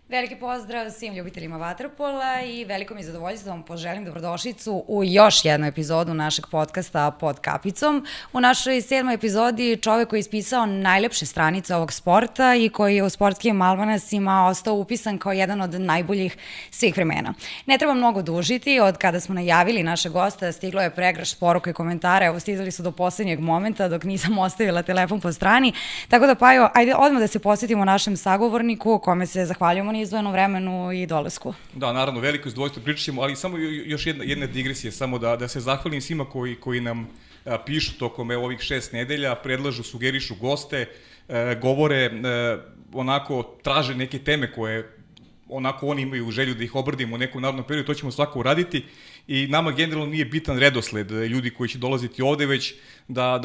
Veliki pozdrav svim ljubiteljima vaterpola i veliko mi je zadovoljstvo da vam poželim dobrodošlicu u još jednu epizodu našeg podcasta Pod kapicom. U našoj 7. epizodi čovek koji je ispisao najlepše stranice ovog sporta i koji je u sportskim almanasima ostao upisan kao jedan od najboljih svih vremena. Ne treba mnogo dužiti, od kada smo najavili našeg gosta stiglo je pregršt poruka i komentara, evo stizali su do poslednjeg momenta dok nisam ostavila telefon po strani, tako da Pajo, ajde odmah da se posvetimo našem sagovorniku kome se zahvaljujemo na izdvojenom vremenu i dolasku. Da, naravno, veliko zadovoljstvo, pričat ćemo, ali samo još jedna digresija, samo da se zahvalim svima koji nam pišu tokom ovih 6 nedelja, predlažu, sugerišu goste, govore, onako traže neke teme koje onako oni imaju želju da ih obradimo u nekom narodnom periodu, to ćemo svako uraditi i nama generalno nije bitan redosled ljudi koji će dolaziti ovde, već da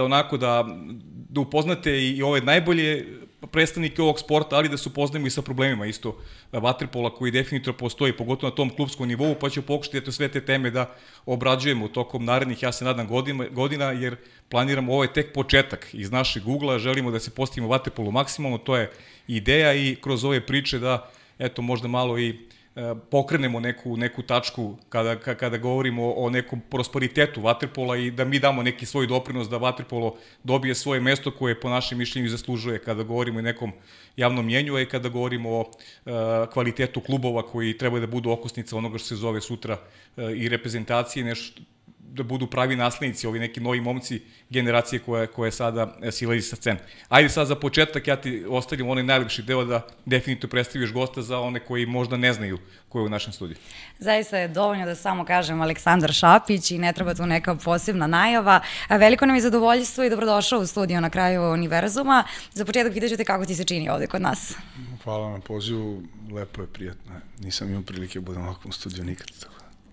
upoznate i ove najbolje predstavnike ovog sporta, ali da se upoznamo i sa problemima isto vaterpola koji definitivno postoji, pogotovo na tom klubskom nivou, pa ćemo pokušati sve te teme da obrađujemo tokom narednih, ja se nadam, godina, jer planiramo, ovo je tek početak iz našeg ugla, želimo da se postavimo vaterpolu maksimalno, to je ideja i kroz ove priče da, eto, možda malo i pokrenemo neku tačku kada govorimo o nekom prosperitetu vaterpola i da mi damo neki svoj doprinos da vaterpolo dobije svoje mesto koje po našem mišljenju zaslužuje kada govorimo o nekom javnom mjenju, a i kada govorimo o kvalitetu klubova koji treba da budu okosnica onoga što se zove sutra i reprezentacije, nešto da budu pravi naslednici, ovi neki novi momci generacije koje sada silazi sa scene. Ajde sad za početak, ja ti ostavljam onaj najlepši deo da definitivno predstaviš gosta za one koji možda ne znaju ko je u našem studiju. Zaista je dovoljno da samo kažem Aleksandar Šapić i ne treba tu neka posebna najava. Veliko nam je zadovoljstvo i dobrodošao u studiju na kraju univerzuma. Za početak pitaću te kako ti se čini ovde kod nas. Hvala na pozivu, lepo je, prijatno. Nisam imao prilike da budem ovako u studiju nikad, tako.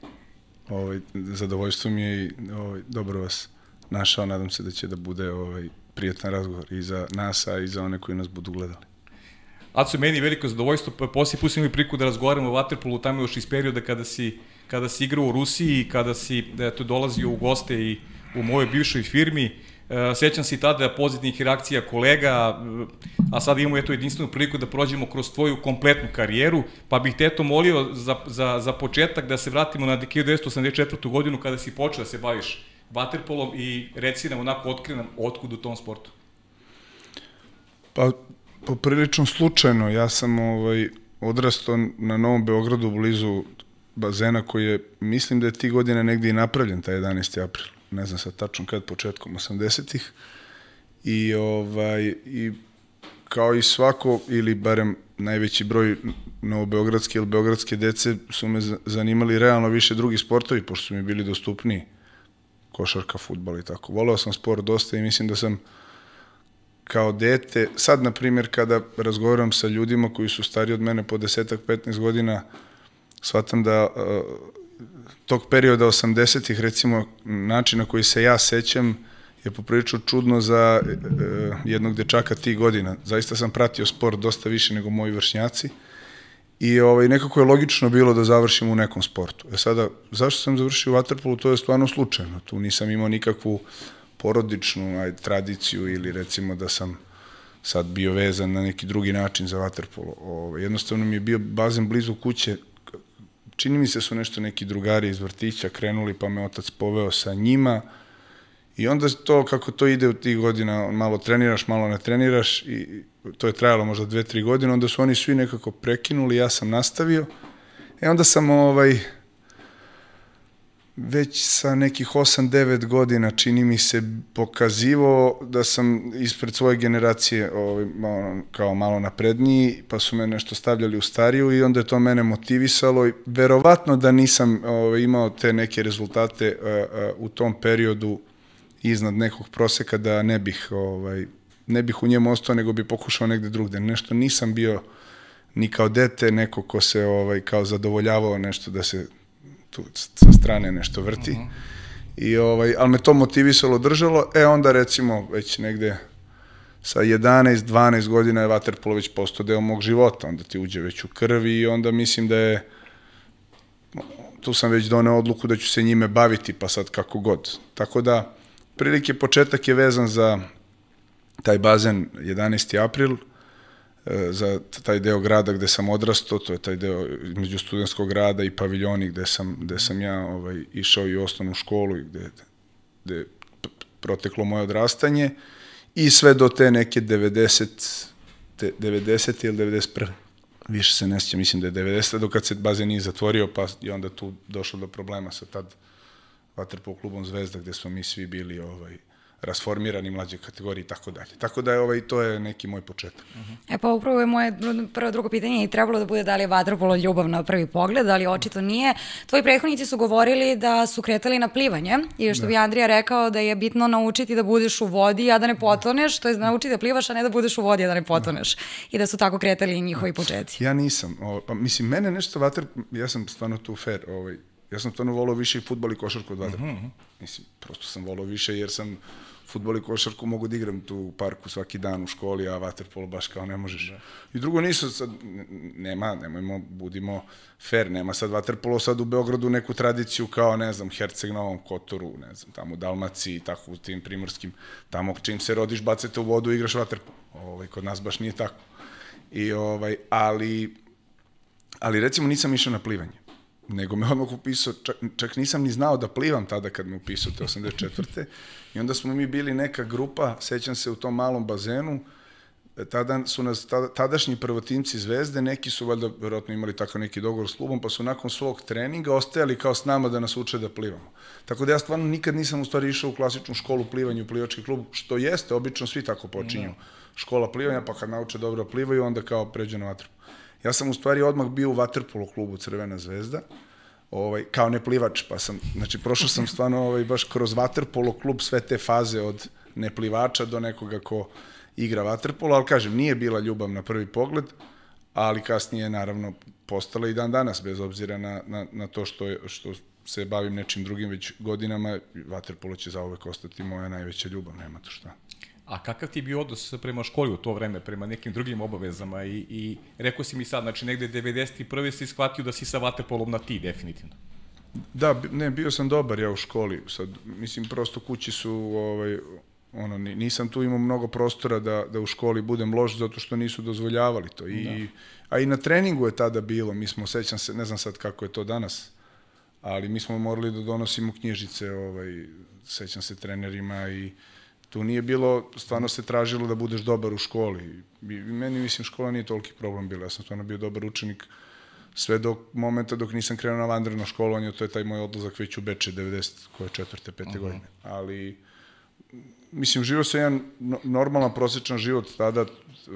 Zadovoljstvo mi je i dobro vas našao, nadam se da će da bude prijatan razgovor i za nas, a i za one koji nas budu gledali. Aco, meni je veliko zadovoljstvo, poslije put sam imali priliku da razgovaramo o vaterpolu tamo još iz perioda kada si igrao u Rusiji, kada si dolazio u goste i u mojoj bivšoj firmi. Sećam se i tada pozitivnih reakcija kolega, a sada imamo jedinstvenu priliku da prođemo kroz tvoju kompletnu karijeru, pa bih te molio za početak da se vratimo na 1984. godinu kada si počeo da se baviš vaterpolom i reci nam onako, otkri nam otkud u tom sportu. Pa, poprilično slučajno, ja sam odrastao na Novom Beogradu blizu bazena koji je, mislim da je ti godine negdje i napravljen, taj 11. april. Ne znam sad tačno kad, početkom 80-ih i kao i svako, ili barem najveći broj novobeogradske ili beogradske dece su me zanimali realno više drugi sportovi, pošto su mi bili dostupniji, košarka, fudbal i tako. Voleo sam sport dosta i mislim da sam kao dete, sad na primjer kada razgovaram sa ljudima koji su stariji od mene po 10-15 godina, shvatam da tog perioda 80-ih, recimo, način na koji se ja sećam je poprilično čudno za jednog dečaka tih godina. Zaista sam pratio sport dosta više nego moji vršnjaci i nekako je logično bilo da završim u nekom sportu. Sada, zašto sam završio u vaterpolu, to je stvarno slučajno. Tu nisam imao nikakvu porodičnu tradiciju ili recimo da sam sad bio vezan na neki drugi način za vaterpolo. Jednostavno mi je bio bazen blizu kuće. Čini mi se su nešto neki drugari iz vrtića krenuli, pa me otac poveo sa njima i onda to, kako to ide u tih godina, malo treniraš, malo ne treniraš i to je trajalo možda 2-3 godine, onda su oni svi nekako prekinuli, ja sam nastavio. Onda sam već sa nekih 8-9 godina, čini mi se, pokazivao da sam ispred svoje generacije kao malo napredniji, pa su me nešto stavljali u stariju i onda je to mene motivisalo i verovatno da nisam imao te neke rezultate u tom periodu iznad nekog proseka, da ne bih u njemu ostao, nego bi pokušao negde drugde. Nešto nisam bio ni kao dete, neko ko se kao zadovoljavao nešto da se tu sa strane nešto vrti. Ali me to motivisalo, držalo. Onda recimo već negde sa 11-12 godina je vaterpolo već postao deo mog života. Onda ti uđe već u krvi i onda mislim da je, tu sam već doneo odluku da ću se njime baviti, pa sad kako god. Tako da, prilike početak je vezan za taj bazen 11. april. za taj deo grada gde sam odrastao, to je taj deo među studentskog grada i paviljoni gde sam ja išao i u osnovnu školu i gde proteklo moje odrastanje i sve do te neke 90. ili 91. Više se ne sjećam, mislim da je 90. dok kad se bazen nije zatvorio, pa je onda tu došlo do problema sa tad vaterpolo klubom Zvezda, gde smo mi svi bili rasformirani, mlađe kategorije i tako dalje. Tako da to je neki moj početak. Pa upravo je moje drugo pitanje i trebalo da bude da li je vaterpolo ljubav na prvi pogled, ali očito nije. Tvoji prethodnici su govorili da su kretali na plivanje i što bi Andrija rekao da je bitno naučiti da budeš u vodi, a da ne potoneš, to je naučiti da plivaš, a ne da budeš u vodi, a da ne potoneš. I da su tako kretali i njihovi početci. Ja nisam. Mislim, mene nešto ja sam stvarno tu fair, ja sam stvarno volao više i fudbal i košarku od vaterpola. Mislim, prosto sam volao više jer sam fudbal i košarku mogu da igram tu u parku svaki dan u školi, a vaterpolo baš kao ne možeš. I drugo nisu sad, nemojmo, budimo fair, nema sad vaterpolo sad u Beogradu neku tradiciju kao, ne znam, Herceg Novom Kotoru, ne znam, tamo u Dalmaciji, tako u tim primorskim, tamo čim se rodiš bacete u vodu i igraš vaterpolo. Kod nas baš nije tako. Ali recimo nisam išao na plivanje, nego me odmah upisao, čak nisam ni znao da plivam tada kad me upisao, te 84. I onda smo mi bili neka grupa, sećam se u tom malom bazenu, tada su nas tadašnji prvotimci Zvezde, neki su valjda vjerojatno imali takav neki dogovor s klubom, pa su nakon svog treninga ostajali kao s nama da nas uče da plivamo. Tako da ja stvarno nikad nisam u stvari išao u klasičnu školu plivanja, u plivački klub, što jeste, obično svi tako počinju. Škola plivanja, pa kad nauče dobro da plivaju, onda kao pređu na vaterpolo. Ja sam u stvari odmah bio u vaterpolo klubu Crvena zvezda, kao neplivač, pa sam, znači prošao sam stvarno baš kroz vaterpolo klub sve te faze od neplivača do nekoga ko igra vaterpolo, ali kažem, nije bila ljubav na prvi pogled, ali kasnije naravno postala i dan danas, bez obzira na to što se bavim nečim drugim već godinama, vaterpolo će zauvek ostati moja najveća ljubav, nema to šta. A kakav ti je bio odnos prema školi u to vreme, prema nekim drugim obavezama i rekao si mi sad, znači negde 91. si shvatio da si sa vaterpolom na ti, definitivno. Da, ne, bio sam dobar ja u školi, sad, mislim, prosto kući su, nisam tu imao mnogo prostora da u školi budem loš, zato što nisu dozvoljavali to. A i na treningu je tada bilo, mi smo, sećam se, ne znam sad kako je to danas, ali mi smo morali da donosimo knjižice, sećam se trenerima i tu nije bilo, stvarno se tražilo da budeš dobar u školi. Meni, mislim, škola nije toliki problem bila. Ja sam stvarno bio dobar učenik sve do momenta dok nisam krenuo na vanredno školovanje, to je taj moj odlazak već u Beče, 94. 5. godine. Ali, mislim, živio sam jedan normalan, prosječan život tada,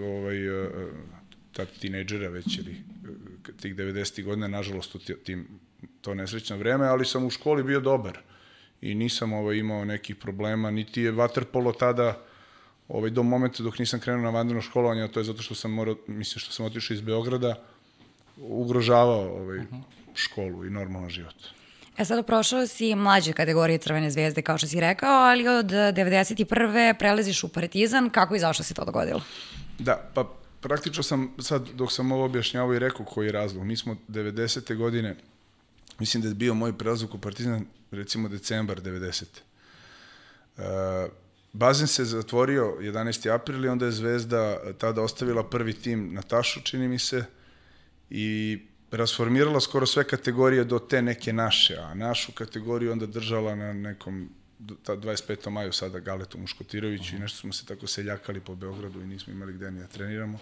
tinejdžera već, ili tih 90. godina, nažalost, to nesrećno vreme, ali sam u školi bio dobar. I nisam imao nekih problema, niti je vaterpolo tada, do momenta dok nisam krenuo na vanredno školovanje, to je zato što sam što sam otišao iz Beograda, ugrožavao školu i normalan život. Sada prošao si mlađe kategorije Crvene zvezde, kao što si rekao, ali od 91. prelaziš u Partizan, kako i zašto se to dogodilo? Da, pa praktično sam sad, dok sam ovo objašnjavao i rekao koji je razlog. Mi smo 90. godine, mislim da je bio moj prelazak u Partizan, recimo decembar 90. Bazen se zatvorio 11. april i onda je Zvezda tada ostavila prvi tim Natašu, čini mi se, i rasformirala skoro sve kategorije do te neke naše, a našu kategoriju onda držala na nekom 25. maju sada Galetu Muškotiroviću i nešto smo se tako seljakali po Beogradu i nismo imali gde ni da treniramo.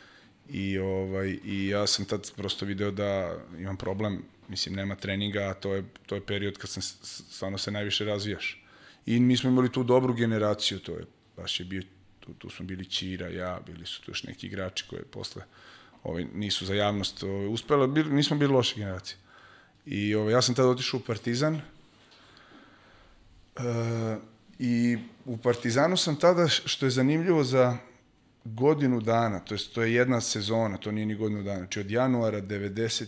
I ja sam tad prosto video da imam problem, mislim, nema treninga, a to je period kad stvarno se najviše razvijaš. I mi smo imali tu dobru generaciju, to je, baš je bio, tu smo bili Ćira, ja, bili su tu još neki igrači koje posle nisu za javnost uspeli, nismo bili loše generacije. I ja sam tada otišao u Partizan i u Partizanu sam tada, što je zanimljivo, za godinu dana, to je jedna sezona, to nije ni godinu dana, znači od januara 91.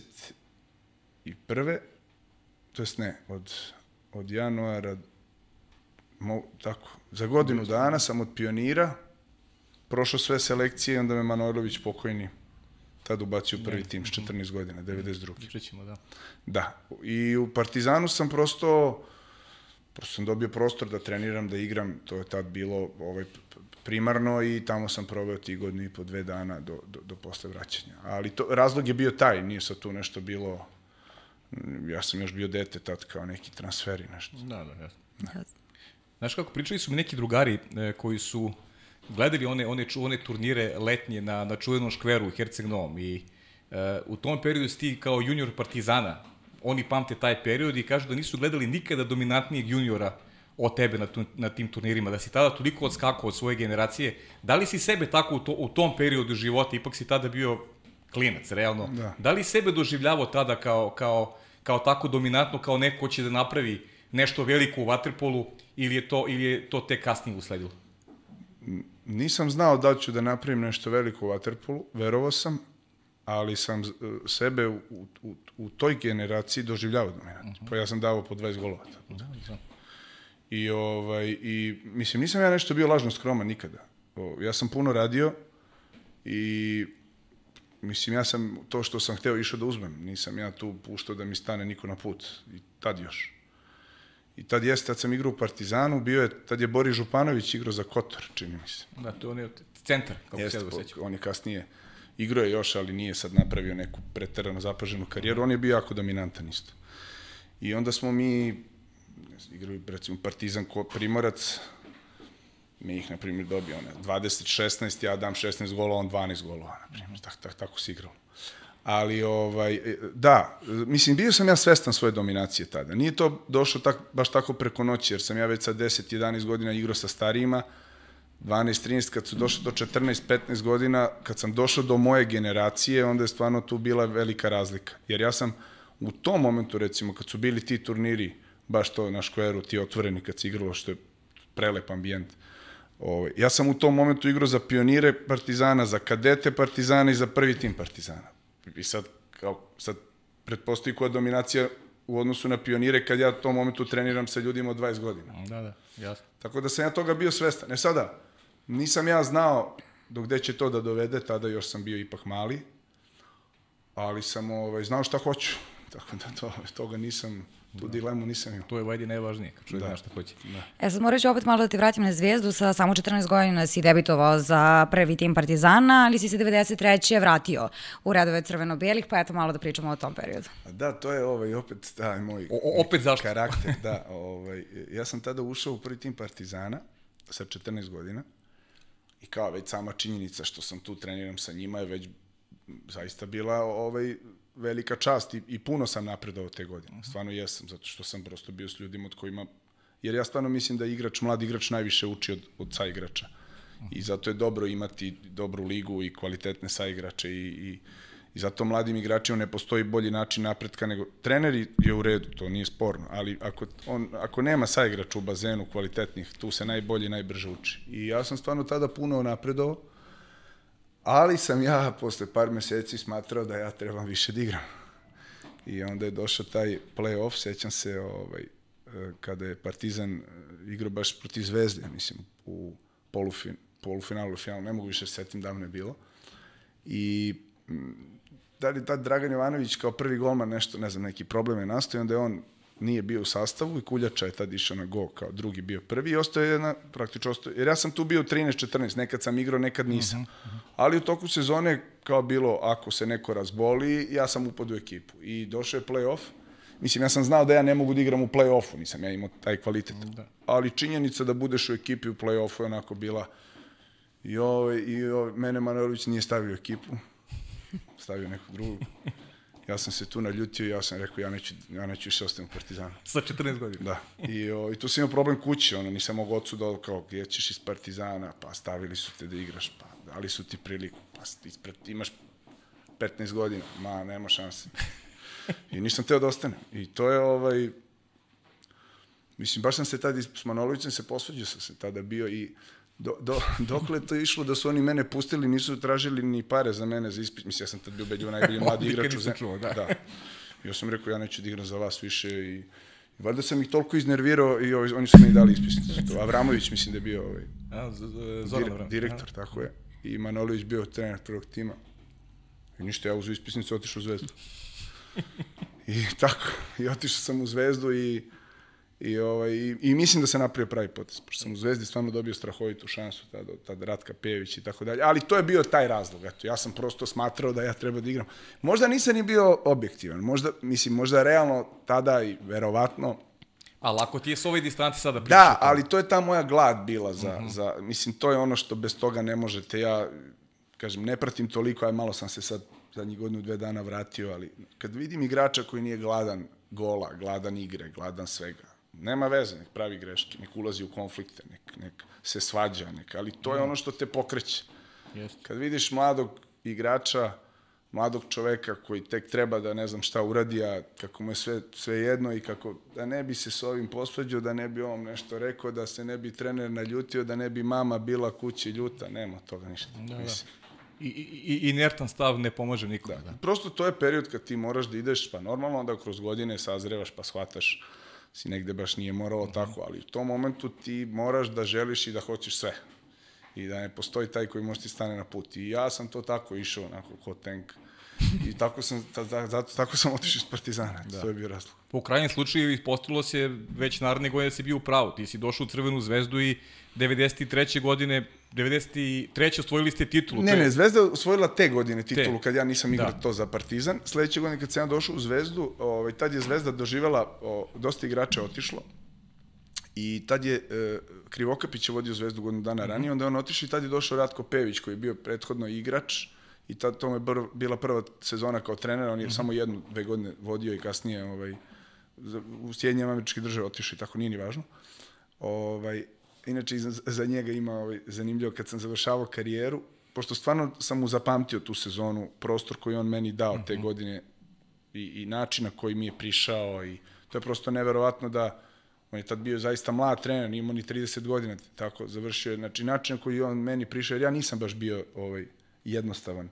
To jest ne, od januara, tako, za godinu dana sam od pionira prošao sve selekcije i onda me Manojlović pokojni tad ubacio u prvi tim s 14 godina, 92. Pričamo, da. Da, i u Partizanu sam prosto Prosto sam dobio prostor da treniram, da igram, to je tad bilo primarno i tamo sam proveo ti godinu i po 2 dana do posle vraćanja. Ali razlog je bio taj, nije sad tu nešto bilo, ja sam još bio dete tad kao neki transferi, nešto. Da, jasno. Znaš kako, pričali su mi neki drugari koji su gledali one turnire letnje na čuvenom škveru u Herceg Novom i u tom periodu si ti kao junior Partizana, oni pamte taj period i kažu da nisu gledali nikada dominantnijeg juniora od tebe na tim turnirima, da si tada toliko odskakao od svoje generacije. Da li si sebe tako u tom periodu života, ipak si tada bio klinac, realno, da li sebe doživljavao tada kao tako dominantno, kao neko ko će da napravi nešto veliko u vaterpolu ili je to tek kasnije usledilo? Nisam znao da ću da napravim nešto veliko u vaterpolu, verovao sam, ali sam sebe u toj generaciji doživljavao dominantno. Pa ja sam davao po 20 golova. I mislim, nisam ja nešto bio lažno skroman nikada. Ja sam puno radio i mislim, ja sam to što sam hteo išao da uzmem. Nisam ja tu puštao da mi stane niko na put. I tad još. I tad sam igrao u Partizanu, tad je Boris Županović igrao za Kotor, čini mi se. Da, to je centar, kako se osjeća. On je kasnije igrao još, ali nije sad napravio neku preterano zapaženu karijeru. On je bio jako dominantan isto. I onda smo mi igrali, recimo, Partizan Primorac, mi ih, na primjer, dobio 20-16, ja dam 16 golova, on 12 golova, na primjer, tako se igralo. Ali, da, mislim, bio sam ja svestan svoje dominacije tada. Nije to došlo baš tako preko noći, jer sam ja već sa 10-11 godina igrao sa starijima, 12-13, kad su došli do 14-15 godina, kad sam došao do moje generacije, onda je stvarno tu bila velika razlika. Jer ja sam u tom momentu, recimo, kad su bili ti turniri, baš to na škveru, ti otvoreni, kad se igralo, što je prelep ambijent, ja sam u tom momentu igrao za pionire Partizana, za kadete Partizana i za prvi tim Partizana. I sad pretpostavim koja dominacija u odnosu na pionire kad ja u tom momentu treniram sa ljudima od 20 godina. Da, jasno. Tako da sam ja toga bio svestan. Sada, nisam ja znao do gde će to da dovede, tada još sam bio ipak mali, ali sam znao šta hoću. Tako da toga nisam, tu dilemu nisam imao. To je vajdi najvažnije, kad čovjek zna šta hoće. Sad morat ću opet malo da ti vratim na Zvezdu, sa samo 14 godina si debitovao za prvi tim Partizana, ali si se 93. vratio u redove crveno-belih, pa eto malo da pričamo o tom periodu. Da, to je opet moj karakter. Da, ja sam tada ušao u prvi tim Partizana sa 14 godina i kao već sama činjenica što sam tu treniram sa njima je već zaista bila velika čast i puno sam napredao te godine. Stvarno jesam, zato što sam prosto bio s ljudima od kojima, jer ja stvarno mislim da mlad igrač najviše uči od saigrača. I zato je dobro imati dobru ligu i kvalitetne saigrače i zato mladim igračima ne postoji bolji način napretka nego treneri je u redu, to nije sporno, ali ako nema saigrača u bazenu kvalitetnih, tu se najbolje i najbrže uči. I ja sam stvarno tada puno napredao, ali sam ja posle par meseci smatrao da ja trebam više da igram. I onda je došao taj play-off, sećam se kada je Partizan igrao baš protiv Zvezde, mislim, u polufinalu, ne mogu više setim, davno je bilo. I da li tad Dragan Jovanović kao prvi golman nešto, ne znam, neki problem je nastao i onda je on nije bio u sastavu i Kuljača je tad išao na go kao drugi bio prvi i ostao je praktično ostao, jer ja sam tu bio 13-14, nekad sam igrao, nekad nisam. Ali u toku sezone kao bilo, ako se neko razboli, ja sam upad u ekipu i došao je play-off. Mislim, ja sam znao da ja ne mogu da igram u play-offu, nisam ja imao taj kvalitet. Ali činjenica da budeš u ekipi u play-offu je onako bila i mene Manojlović nije stavio u ekipu, stavio neku drugu. Ja sam se tu naljutio i ja sam rekao ja neću više ostaviti u Partizanu. Sa 14 godina? Da. I tu sam imao problem kući, nisam mogao ocu da kao gdje ćeš iz Partizana, pa stavili su te da igraš, pa dali su ti priliku, pa imaš 15 godina, nema šanse. I nisam teo da ostanem. I to je, mislim, baš sam se tada s Manojlovićem se posvađao sam se tada bio i dokle je to išlo da su oni mene pustili, nisu tražili ni pare za mene za ispit. Mislim, ja sam tad bio ubedljivo najbolji mladi igrač u zemlji. Da. I ja sam rekao, ja neću da igram za vas više i valjda sam ih toliko iznervirao i oni su meni dali ispisnicu. Avramović mislim da je bio direktor, tako je. I Manojlović bio trener prvog tima. I ništa, ja uzeo ispisnicu i otišao u Zvezdu. I tako, i otišao sam u Zvezdu i I mislim da se napravio pravi potez, pošto sam u Zvezdi stvarno dobio strahovitu šansu, tada Ratka Pejević i tako dalje, ali to je bio taj razlog, eto, ja sam prosto smatrao da ja treba da igram. Možda nisam ni bio objektivan, možda realno tada i verovatno. A lako ti je s ove distanci sada pričati. Da, ali to je ta moja glad bila mislim, to je ono što bez toga ne možete, ja, kažem, ne pratim toliko, aj malo sam se sad zadnjih godinu, 2 dana vratio, ali kad vidim igrača koji nije gladan gola, gladan igre, gladan svega, nema veze, nek pravi greške, nek ulazi u konflikte, nek se svađa, ali to je ono što te pokreće. Kad vidiš mladog igrača, mladog čoveka koji tek treba da ne znam šta uradi, a kako mu je sve jedno i kako da ne bi se s ovim posvađao, da ne bi ovom nešto rekao, da se ne bi trener naljutio, da ne bi mama bila kući ljuta, nema toga ništa. I inertan stav ne pomaže nikome. Prosto to je period kad ti moraš da ideš, pa normalno da kroz godine sazrevaš pa shvataš si negde baš nije moralo tako, ali u tom momentu ti moraš da želiš i da hoćeš sve. I da ne postoji taj koji može ti stane na put. I ja sam to tako išao, onako, ko tank. I tako sam otišao iz Partizana. To je bio razlog. U krajnjem slučaju ispostavilo se već naredne godine da si bio u pravu. Ti si došao u Crvenu Zvezdu i 93. godine, 93. osvojili ste titulu. Ne, Zvezda je osvojila te godine titulu kad ja nisam igrao to za Partizan. Sledeće godine kad sam ja došao u Zvezdu, tad je Zvezda doživela, dosta igrača otišlo. I tad je Krivokapić je vodio Zvezdu godinu dana ranije, onda je on otišao i tad je došao Ratko Pejević koji je bio prethodno igrač i tad to je bila prva sezona kao trener, on je samo 1-2 godine vodio i kasnije u Sjedinjene Američke Države otišao i tako, nije ni važno. Inače, za njega ima zanimljivo kad sam završavao karijeru, pošto stvarno sam mu zapamtio tu sezonu, prostor koji on meni dao te godine i način na koji mi je prišao i to je prosto neverovatno da on je tad bio zaista mlad trener, nije imao ni 30 godina, tako završio je, znači način na koji on meni prišao, jer ja nisam baš bio jednostavan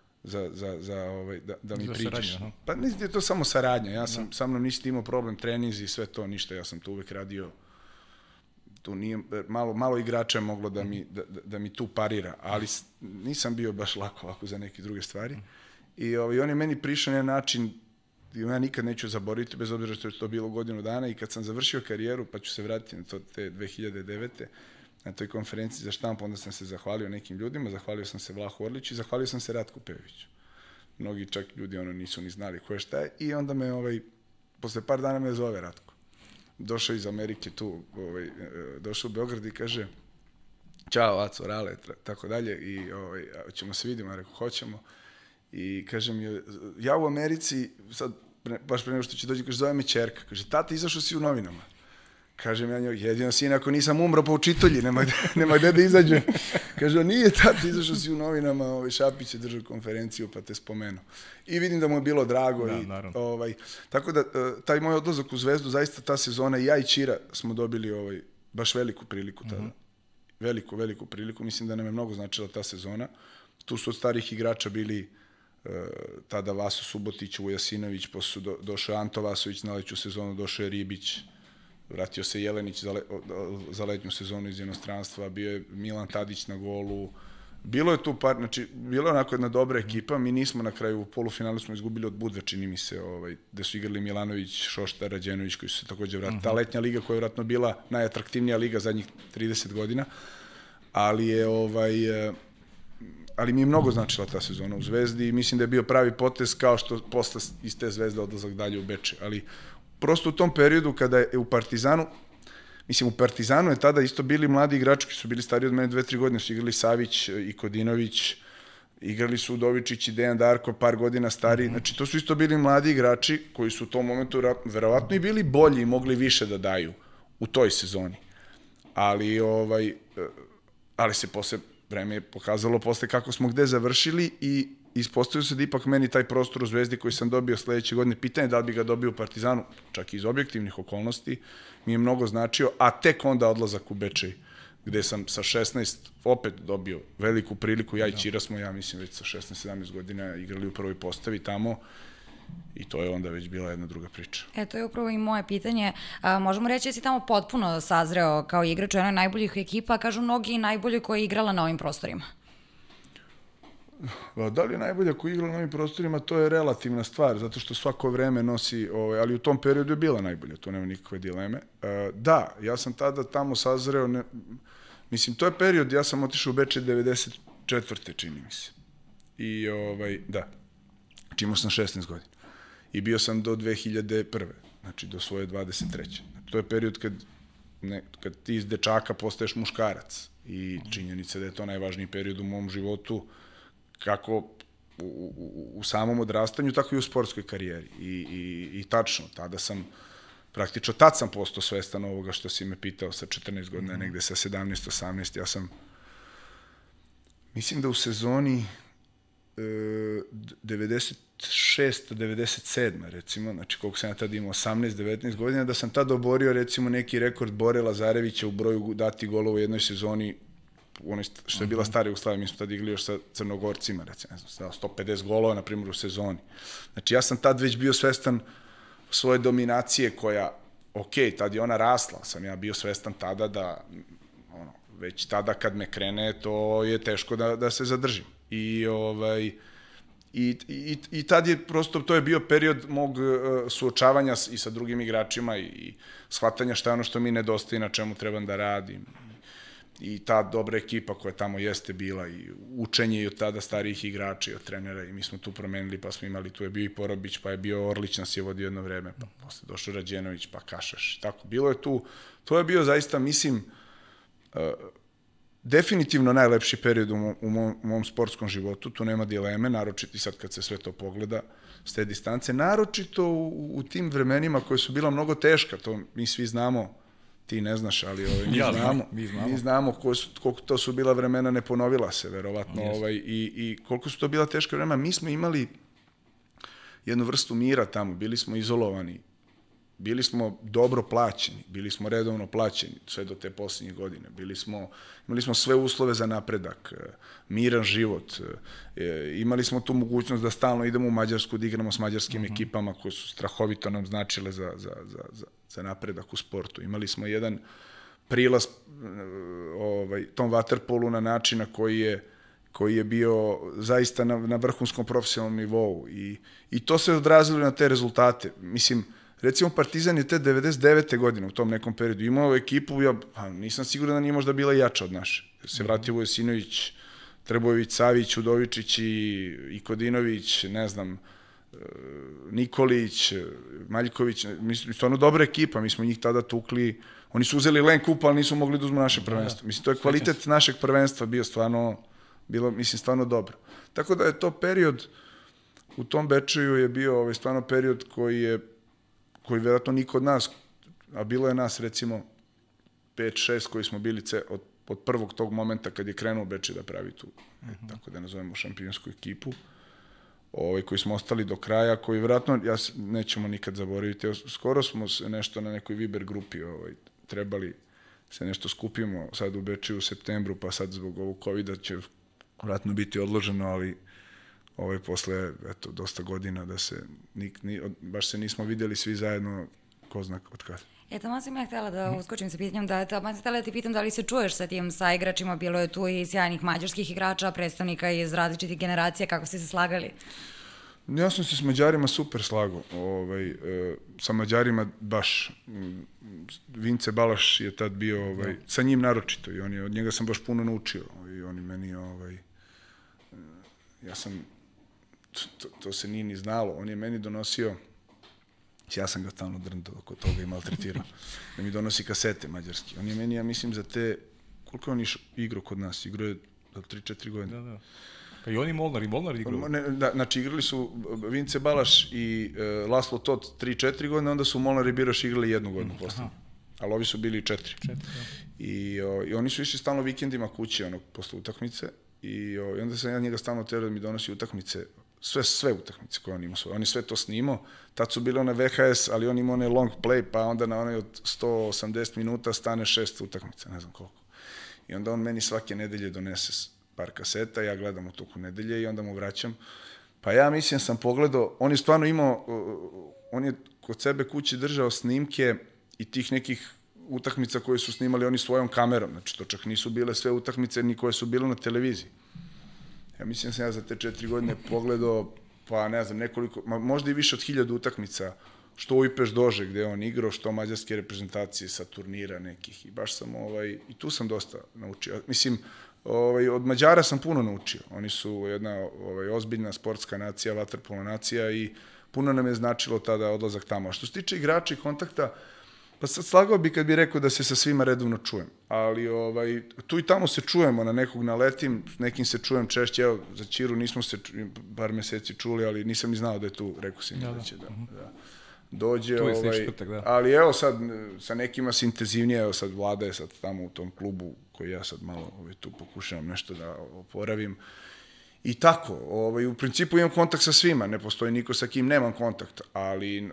da mi pričaš. Pa nisi je to samo saradnja, ja sam sa mnom nisi imao problem, treninzi i sve to, ništa, ja sam to uvek radio, tu nije, malo igrača je moglo da mi tu parira, ali nisam bio baš lako ovako za neke druge stvari. I on je meni prišao na način, ja nikad neću zaboraviti, bez obzira što je to bilo godinu dana i kad sam završio karijeru, pa ću se vratiti na to te 2009. na toj konferenciji za štampu, onda sam se zahvalio nekim ljudima, zahvalio sam se Vlahu Orliću i zahvalio sam se Ratku Pejeviću. Mnogi čak ljudi nisu ni znali ko je šta je i onda me, posle par dana me zove Ratko. Došao iz Amerike tu, došao u Beograd i kaže čao, Aco, Rale, tako dalje i ćemo se vidimo, ja rekao, hoćemo. I kaže mi, ja u Americi, sad, baš pre nego što će dođi, kaže, zove me ćerka, kaže, tata, izašao si u novinama. Kažem ja njoj, jedino sin, ako nisam umro po učitolji, nema gde da izađem. Kaže, nije tata, izašao si u novinama, Šapić je držao konferenciju, pa te spomenuo. I vidim da mu je bilo drago. Tako da, taj moj odlazak u Zvezdu, zaista ta sezona, ja i Ćira smo dobili baš veliku priliku tada. Veliku priliku, mislim da nam je mnogo značila ta sezona. Tu su od starih igrača bili tada Vaso Subotić, Vujasinović, posle su došao Anto Vasović na leću sezonu, došao je Ribić, vratio se Jelenić za letnju sezonu iz inostranstva, bio je Milan Tadić na golu, bilo je tu par, znači, bilo je onako jedna dobra ekipa, mi nismo na kraju u polufinalu smo izgubili od Budve, čini mi se, gde su igrali Milanović, Šoštar, Rađenović, koji su se takođe vratili. Ta letnja liga koja je vratno bila najatraktivnija liga zadnjih 30 godina, ali mi je mnogo značila ta sezona u Zvezdi i mislim da je bio pravi potez kao što posle iz te Zvezde odlazak dalje u Beče, ali prosto u tom periodu kada je u Partizanu, mislim u Partizanu je tada isto bili mladi igrači koji su bili stariji od mene 2-3 godine, su igrali Savić i Kodinović, igrali su Udovičić i Dejan Darko, par godina stariji, znači to su isto bili mladi igrači koji su u tom momentu verovatno i bili bolji i mogli više da daju u toj sezoni, ali se posle vreme je pokazalo posle kako smo gde završili i ispostavio se da ipak meni taj prostor u Zvezdi koji sam dobio sledeće godine, pitanje da li bi ga dobio u Partizanu, čak i iz objektivnih okolnosti, mi je mnogo značio, a tek onda odlazak u Bečej, gde sam sa 16 opet dobio veliku priliku, ja i Ćira smo, ja mislim, već sa 16-17 godina igrali u prvoj postavi tamo i to je onda već bila jedna druga priča. To je upravo i moje pitanje. Možemo reći da si tamo potpuno sazreo kao igrač u jednoj najboljih ekipa, kažu mnogi najbolje koja je igrala na ovim prostorima. Da li je najbolje ako igra na ovim prostorima, to je relativna stvar, zato što svako vreme nosi, ali u tom periodu je bila najbolja, to nema nikakve dileme. Da, ja sam tada tamo sazreo, mislim, to je period, ja sam otišao u Bečej 94. čini mi se. I, da, imao sam 16 godina. I bio sam do 2001. Znači, do svoje 23. To je period kad ti iz dečaka postaješ muškarac. I činjenica da je to najvažniji period u mom životu, kako u samom odrastanju, tako i u sportskoj karijeri. I tačno, praktično tad sam postao svestan ovoga što si me pitao sa 14 godina, negde sa 17, 18. Ja sam, mislim da u sezoni 96. 97. recimo, znači koliko sam ja tada imao, 18-19 godina, da sam tada oborio recimo neki rekord Bore Lazarevića u broju datih golova u jednoj sezoni, što je bila stara Jugoslavija, mi smo tada igli još sa Crnogorcima, recimo, 150 golova, na primjer, u sezoni. Znači, ja sam tad već bio svestan svoje dominacije koja, tad je ona rasla, sam ja bio svestan tada da, već tada kad me krene, to je teško da se zadržim. I tad je prosto, to je bio period mog suočavanja i sa drugim igračima i shvatanja šta je ono što mi nedostaje, na čemu trebam da radim. I ta dobra ekipa koja tamo jeste bila i učenje i od tada starijih igrača i od trenera i mi smo tu promenili, pa smo imali, tu je bio i Porobić, pa je bio Orlić, nas je vodio jedno vreme, pa posle došao Rađenović, pa Kašaš. Tako, bilo je tu, to je bio zaista, mislim, definitivno najlepši period u mom sportskom životu, tu nema dileme, naročito i sad kad se sve to pogleda s te distance, naročito u tim vremenima koje su bila mnogo teška, to mi svi znamo, ti ne znaš, ali mi znamo koliko to su bila vremena, ne ponovila se, verovatno, i koliko su to bila teška vremena. Mi smo imali jednu vrstu mira tamo, bili smo izolovani, bili smo dobro plaćeni, bili smo redovno plaćeni sve do te posljednje godine. Imali smo sve uslove za napredak, miran život. Imali smo tu mogućnost da stalno idemo u Mađarsku, da igramo s mađarskim ekipama koje su strahovito nam značile za napredak u sportu. Imali smo jedan prilaz tom vaterpolu na način na koji je bio zaista na vrhunskom profesionalnom nivou. I to se odrazilo na te rezultate. Mislim, recimo, Partizan je te 99. godine u tom nekom periodu imao ekipu, nisam siguran da nije možda bila jača od naše. Se vratio Vujasinović, Trbojević, Savić, Udovičić i Kodinović, ne znam, Nikolić, Maljković, mislim, stvarno dobra ekipa, mi smo njih tada tukli, oni su uzeli Len Kup, ali nisu mogli da uzmu naše prvenstvo. Mislim, to je kvalitet našeg prvenstva bio stvarno dobro. Tako da je to period, u tom Bečeju je bio stvarno period koji vjerojatno niko od nas, a bilo je nas recimo 5-6 koji smo bili od prvog tog momenta kad je krenuo Bečej da pravi tu, tako da nazovemo šampionsku ekipu, koji smo ostali do kraja, koji vjerojatno, nećemo nikad zaboraviti, skoro smo se nešto na nekoj Viber grupi trebali se nešto skupimo sad u Bečeju u septembru, pa sad zbog ovog COVID-a će vjerojatno biti odloženo, ali posle, dosta godina da se, baš se nismo vidjeli svi zajedno, ko zna od kada. Tamo sam ja htjela da uskočim sa pitanjem, tamo sam htjela da ti pitam da li se čuješ sa tim saigračima, bilo je tu i sjajnih mađarskih igrača, predstavnika iz različitih generacija, kako ste se slagali? Ja sam se s Mađarima super slagao, sa Mađarima baš, Vince Balaš je tad bio, sa njim naročito i od njega sam baš puno naučio i oni meni, ja sam, to se nije ni znalo, on je meni donosio, ja sam ga stalno drndao oko toga i maltretirao, da mi donosi kasete mađarski. On je meni, ja mislim, za te, koliko je on igrao kod nas? Igrao je 3-4 godine. Da. Pa i oni Molnar igrao. Znači, igrali su Vince Balaš i Laslo Tot 3-4 godine, onda su Molnar i Biroš igrali 1 godinu posle. Ali ovi su bili 4. I oni su išli stalno vikendima kući, posle utakmice, i onda sam ja njega stalno terao da mi donosi utakmice, sve utakmice koje on imao svoje. On je sve to snimao, tad su bile one VHS, ali on imao one long play, pa onda na onaj od 180 minuta stane 6 utakmica, ne znam koliko. I onda on meni svake nedelje donese par kaseta, ja gledam u toku nedelje i onda mu vraćam. Pa ja mislim sam pogledao, on je stvarno imao, on je kod sebe kući držao snimke i tih nekih utakmica koje su snimali oni svojom kamerom, znači to čak nisu bile sve utakmice ni koje su bile na televiziji. Ja mislim da sam ja za te 4 godine pogledao, pa ne znam, nekoliko, možda i više od 1000 utakmica, što u Ipeš Dože gde on igrao, što mađarske reprezentacije sa turnira nekih. I baš sam, i tu sam dosta naučio. Mislim, od Mađara sam puno naučio. Oni su jedna ozbiljna sportska nacija, vaterpolo nacija i puno nam je značilo tada odlazak tamo. A što se tiče igrača i kontakta, pa sad slagao bi kad bi rekao da se sa svima redovno čujem. Ali tu i tamo se čujemo, na nekog naletim, nekim se čujem češće. Evo, za Ćiru nismo se par meseci čuli, ali nisam ni znao da je tu, rekao sam da će da dođe. Tu je četvrtak, da. Ali evo sad, sa nekima se intenzivnije, evo sad Vlada je sad tamo u tom klubu koji ja sad malo tu pokušavam nešto da oporavim. I tako, u principu imam kontakt sa svima, ne postoji niko sa kim nemam kontakt, ali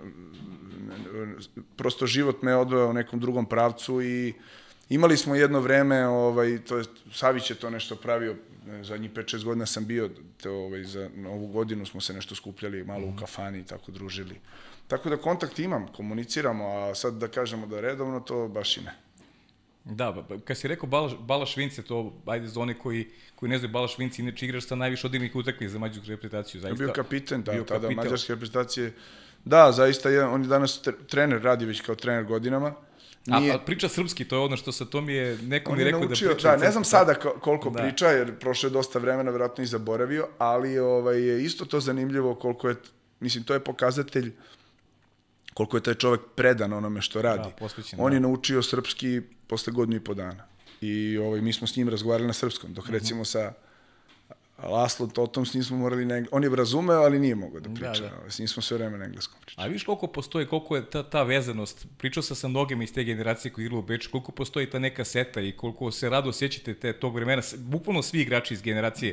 prosto život me odveo u nekom drugom pravcu i imali smo jedno vreme, to je, Savić je to nešto pravio, zadnjih 5-6 godina sam bio, za Novu godinu smo se nešto skupljali malo u kafani i tako družili. Tako da kontakt imam, komuniciramo, a sad da kažemo da redovno, to baš i ne. Da, kad si rekao Balaš Vince, to, ajde, za one koji ne znaju, Balaš Vince inače igrač sa najviše odigranih utakmica za mađarsku reprezentaciju, zaista. Bio kapiten, da, tada mađarske reprezentacije. Da, zaista, on je danas trener, radi već kao trener godinama. A priča srpski, to je ono što to mi je, neko mi je rekao da priča. Da, ne znam sada koliko priča, jer prošlo je dosta vremena, vjerojatno i zaboravio, ali je isto to zanimljivo koliko je, mislim, to je pokazatelj koliko je taj čovek predan onome što radi. On je naučio srpski posle 1,5 dana. I mi smo s njim razgovarali na srpskom, dok recimo sa Laslom Totom s njim smo morali na engleskom. On je razumeo, ali nije mogao da priča. S njim smo sve vreme na engleskom pričali. A viš koliko postoji, koliko je ta vezanost, pričao sam sa mnogima iz te generacije koji igrali u Beču, koliko postoji ta neka seta i koliko se rado osjećate tog vremena, bukvalno svi igrači iz generacije.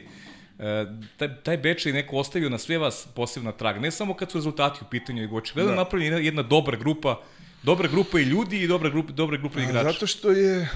Taj Bečej neko ostavio na sve vas posebna traga, ne samo kad su rezultati u pitanju, nego očigledno napravljena jedna dobra grupa i ljudi i dobra grupa igrača. Zato što je,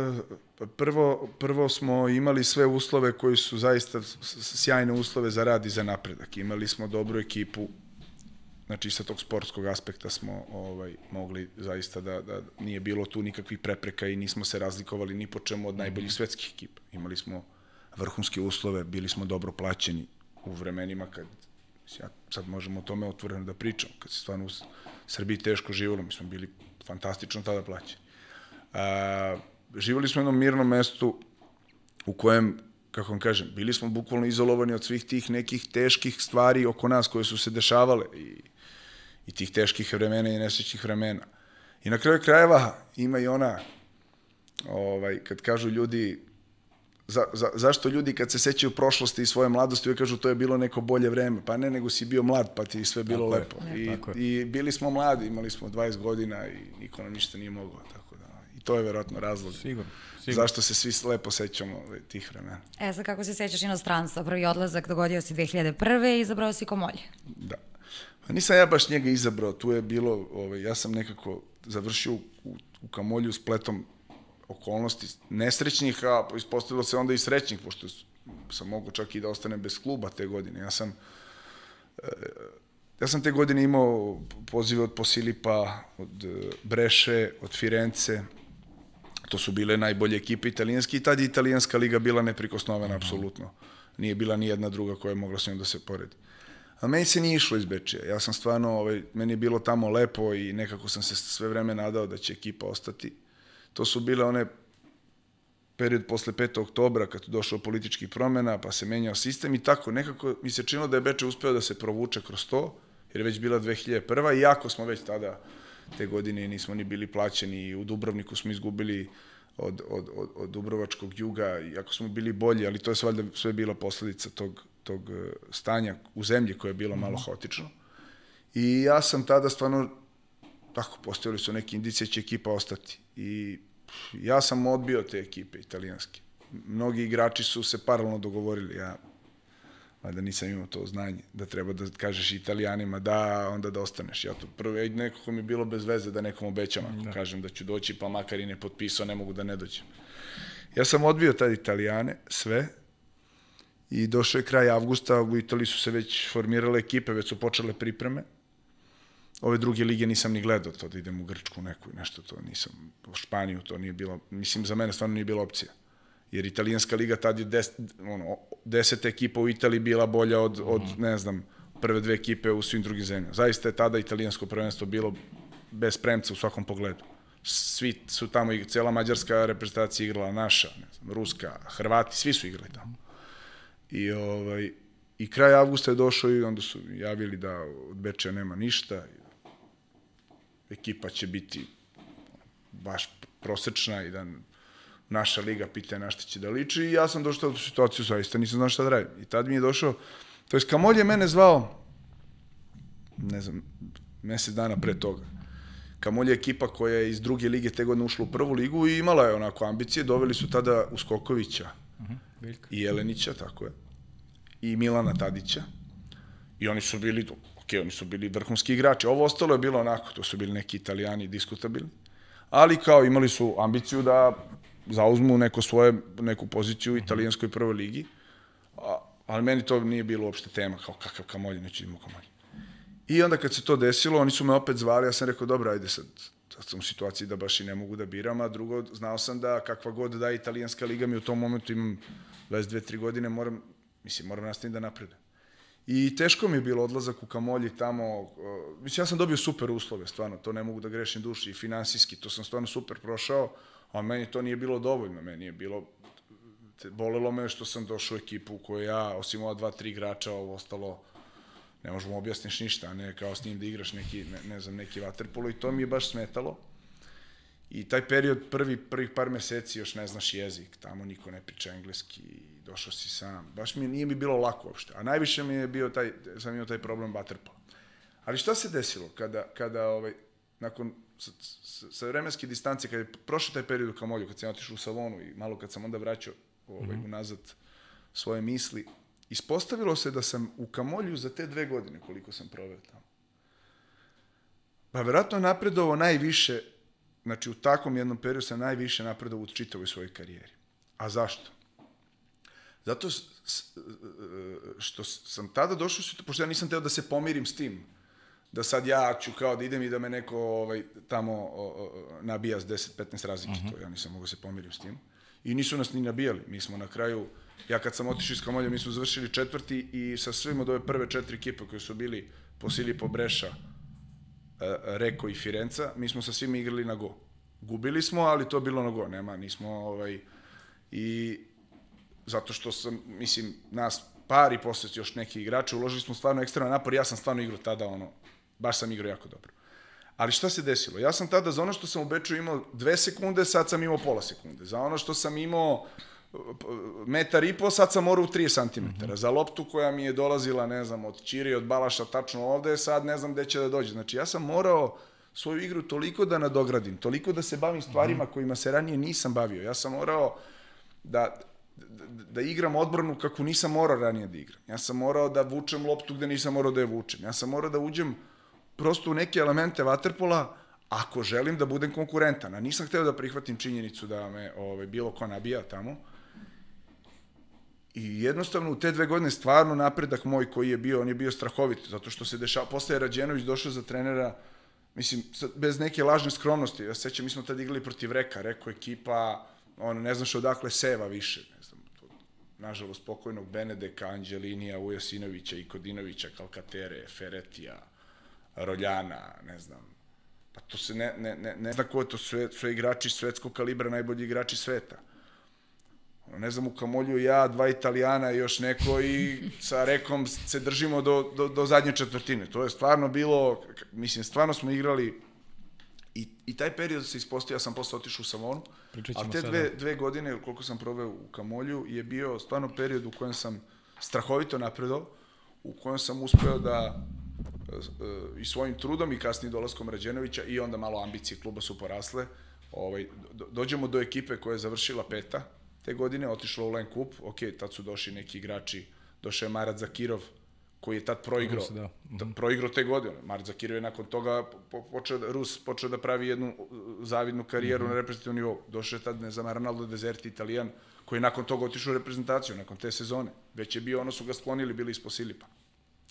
prvo smo imali sve uslove koji su zaista sjajne uslove za rad i za napredak. Imali smo dobru ekipu, znači sa tog sportskog aspekta smo mogli zaista da nije bilo tu nikakvih prepreka i nismo se razlikovali ni po čemu od najboljih svetskih ekipa. Imali smo vrhunske uslove, bili smo dobro plaćeni u vremenima kad, sad možemo o tome otvoreno da pričamo, kad se stvarno u Srbiji teško živjelo, mi smo bili fantastično tada plaćeni. Živjeli smo u jednom mirnom mestu u kojem, kako vam kažem, bili smo bukvalno izolovani od svih tih nekih teških stvari oko nas koje su se dešavale i tih teških vremena i nesrećnih vremena. I na kraju krajeva ima i ona, kad kažu ljudi, zašto ljudi kad se sećaju prošlosti i svoje mladosti uvijek kažu to je bilo neko bolje vreme, pa ne, nego si bio mlad pa ti je sve bilo lepo. I bili smo mladi, imali smo 20 godina i niko nam ništa nije mogao, tako da. I to je verovatno razlog zašto se svi lepo sećamo tih vremena. Sad kako se sećaš inostranstva, prvi odlazak dogodio si 2001. i izabrao si Komolje. Da. Pa nisam ja baš njega izabrao, tu je bilo, ja sam nekako završio u Kamolju spletom okolnosti nesrećnih, a ispostavilo se onda i srećnih, pošto sam mogo čak i da ostanem bez kluba te godine. Ja sam te godine imao pozive od Posilipa, od Breše, od Firence. To su bile najbolje ekipe italijanske i tad je italijanska liga bila neprikosnovena, apsolutno. Nije bila ni jedna druga koja je mogla s njom da se poredi. A meni se nije išlo iz Bečeja. Ja sam stvarno, meni je bilo tamo lepo i nekako sam se sve vreme nadao da će ekipa ostati. To su bile one period posle 5. oktobra kad je došao političkih promjena, pa se menjao sistem i tako. Nekako mi se činilo da je Bečej uspeo da se provuče kroz to, jer je već bila 2001. Iako smo već tada te godine nismo ni bili plaćeni i u Dubrovniku smo izgubili od Dubrovačkog juga, iako smo bili bolji, ali to je sve bila posledica tog stanja u zemlji koje je bilo malo haotično. I ja sam tada stvarno, tako, postojali su neke indicije će ekipa ostati. I ja sam odbio te ekipe italijanske. Mnogi igrači su se paralelno dogovorili, ja valjda nisam imao to znanje, da treba da kažeš Italijanima da, onda da ostaneš. Ja to prvo, nekako mi je bilo bez veze da nekom obećam, ako kažem da ću doći, pa makar i ne potpisao, ne mogu da ne dođem. Ja sam odbio tad Italijane, sve, i došao je kraj avgusta, u Italiji su se već formirale ekipe, već su počele pripreme. Ove druge lige nisam ni gledao to, da idem u Grčku neku i nešto, to nisam, u Španiju to nije bilo, mislim, za mene stvarno nije bila opcija. jer italijanska liga tad je 10 ekipa u Italiji bila bolja od ne znam, prve 2 ekipe u svim drugim zemljama. Zaista je tada italijansko prvenstvo bilo bez premca u svakom pogledu. Svi su tamo, cela mađarska reprezentacija igrala, naša, ne znam, ruska, Hrvati, svi su igrali tamo. I kraj avgusta je došao i onda su javili da od Bečeja nema ništa. Ekipa će biti baš prosečna i da naša liga pita na šta će da liči i ja sam došao u situaciju, zaista nisam znao šta da radim. I tad mi je došao, to je Kamolj je mene zvao, ne znam, mesec dana pre toga. Kamolj je ekipa koja je iz druge lige te godine ušla u prvu ligu i imala je onako ambicije, doveli su tada Uskokovića i Jelenića, tako je, i Milana Tadića i oni su bili, oni su bili vrhunski igrači. Ovo ostalo je bilo onako, to su bili neki Italijani diskutabilni, ali kao imali su ambiciju da zauzmu neku poziciju u italijanskoj prvoj ligi, ali meni to nije bilo uopšte tema, kao kakav Kamolj, neću idemo Kamolj. I onda kad se to desilo, oni su me opet zvali, ja sam rekao, dobro, ajde sad sam u situaciji da baš i ne mogu da biram, a drugo, znao sam da kakva god da je italijanska liga, mi u tom momentu imam 22-3 godine, moram nastaviti da napredujem. I teško mi je bilo odlazak u Kamolji tamo, mislim, ja sam dobio super uslove, stvarno, to ne mogu da grešim duši, i finansijski, to sam stvarno super prošao, a meni to nije bilo dovoljno, meni je bilo, bolelo me što sam došao u ekipu u kojoj ja, osim ova 2-3 igrača, ovo ostalo, ne možemo objasniš ništa, a ne kao s njim da igraš neki vaterpolo i to mi je baš smetalo. I taj period, prvih par meseci još ne znaš jezik, tamo niko ne priča engleski, došao si sam, baš nije mi bilo lako uopšte, a najviše mi je bio sam imao taj problem vaterpola. Ali šta se desilo kada nakon sa vremenske distance, kada je prošao taj period u Kamolju, kad sam otišao u Savonu i malo kad sam onda vraćao unazad svoje misli, ispostavilo se da sam u Kamolju za te 2 godine, koliko sam proveo tamo, pa verovatno napredovao najviše, znači u takvom jednom periodu sam najviše napredovao u čitavoj svojoj karijeri. A zašto? Zato što sam tada došao, pošto ja nisam teo da se pomirim s tim, da sad ja ću kao da idem i da me neko tamo nabija s 10-15 razlike, to ja nisam mogao se pomirim s tim. I nisu nas ni nabijali, mi smo na kraju, ja kad sam otišao iz Kamolja, mi smo završili 4. i sa svim od ove prve 4 ekipe koje su bili Posillipo, Breša, Reko i Firenca, mi smo sa svima igrali na go. Gubili smo, ali to bilo na go, nismo, i zato što sam, mislim, nas par i posle još neki igrači, uložili smo stvarno ekstremno napor, ja sam stvarno igrao tada, baš sam igrao jako dobro. Ali šta se desilo? Ja sam tada, za ono što sam u Beču imao 2 sekunde, sad sam imao pola sekunde. Za ono što sam imao 1,5 metar, sad sam morao u 30 cm. Za loptu koja mi je dolazila, ne znam, od Ćiri, od Balaša, tačno ovde, sad ne znam gde će da dođe. Znači, ja sam morao svoju igru toliko da nadogradim, toliko da se bavim stvarima kojima se ranije nisam bavio. Ja sam morao da igram odbranu kako nisam morao ranije da igram. Ja sam morao da vučem loptu gde nisam morao da je vučem. Ja sam morao da uđem prosto u neke elemente vaterpola ako želim da budem konkurentan. A nisam hteo da prihvatim činjenicu da me bilo ko nabija tamo. I jednostavno u te 2 godine stvarno napredak moj koji je bio, on je bio strahovit, zato što se dešava, posle je Rađenović došao za trenera, mislim, bez neke lažne skromnosti. Ja sećam, mi smo tada igrali protiv Reka, Reko ekipa, ne znaš odakle seva više, ne znam, nažalost pokojnog Benedeka, Anđelinija, Ujasinovića, Ikodinovića, Kalkatere, Feretija, Roljana, ne znam, pa to se ne zna ko, to su igrači svetskog kalibra, najbolji igrači sveta. Ne znam, u Kamolju ja, 2 Italijana i još neko i sa Rekom se držimo do zadnje četvrtine. To je stvarno bilo, mislim, stvarno smo igrali i taj period se ispostavio, ja sam posle otišao u Savonu, a te 2 godine, koliko sam proveo u Kamolju, je bio stvarno period u kojem sam strahovito napredao, u kojem sam uspeo da i svojim trudom i kasnije dolaskom Rađenovića i onda malo ambicije kluba su porasle, dođemo do ekipe koja je završila 5. te godine, otišla u Len Kup, tad su došli neki igrači, došao je Marat Zakirov, koji je tad proigrao te godine. Marat Zakirov je nakon toga počeo da pravi jednu zavidnu karijeru na reprezentativnom nivou. Došao je tad, ne znam, Arnaldo Deserti, Italijan, koji je nakon toga otišao u reprezentaciju, nakon te sezone. Već je bio, su ga sklonili, bili iz Posillipa.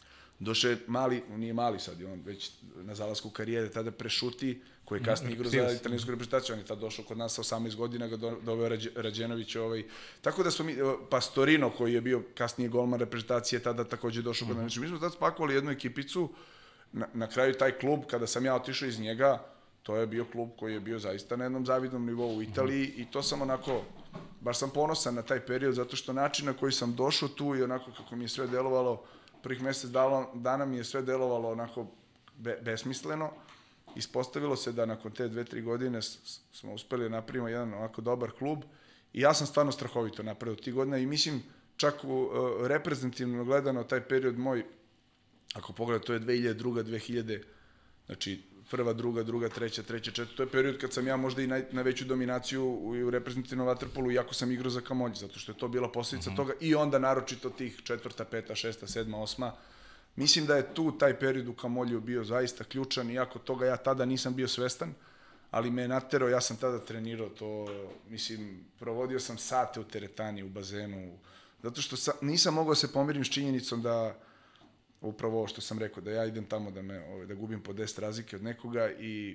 Došao je mali, nije mali sad, je on već na zalasku karijere, tada Prešuti, koji je kasnije igrao za italijansku reprezentaciju, on je tada došao kod nas sa 18 godina, ga doveo Rađenović, tako da smo mi, Pastorino, koji je bio kasnije golman reprezentacije, tada takođe došao kod nas. Mi smo tada spakovali jednu ekipicu, na kraju taj klub, kada sam ja otišao iz njega, to je bio klub koji je bio zaista na jednom zavidnom nivou u Italiji i to sam onako, baš sam ponosan na taj period, zato što način na koji sam došao tu i onako kako mi je sve delovalo, prvih mesec dana mi je sve delovalo onako besmisleno. Ispostavilo se da nakon te 2-3 godine smo uspeli da napravimo jedan onako dobar klub i ja sam stvarno strahovito napravio tih godina i mislim čak reprezentativno gledano taj period moj, ako pogledam, to je 2002. 2000, znači prva, druga, treća, četvrta, to je period kad sam ja možda i najveću dominaciju u reprezentativnom vaterpolu, iako sam igrao za Kamolje, zato što je to bila posljedica toga i onda naročito tih 4., 5., 6., 7., 8. Mislim da je tu taj period u Kamolju bio zaista ključan, iako toga ja tada nisam bio svestan, ali me je naterao, ja sam tada trenirao to, mislim, provodio sam sate u teretani, u bazenu, zato što nisam mogao se pomirim s činjenicom da upravo ovo što sam rekao, da ja idem tamo da gubim po 10 razlike od nekoga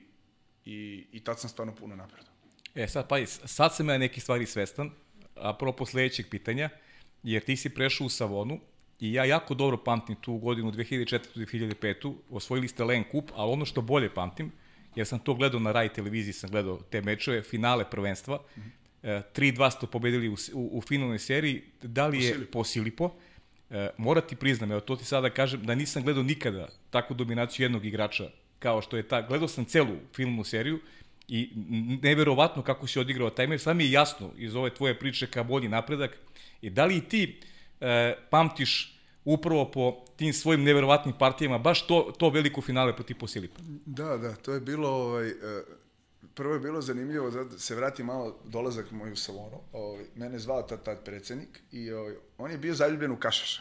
i tad sam stvarno puno napredao. Sad sam ja neki stvari svestan, apropo sledećeg pitanja, jer ti si prešao u Savonu i ja jako dobro pamtim tu godinu 2004-2005, osvojili ste Len Kup, ali ono što bolje pamtim, jer sam to gledao na Rai televiziji, sam gledao te mečeve, finale prvenstva, 3-2 ste pobedili u finalnoj seriji, da li je po Silipo? Mora ti priznam, evo to ti sada kažem, da nisam gledao nikada takvu dominaciju jednog igrača kao što je ta. Gledao sam celu filmnu seriju i neverovatno kako si odigrao taj meč. Sad mi je jasno iz ove tvoje priče ka bolji napredak. I da li i ti pamtiš upravo po tim svojim neverovatnim partijama baš to veliko finale protiv Posilipa? Da, to je bilo... Prvo je bilo zanimljivo, da se vrati malo dolazak moj u Savonu. Mene je zvao tad predsednik i on je bio zaljubljen u Kašaša.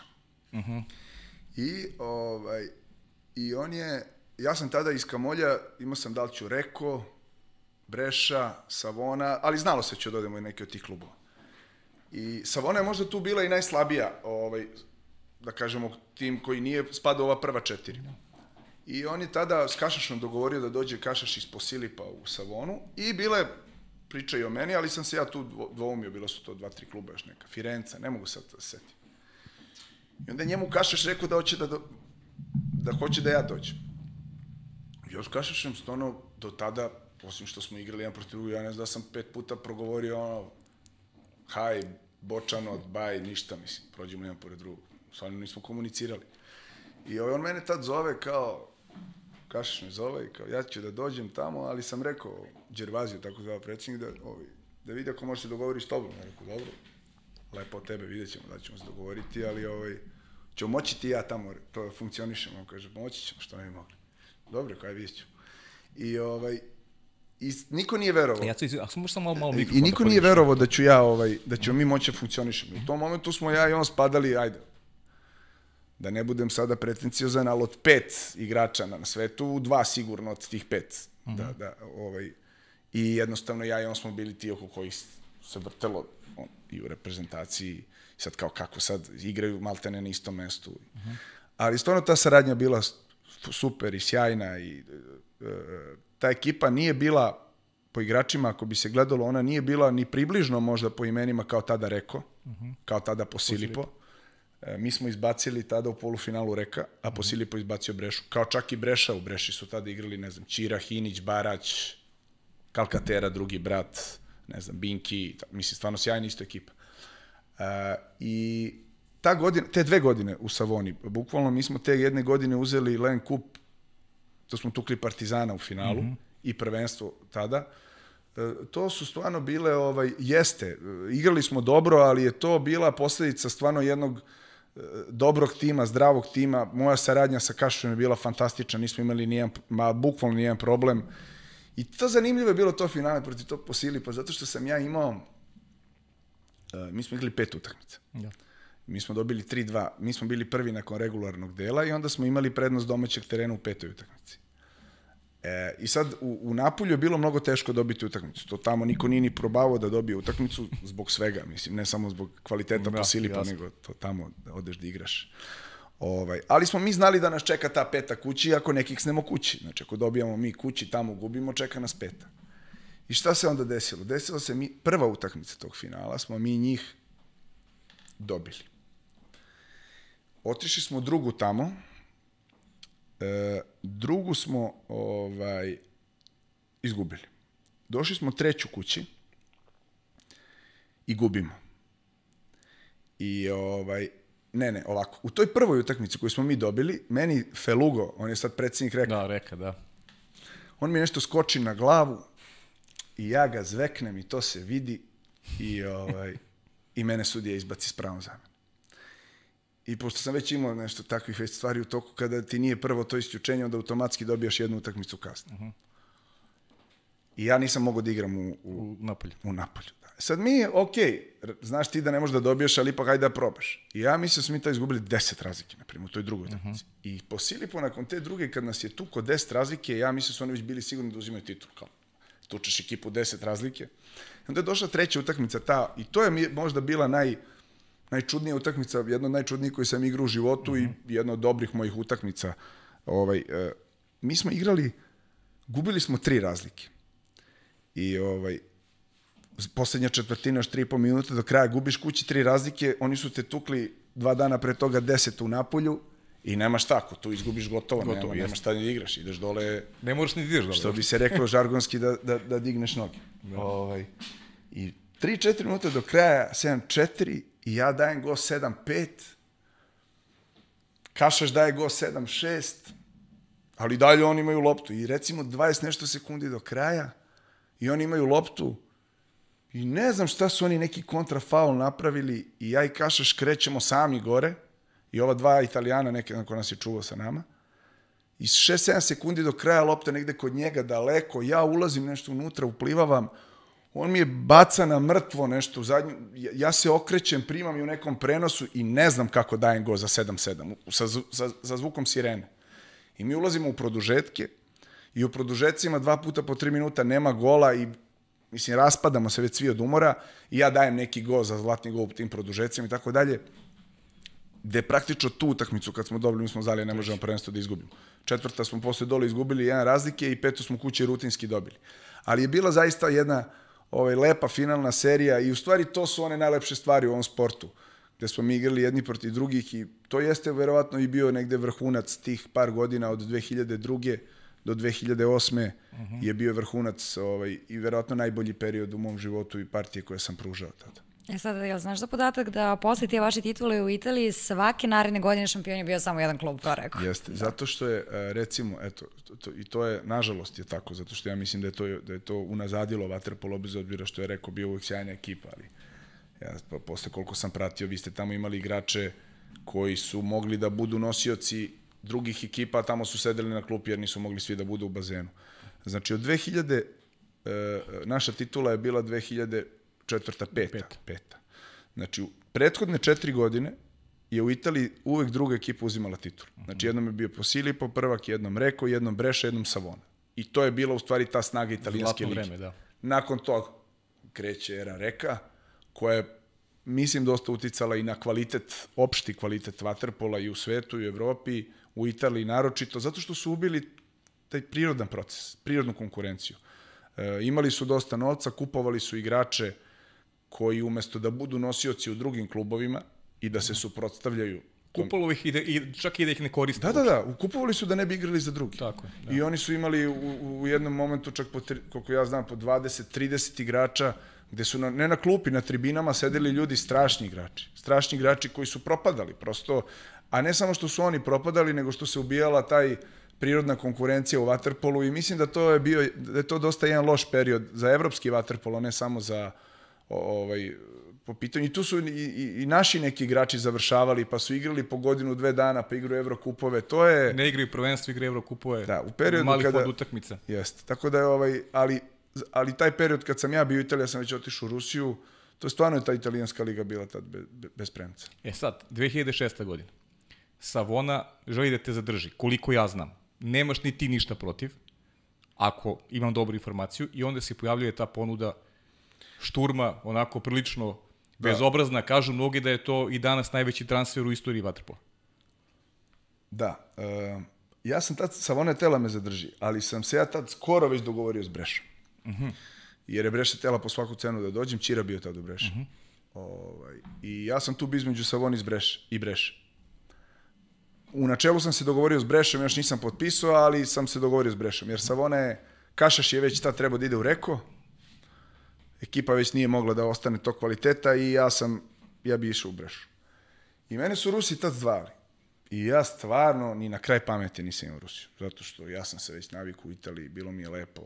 I on je, ja sam tada iz Kamolja, imao sam da li ću Reko, Breša, Savona, ali znalo se ću da odemo i neke od tih klubova. I Savona je možda tu bila i najslabija, da kažemo, tim koji nije spadao ova prva 4. I on je tada s Kašašom dogovorio da dođe Kašaš iz Posilipa u Savonu i bile priča i o meni, ali sam se ja tu dvoumio, bilo su to 2-3 kluba još neka, Firenca, ne mogu sad da se setim. I onda njemu Kašaš rekao da hoće da ja dođem. I ja s Kašašem stvarno do tada, osim što smo igrali jedan protiv drugo, ja ne znam da sam 5 puta progovorio haj, bočano, baj, ništa, mislim, prođemo jedan pored drugog. Stvarno nismo komunicirali. I on mene tad zove kao, Kašaš me zove i kao, ja ću da dođem tamo, ali sam rekao, Đervazio, tako zvao predsjednik, da vidi ako može se dogovori s tobom. Ja rekao, dobro, lepo od tebe, vidjet ćemo da ćemo se dogovoriti, ali ćemo moći ti ja tamo, to funkcionišemo. On kaže, moći ćemo, što ne bi mogli. Dobro, kaj vidjet ćemo. I niko nije verovao. I niko nije verovao da ću ja, da ćemo mi moći da funkcionišemo. U tom momentu smo ja i on spadali, ajde, da ne budem sada pretenciozan, ali od 5 igrača na svetu, 2 sigurno od tih 5. I jednostavno ja i on smo bili ti oko kojih se vrtelo i u reprezentaciji, sad kao kako sad igraju maltene na istom mestu. Ali stvarno ta saradnja bila super i sjajna i ta ekipa nije bila po igračima, ako bi se gledalo, ona nije bila ni približno možda po imenima kao tada Reko, kao tada Posilipo. Mi smo izbacili tada u polufinalu Reka, a Posilipo izbacio Brešu. Kao čak i Breša, u Breši su tada igrali, ne znam, Ćira, Hinić, Barać, Kalkatera, drugi brat, ne znam, Binki, mislim, stvarno sjajna isto ekipa. I te 2 godine u Savoni, bukvalno mi smo te jedne godine uzeli Len Kup, to smo tukli Partizana u finalu i prvenstvo tada. To su stvarno bile, jeste, igrali smo dobro, ali je to bila posledica stvarno jednog dobrog tima, zdravog tima. Moja saradnja sa Kašom je bila fantastična, nismo imali bukvalno nijedan problem. I to zanimljivo je bilo to finale protiv tog Posilipa, zato što sam ja imao, mi smo igrali 5 utakmica. Mi smo dobili 3-2, mi smo bili prvi nakon regularnog dela i onda smo imali prednost domaćeg terena u 5. utakmici. I sad u Napolju je bilo mnogo teško dobiti utakmicu. To tamo niko nije ni probavao da dobije utakmicu zbog svega, mislim, ne samo zbog kvaliteta Posilipa, nego to tamo da odeš da igraš. Ali smo mi znali da nas čeka ta peta kući ako ne kiksnemo kući. Znači, ako dobijamo mi kući, tamo gubimo, čeka nas peta. I šta se onda desilo? Desilo se prva utakmica tog finala, smo mi njih dobili. Otišli smo drugu tamo, drugu smo izgubili. Došli smo treću kući i gubimo. I ovako. U toj prvoj utakmici koju smo mi dobili, meni Felugo, on je sad predsjednik da. On mi nešto skoči na glavu i ja ga zveknem i to se vidi i mene sudija izbaci s pravom za mene. I pošto sam već imao nešto takvih već stvari u toku, kada ti nije prvo to isključenje, onda automatski dobijaš jednu utakmicu kasno. I ja nisam mogao da igram u Napolju. Sad mi, znaš ti da ne možeš da dobiješ, ali ipak hajde da probaš. I ja mislim da smo mi to izgubili 10 razlike, naprimjer, u toj drugoj utakmici. I po sili nakon te druge, kad nas je tu kod 10 razlike, ja mislim da su oni već bili sigurni da uzimaju titul. Kao, tučeš ekipu 10 razlike. Onda je došla treća utakmica i to je možda bila najčudnija utakmica, jedna od najčudnijih koju sam igrao u životu i jedna od dobrih mojih utakmica. Mi smo igrali, gubili smo 3 razlike. I posljednja četvrtina, još 3,5 minuta do kraja, gubiš kući 3 razlike, oni su te tukli 2 dana pre toga 10 u Napolju i nema šta, ako tu izgubiš gotovo nema šta ni da igraš, ideš dole... Ne moraš ni da ideš dole. Što bi se reklo žargonski da digneš noge. I 3-4 minuta do kraja, 7-4 i ja dajem go 7-5, Kašaš daje go 7-6, ali dalje oni imaju loptu i recimo 20 nešto sekundi do kraja i oni imaju loptu i ne znam šta su oni neki kontrafaul napravili i ja i Kašaš krećemo sami gore i ova 2 Italijana neko nas je čuvao sa nama i 6-7 sekundi do kraja lopta negde kod njega daleko, ja ulazim nešto unutra, uplivavam, on mi je baca na mrtvo nešto, ja se okrećem, primam i u nekom prenosu i ne znam kako dajem go za 7-7, sa zvukom sirene. I mi ulazimo u produžetke i u produžetcima 2 puta po 3 minuta nema gola i mislim, raspadamo se već svi od umora i ja dajem neki gol za zlatni gol u tim produžecima i tako dalje, gde praktično tu utakmicu kad smo dobili, mi smo znali, ne možemo prvenstvo da izgubimo. 4. smo posle dole izgubili 1 razlike i 5. smo kući rutinski dobili. Ali je bila zaista jedna lepa finalna serija i u stvari to su one najlepše stvari u ovom sportu, gde smo mi igrali jedni protiv drugih i to jeste verovatno i bio negde vrhunac tih par godina od 2002. do 2008. je bio vrhunac i verovatno najbolji period u mom životu i partije koje sam pružao tada. Sad, jel znaš za podatak da posle te vaše titule u Italiji svake naredne godine šampion je bio samo jedan klub, to rekao? Jeste, zato što je, recimo, i to je, nažalost je tako, zato što ja mislim da je to unazadilo vaterpolo, bez obzira što je rekao, bio uvijek sjajna ekipa, ali ja, posle koliko sam pratio, vi ste tamo imali igrače koji su mogli da budu nosioci drugih ekipa, a tamo su sedeli na klupi jer nisu mogli svi da budu u bazenu. Znači, od 2000, naša titula je bila 2004. Peta. Znači, u prethodne 4 godine je u Italiji uvek druga ekipa uzimala titul. Znači, jednom je bio Posilipo prvak, jednom Reko, jednom Breša, jednom Savona. I to je bila u stvari ta snaga italijanske lige. Vreme, da. Nakon toga kreće era Reka, koja je, mislim, dosta uticala i na kvalitet, opšti kvalitet vaterpola i u svetu, i u Evropi, u Italiji naročito, zato što su ubili taj prirodan proces, prirodnu konkurenciju. Imali su dosta novca, kupovali su igrače koji umesto da budu nosioci u drugim klubovima i da se suprotstavljaju. Kupovali ih i čak i da ih ne koriste. Da, kupovali su da ne bi igrali za drugi. Tako, da. I oni su imali u jednom momentu čak, koliko ja znam, po 20-30 igrača, gde su ne na klupi, na tribinama sedeli ljudi, strašni igrači koji su propadali prosto, a ne samo što su oni propadali, nego što se ubijala taj prirodna konkurencija u vaterpolu i mislim da je to dosta jedan loš period za evropski vaterpolo, ne samo za po pitanju. I tu su i naši neki igrači završavali, pa su igrali po 1-2 dana, pa igraju Evrokupove. To je... Ne igraju prvenstvo, igraju Evrokupove. Da, u periodu malih kada... od utakmica. Jeste. Tako da je ali taj period kad sam ja bio u Italiji, ja sam već otišao u Rusiju, to je stvarno ta italijanska liga bila tad bez premca. Sad, 2006. godina. Savona želi da te zadrži, koliko ja znam. Nemaš ni ti ništa protiv, ako imam dobru informaciju, i onda se pojavljuje ta ponuda Šturma, onako prilično bezobrazna. Kažu mnogi da je to i danas najveći transfer u istoriji vaterpola. Da. Ja sam tad, Savona je tela me zadrži, ali sam se ja tad skoro već dogovorio s Brešom. Jer je Breša tela po svaku cenu da dođem, Ćira bio tad u Breši. I ja sam tu bio između Savona i Breše. U načelu sam se dogovorio s Brešom, još nisam potpisao, ali sam se dogovorio s Brešom, jer Savona je, Kašaš je već tad trebao da ide u Reko, ekipa već nije mogla da ostane tog kvaliteta i ja bi išao u Brešu. I mene su Rusi tad zvali. I ja stvarno ni na kraj pameti nisam imao Rusiju, zato što ja sam se već navikao u Italiji, bilo mi je lepo,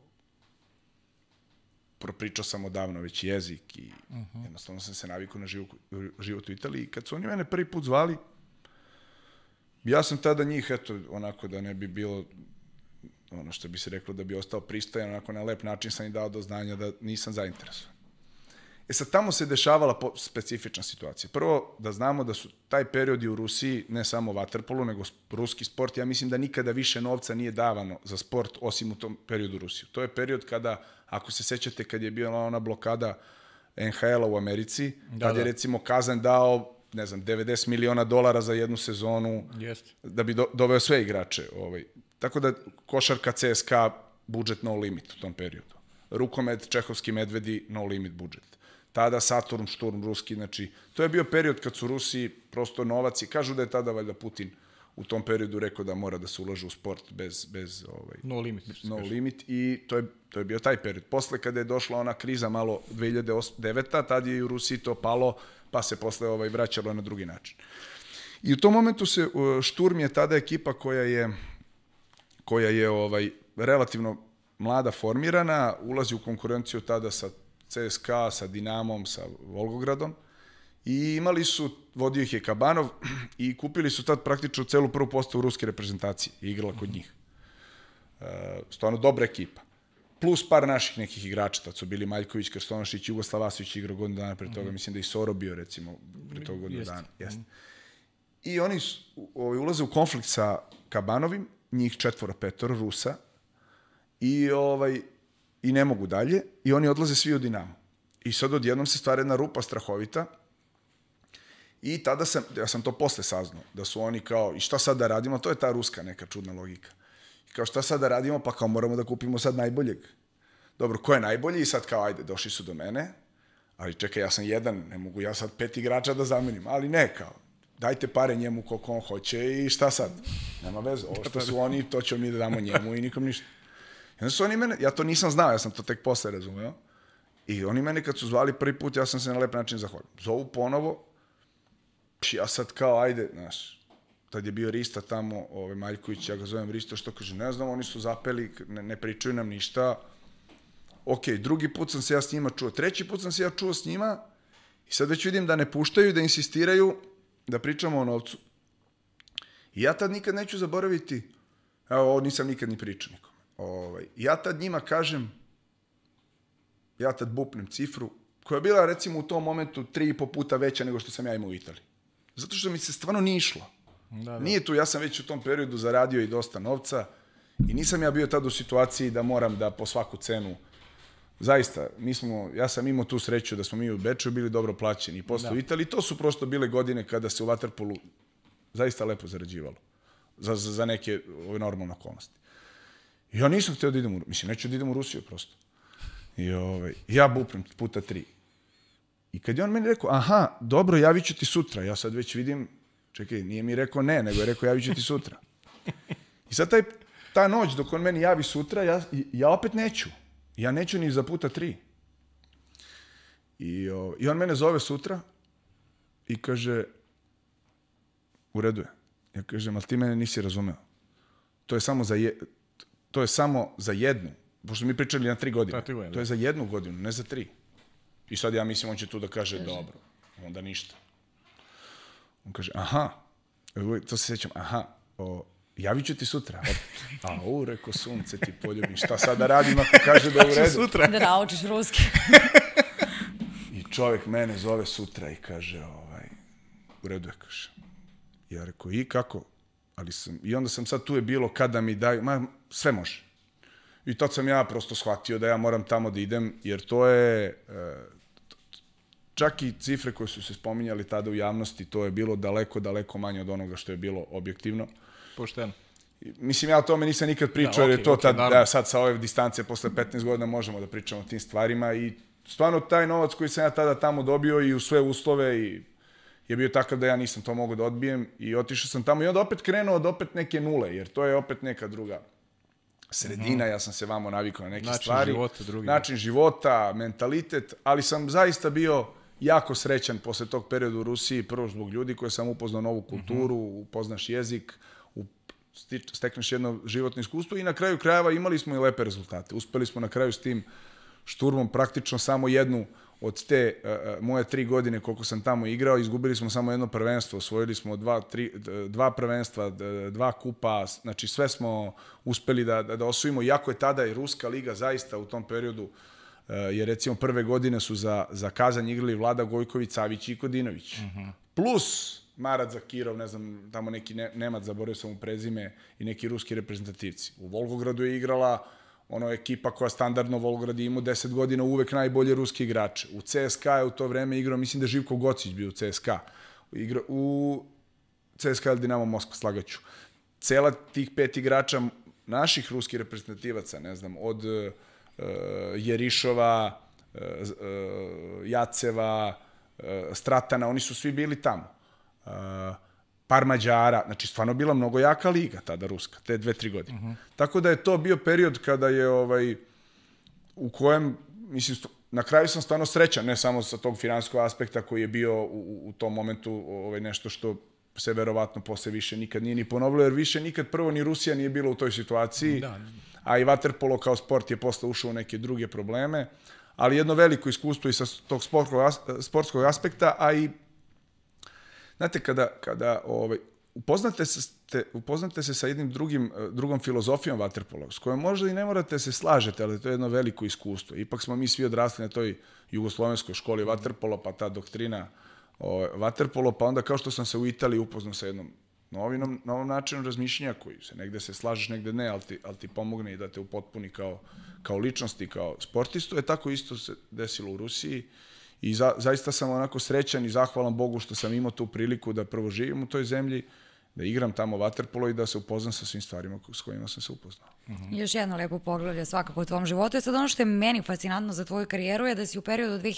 propričao sam odavno već jezik i jednostavno sam se navikao na život u Italiji. I kad su oni mene prvi put zvali, ja sam tada njih, eto, onako da ne bi bilo, ono što bi se reklo, da bi ostao pristojan, onako na lep način sam im dao do znanja da nisam zainteresovan. Sad, tamo se dešavala specifična situacija. Prvo, da znamo da su taj period u Rusiji, ne samo vaterpolu, nego ruski sport, ja mislim da nikada više novca nije davano za sport, osim u tom periodu u Rusiju. To je period kada, ako se sećate, kad je bila ona blokada NHL-a u Americi, kad je recimo Kazan dao, ne znam, $90 miliona za jednu sezonu, da bi doveo sve igrače. Tako da košarka CSKA, budžet no limit u tom periodu. Rukomet, čehovski medvedi, no limit budžet. Tada Saturn, Šturm, ruski, znači, to je bio period kad su Rusi prosto novac i kažu da je tada valjda Putin u tom periodu rekao da mora da se ulaže u sport bez no limit i to je bio taj period. Posle kada je došla ona kriza malo 2009. Tad je i u Rusiji to palo, pa se posle vraćalo na drugi način. I u tom momentu se Šturm je tada ekipa koja je relativno mlada formirana, ulazi u konkurenciju tada sa CSKA, sa Dinamom, sa Volgogradom i imali su, vodio ih je Kabanov i kupili su tad praktično celu prvu postavu ruske reprezentacije i igrala kod njih. Stvarno dobra ekipa. Plus par naših nekih igrača, tad su bili Maljković, Krstonošić, Jugoslav Vasović igrao godinu dana pre toga, mislim da i Soro bio recimo pre toga godinu dana. I oni ulaze u konflikt sa Kabanovim, njih 4-5 Rusa i ne mogu dalje i oni odlaze svi u Dinamo. I sad odjednom se stvara jedna rupa strahovita i tada ja sam to posle saznao, da su oni kao, i šta sad da radimo, to je ta ruska neka čudna logika. I kao šta sad da radimo, pa kao moramo da kupimo sad najboljeg. Dobro, ko je najbolji? I sad kao, ajde, došli su do mene, ali čekaj, ja sam jedan, ne mogu ja sad 5 igrača da zamenim, ali ne, kao, dajte pare njemu koliko on hoće i šta sad? Nema veze, ovo što su oni, to ćemo mi da damo njemu i nikom ništa. Onda su oni mene, ja to nisam znao, ja sam to tek posle razumeo, i oni mene kad su zvali prvi put, ja sam se na lep način zahvalio. Zovu ponovo, ja sad kao, ajde, znaš, tad je bio Rista tamo, Maljković, ja ga zovem Risto, što kaže, ne znam, oni su zapeli, ne pričaju nam ništa. Ok, drugi put sam se ja s njima čuo, treći put sam se ja čuo s njima i sad već vidim da ne puštaju, da insistiraju da pričamo o novcu. I ja tad nikad neću zaboraviti, evo, ovo nisam nikad ni pričao nikom. Ja tad njima kažem, ja tad bupnem cifru, koja je bila recimo u tom momentu 3,5 puta veća nego što sam ja imao u Italiji. Zato što mi se stvarno nije išlo. Nije tu, ja sam već u tom periodu zaradio i dosta novca i nisam ja bio tad u situaciji da moram da po svaku cenu, zaista, ja sam imao tu sreću da smo mi u Beču bili dobro plaćeni i posle u Italiji. To su prosto bile godine kada se u vaterpolu zaista lepo zarađivalo za neke normalne okolnosti. Ja nisam hteo da idem u Rusiju, mislim, neću da idem u Rusiju prosto. I ja bupnem puta 3. I kad je on meni rekao, aha, dobro, javit ću ti sutra, ja sad već vidim, čekaj, nije mi rekao ne, nego je rekao javit ću ti sutra. I sad ta noć dok on meni javi sutra, ja opet neću. Ja neću ni za puta 3. I on mene zove sutra i kaže, u redu je. Ja kažem, ali ti mene nisi razumeo. To je samo za jednu, pošto mi pričali na 3 godine. To je za 1 godinu, ne za 3. I sad ja mislim, on će tu da kaže, dobro, onda ništa. On kaže, aha, to se sjećam, aha, javit ću ti sutra. Rekao, sunce ti poljubim, šta sad da radim ako kaže da je u redu? Da naučiš ruski. I čovjek mene zove sutra i kaže, u redu je, kaže. Ja rekao, i kako? I onda sam sad tu je bilo kada mi daju, sve može. I tad sam ja prosto shvatio da ja moram tamo da idem, jer to je čak i cifre koje su se spominjali tada u javnosti, to je bilo daleko, daleko manje od onoga što je bilo objektivno. Pošteno. Mislim, ja o tome nisam nikad pričao, jer je to sad sa ove distance posle 15 godina možemo da pričamo o tim stvarima i stvarno taj novac koji sam ja tada tamo dobio i u sve uslove i je bio takav da ja nisam to mogao da odbijem i otišao sam tamo i onda opet krenuo od opet neke nule, jer to je opet neka druga sredina, ja sam se vamo navikao na neke stvari. Način života, mentalitet, ali sam zaista bio jako srećan posle tog perioda u Rusiji, prvo zbog ljudi koje sam upoznao novu kulturu, upoznaš jezik, stekneš jedno životno iskustvo i na kraju krajeva imali smo i lepe rezultate. Uspeli smo na kraju s tim šturmom praktično samo jednu od te moje 3 godine koliko sam tamo igrao, izgubili smo samo jedno prvenstvo, osvojili smo 2 prvenstva, 2 kupa, znači sve smo uspeli da osvojimo, iako je tada i Ruska liga zaista u tom periodu, jer recimo prve godine su za Kazanj igrali Vlada Gojković, Savić i Kodinović. Plus Marat Zakirov, ne znam, tamo neki Nemac, zaboravio sam mu prezime, i neki ruski reprezentativci. U Volgogradu je igrala ekipa koja standardno Volgograd imao 10 godina uvek najbolje ruski igrače. U CSKA je u to vreme igrao, mislim da je Živko Gocić bio u CSKA. U CSKA ili Dinamo Moskva, slagaću. Cela tih 5 igrača naših ruskih reprezentativaca, ne znam, od Jerišova, Jaceva, Stratana, oni su svi bili tamo. Par Mađara, znači stvarno bila mnogo jaka liga tada ruska, te 2-3 godine. Tako da je to bio period kada je u kojem, mislim, na kraju sam stvarno srećan, ne samo sa tog finansijskog aspekta koji je bio u tom momentu nešto što se verovatno posle više nikad nije ni ponovilo, jer više nikad prvo ni Rusija nije bila u toj situaciji, a i vaterpolo kao sport je posle ušao u neke druge probleme, ali jedno veliko iskustvo i sa tog sportskog aspekta, a i znate, kada upoznate se sa jednim drugom filozofijom vaterpola, s kojom možda i ne morate se slažete, ali to je jedno veliko iskustvo. Ipak smo mi svi odrasli na toj jugoslovenskoj školi vaterpola, pa ta doktrina vaterpolo, pa onda kao što sam se u Italiji upoznao sa jednom novom načinom razmišljenja, koji se negde se slažeš, negde ne, ali ti pomogne i da te upotpuni kao ličnost i kao sportistu, tako isto se desilo u Rusiji. I zaista sam onako srećan i zahvalan Bogu što sam imao tu priliku da prvo živim u toj zemlji, da igram tamo vaterpolo i da se upoznam sa svim stvarima s kojima sam se upoznao. Još jedno lepo poglavlje svakako u tvom životu. Je sad ono što je meni fascinantno za tvoju karijeru je da si u periodu od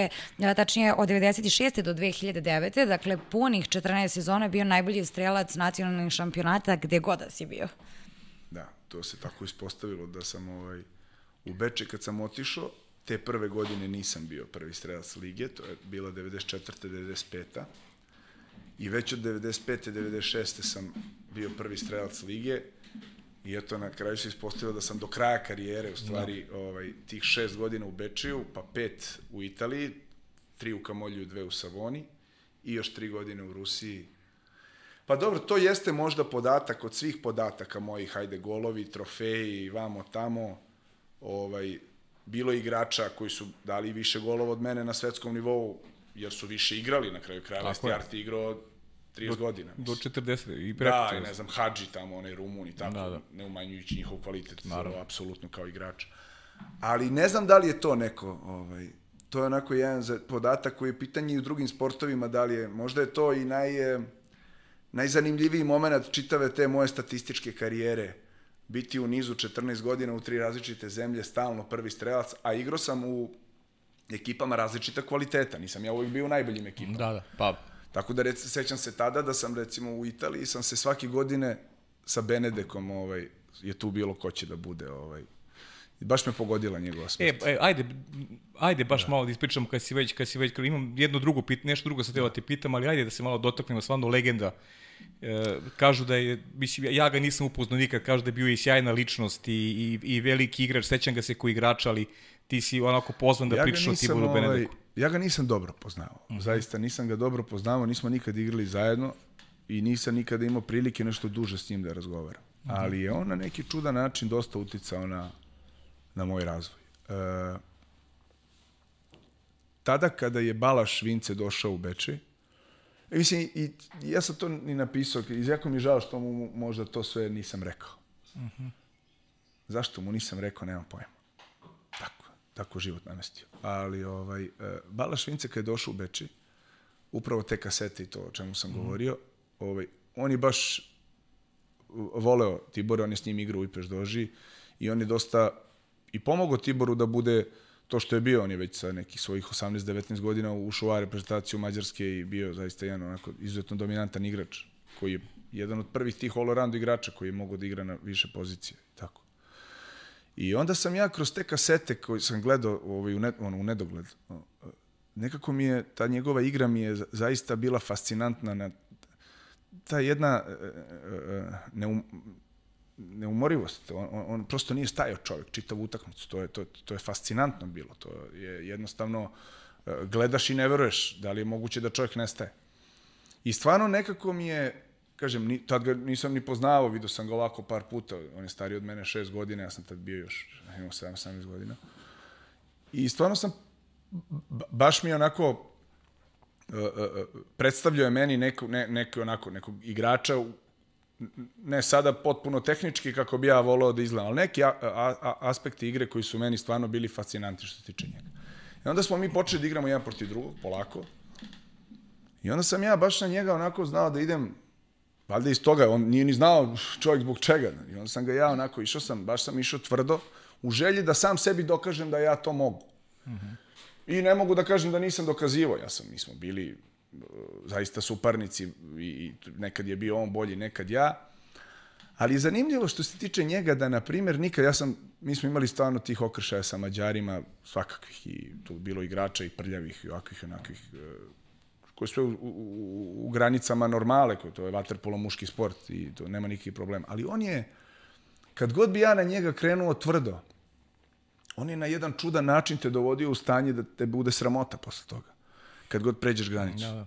96. do 2009. Dakle, punih 14 sezona bio najbolji strelac nacionalnih šampionata gde god da si bio. Da, to se tako ispostavilo da sam u Beče kad sam otišao, te prve godine nisam bio prvi strelac lige, to je bila 94. 95. I već od 95. 96. sam bio prvi strelac lige i eto na kraju se ispostavilo da sam do kraja karijere, u stvari tih 6 godina u Bečiju, pa 5 u Italiji, 3 u Kamolju, 2 u Savoni i još 3 godine u Rusiji. Pa dobro, to jeste možda podatak od svih podataka mojih, hajde, golovi, trofeji, vamo, tamo, bilo igrača koji su dali više golova od mene na svetskom nivou, jer su više igrali na kraju krajeva. Stjarti igrao 30 godina. Do 40 i preko 40. Da, i ne znam, Hadži tamo, onaj Rumun i tako, ne umanjujući njihov kvalitet, apsolutno kao igrač. Ali ne znam da li je to neko, to je onako jedan podatak koji je pitanje i u drugim sportovima, da li je, možda je to i najzanimljiviji moment čitave te moje statističke karijere, biti u nizu 14 godina u 3 različite zemlje, stalno prvi strelac, a igrao sam u ekipama različita kvaliteta, nisam ja uvijek bio u najboljim ekipama. Tako da sećam se tada da sam recimo u Italiji, sam se svake godine sa Benedekom, je tu bilo ko će da bude, baš me pogodila njegova smrt. Ajde baš malo da ispričamo kad si već, imam jedno drugo pitanje, nešto drugo sam teo da te pitam, ali ajde da se malo dotaknemo, stvarno legenda. Kažu da je, mislim, ja ga nisam upoznao nikad, kažu da je bio i sjajna ličnost i veliki igrač, sećam ga se ko igrač, ali ti si onako pozvan da pričaš o Tiboru Benedeku. Ja ga nisam dobro poznao, zaista nisam ga dobro poznao, nismo nikad igrali zajedno i nisam nikada imao prilike nešto duže s njim da razgovaram. Ali je on na neki čudan način dosta uticao na moj razvoj. Tada kada je Balaš Vince došao u Bečej, mislim, i ja sam to ni napisao, jako mi je žao što mu možda to sve nisam rekao. Zašto mu nisam rekao, nemam pojma. tako život namestio. Ali Balaš Vince kad je došao u Beči, upravo te kasete i to o čemu sam govorio, on je baš voleo Tibora, on je s njim igrao u Ipeš Doži i on je dosta i pomogao Tiboru da bude to što je bio. On je već sa nekih svojih 18-19 godina ušao u reprezentaciju Mađarske i bio zaista jedan onako izuzetno dominantan igrač, koji je jedan od prvih tih all-around igrača koji je mogao da igra na više pozicije. Tako. I onda sam ja kroz te kasete koje sam gledao u nedogled, nekako mi je, ta njegova igra mi je zaista bila fascinantna, ta jedna neumorivost. On prosto nije stajao čovjek, čitavu utakmicu. To je fascinantno bilo. To je jednostavno, gledaš i ne veruješ da li je moguće da čovjek nestaje. I stvarno nekako mi je, kažem, tad ga nisam ni poznavao, vidio sam ga ovako par puta, on je stariji od mene 6 godina, ja sam tad bio još, imao 7-18 godina. I stvarno sam, baš mi je onako, predstavljao je meni nekog igrača, ne sada potpuno tehnički kako bi ja volao da izgledam, ali neki aspekti igre koji su meni stvarno bili fascinantni što se tiče njega. I onda smo mi počeli da igramo jedan protiv drugog, polako, i onda sam ja baš na njega onako znao da idem, valjda iz toga, on nije ni znao čovjek zbog čega, i onda sam ga ja onako baš sam išao tvrdo, u želji da sam sebi dokažem da ja to mogu. I ne mogu da kažem da nisam dokazivao, mi smo bili zaista suparnici i nekad je bio on bolji, nekad ja, ali je zanimljivo što se tiče njega da, na primjer, mi smo imali stvarno tih okršaja sa Mađarima, svakakvih, i tu bilo igrača i prljavih, i ovakvih, onakvih, koji su u granicama normale, to je vaterpolo muški sport i to nema nikakvih problema. Ali on je, kad god bi ja na njega krenuo tvrdo, on je na jedan čudan način te dovodio u stanje da te bude sramota posle toga, kad god pređeš granicu. Ja.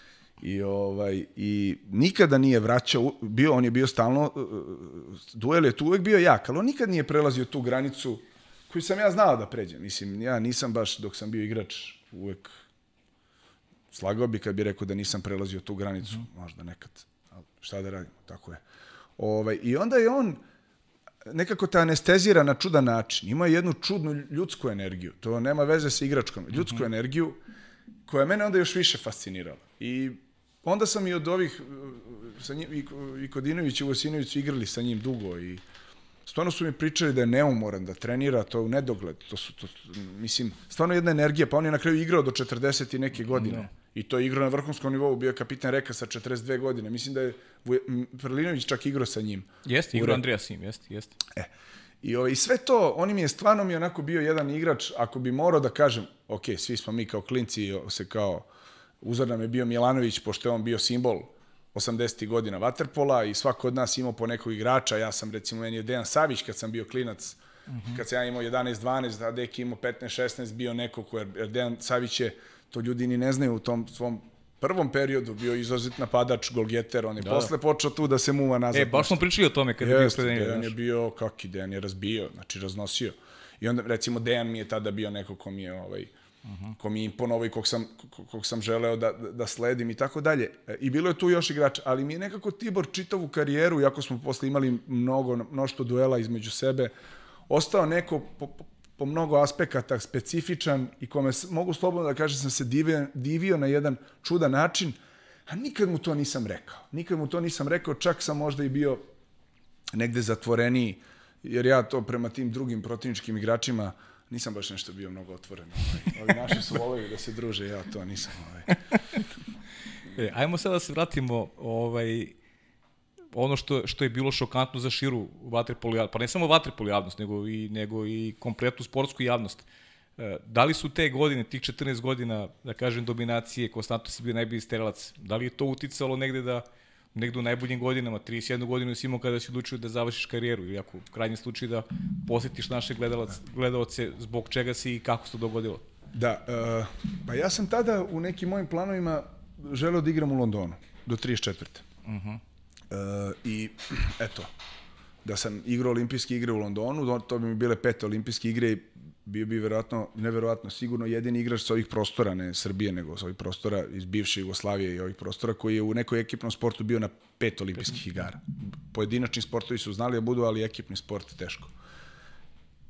I nikada nije vraćao, on je bio stalno, duel je tu uvek bio jak, ali on nikad nije prelazio tu granicu koju sam ja znao da pređem. Mislim, ja nisam baš, dok sam bio igrač, uvek slagao bi kad bi rekao da nisam prelazio tu granicu, možda nekad, ali šta da radimo, tako je. I onda je on nekako te anestezira na čudan način. Ima jednu čudnu ljudsku energiju, to nema veze sa igračkom, ljudsku energiju koja je mene onda još više fascinirala. I onda sam i od ovih, i Kodinović i Vojsinović su igrali sa njim dugo i stvarno su mi pričali da je neumoran, da trenira, to u nedogled. Mislim, stvarno jedna energija, pa on je na kraju igrao do 40 i neke godine. I to je igrao na vrhunskom nivou, bio je kapitan Reka sa 42 godine. Mislim da je Prlinović čak igrao sa njim. Jeste, igrao Andrija Sim, jeste. I sve to, on mi je stvarno onako bio jedan igrač, ako bi morao da kažem, ok, svi smo mi kao klinci, uzor nam je bio Milanović, pošto je on bio simbol 80. godina vaterpola i svako od nas imao po nekog igrača. Ja sam, recimo, meni je Dejan Savić kad sam bio klinac, kad sam ja imao 11-12, a Deki imao 15-16, bio neko jer Dejan Savić je, to ljudi ni ne znaju, u tom svom prvom periodu bio izrazit napadač, golgeter, on je posle počeo tu da se muva nazad. Baš smo pričali o tome kada je bio srednje. Dejan je bio, Dejan je razbio, znači raznosio. I onda, recimo, Dejan mi je tada bio neko ko mi je imponovao i kog sam želeo da sledim i tako dalje. I bilo je tu još igrača, ali mi je nekako Tibor čitavu karijeru, iako smo posle imali mnoštvo duela između sebe, ostao neko po mnogo aspekata specifičan i kome mogu slobodno da kažem sam se divio na jedan čudan način, a nikad mu to nisam rekao. Čak sam možda i bio negde zatvoreniji, jer ja to prema tim drugim protivničkim igračima nisam baš nešto bio mnogo otvoren. Ovi naši su voleli da se druže, ja to nisam. Ajmo sad da se vratimo ono što je bilo šokantno za širu vaterpolo javnost, pa ne samo vaterpolo javnost, nego i kompletnu sportsku javnost. Da li su te godine, tih 14 godina, da kažem, dominacije, konstantno si bio najbolji strelac, da li je to uticalo negde u najboljim godinama, 31 godinu si imao kada si odlučio da završiš karijeru, ili ako u krajnjem slučaju da posjetiš naše gledalce, zbog čega si i kako se to dogodilo? Da, pa ja sam tada u nekim mojim planovima želeo da igram u Londonu, do 34. I eto, da sam igrao olimpijske igre u Londonu, to bi mi bile 5. olimpijske igre i bio bi neverovatno sigurno jedini igrač sa ovih prostora, ne Srbije, nego sa ovih prostora iz bivše Jugoslavije i ovih prostora, koji je u nekoj ekipnom sportu bio na 5 olimpijskih igara. Pojedinačni sportovi su znali da budu, ali ekipni sport teško.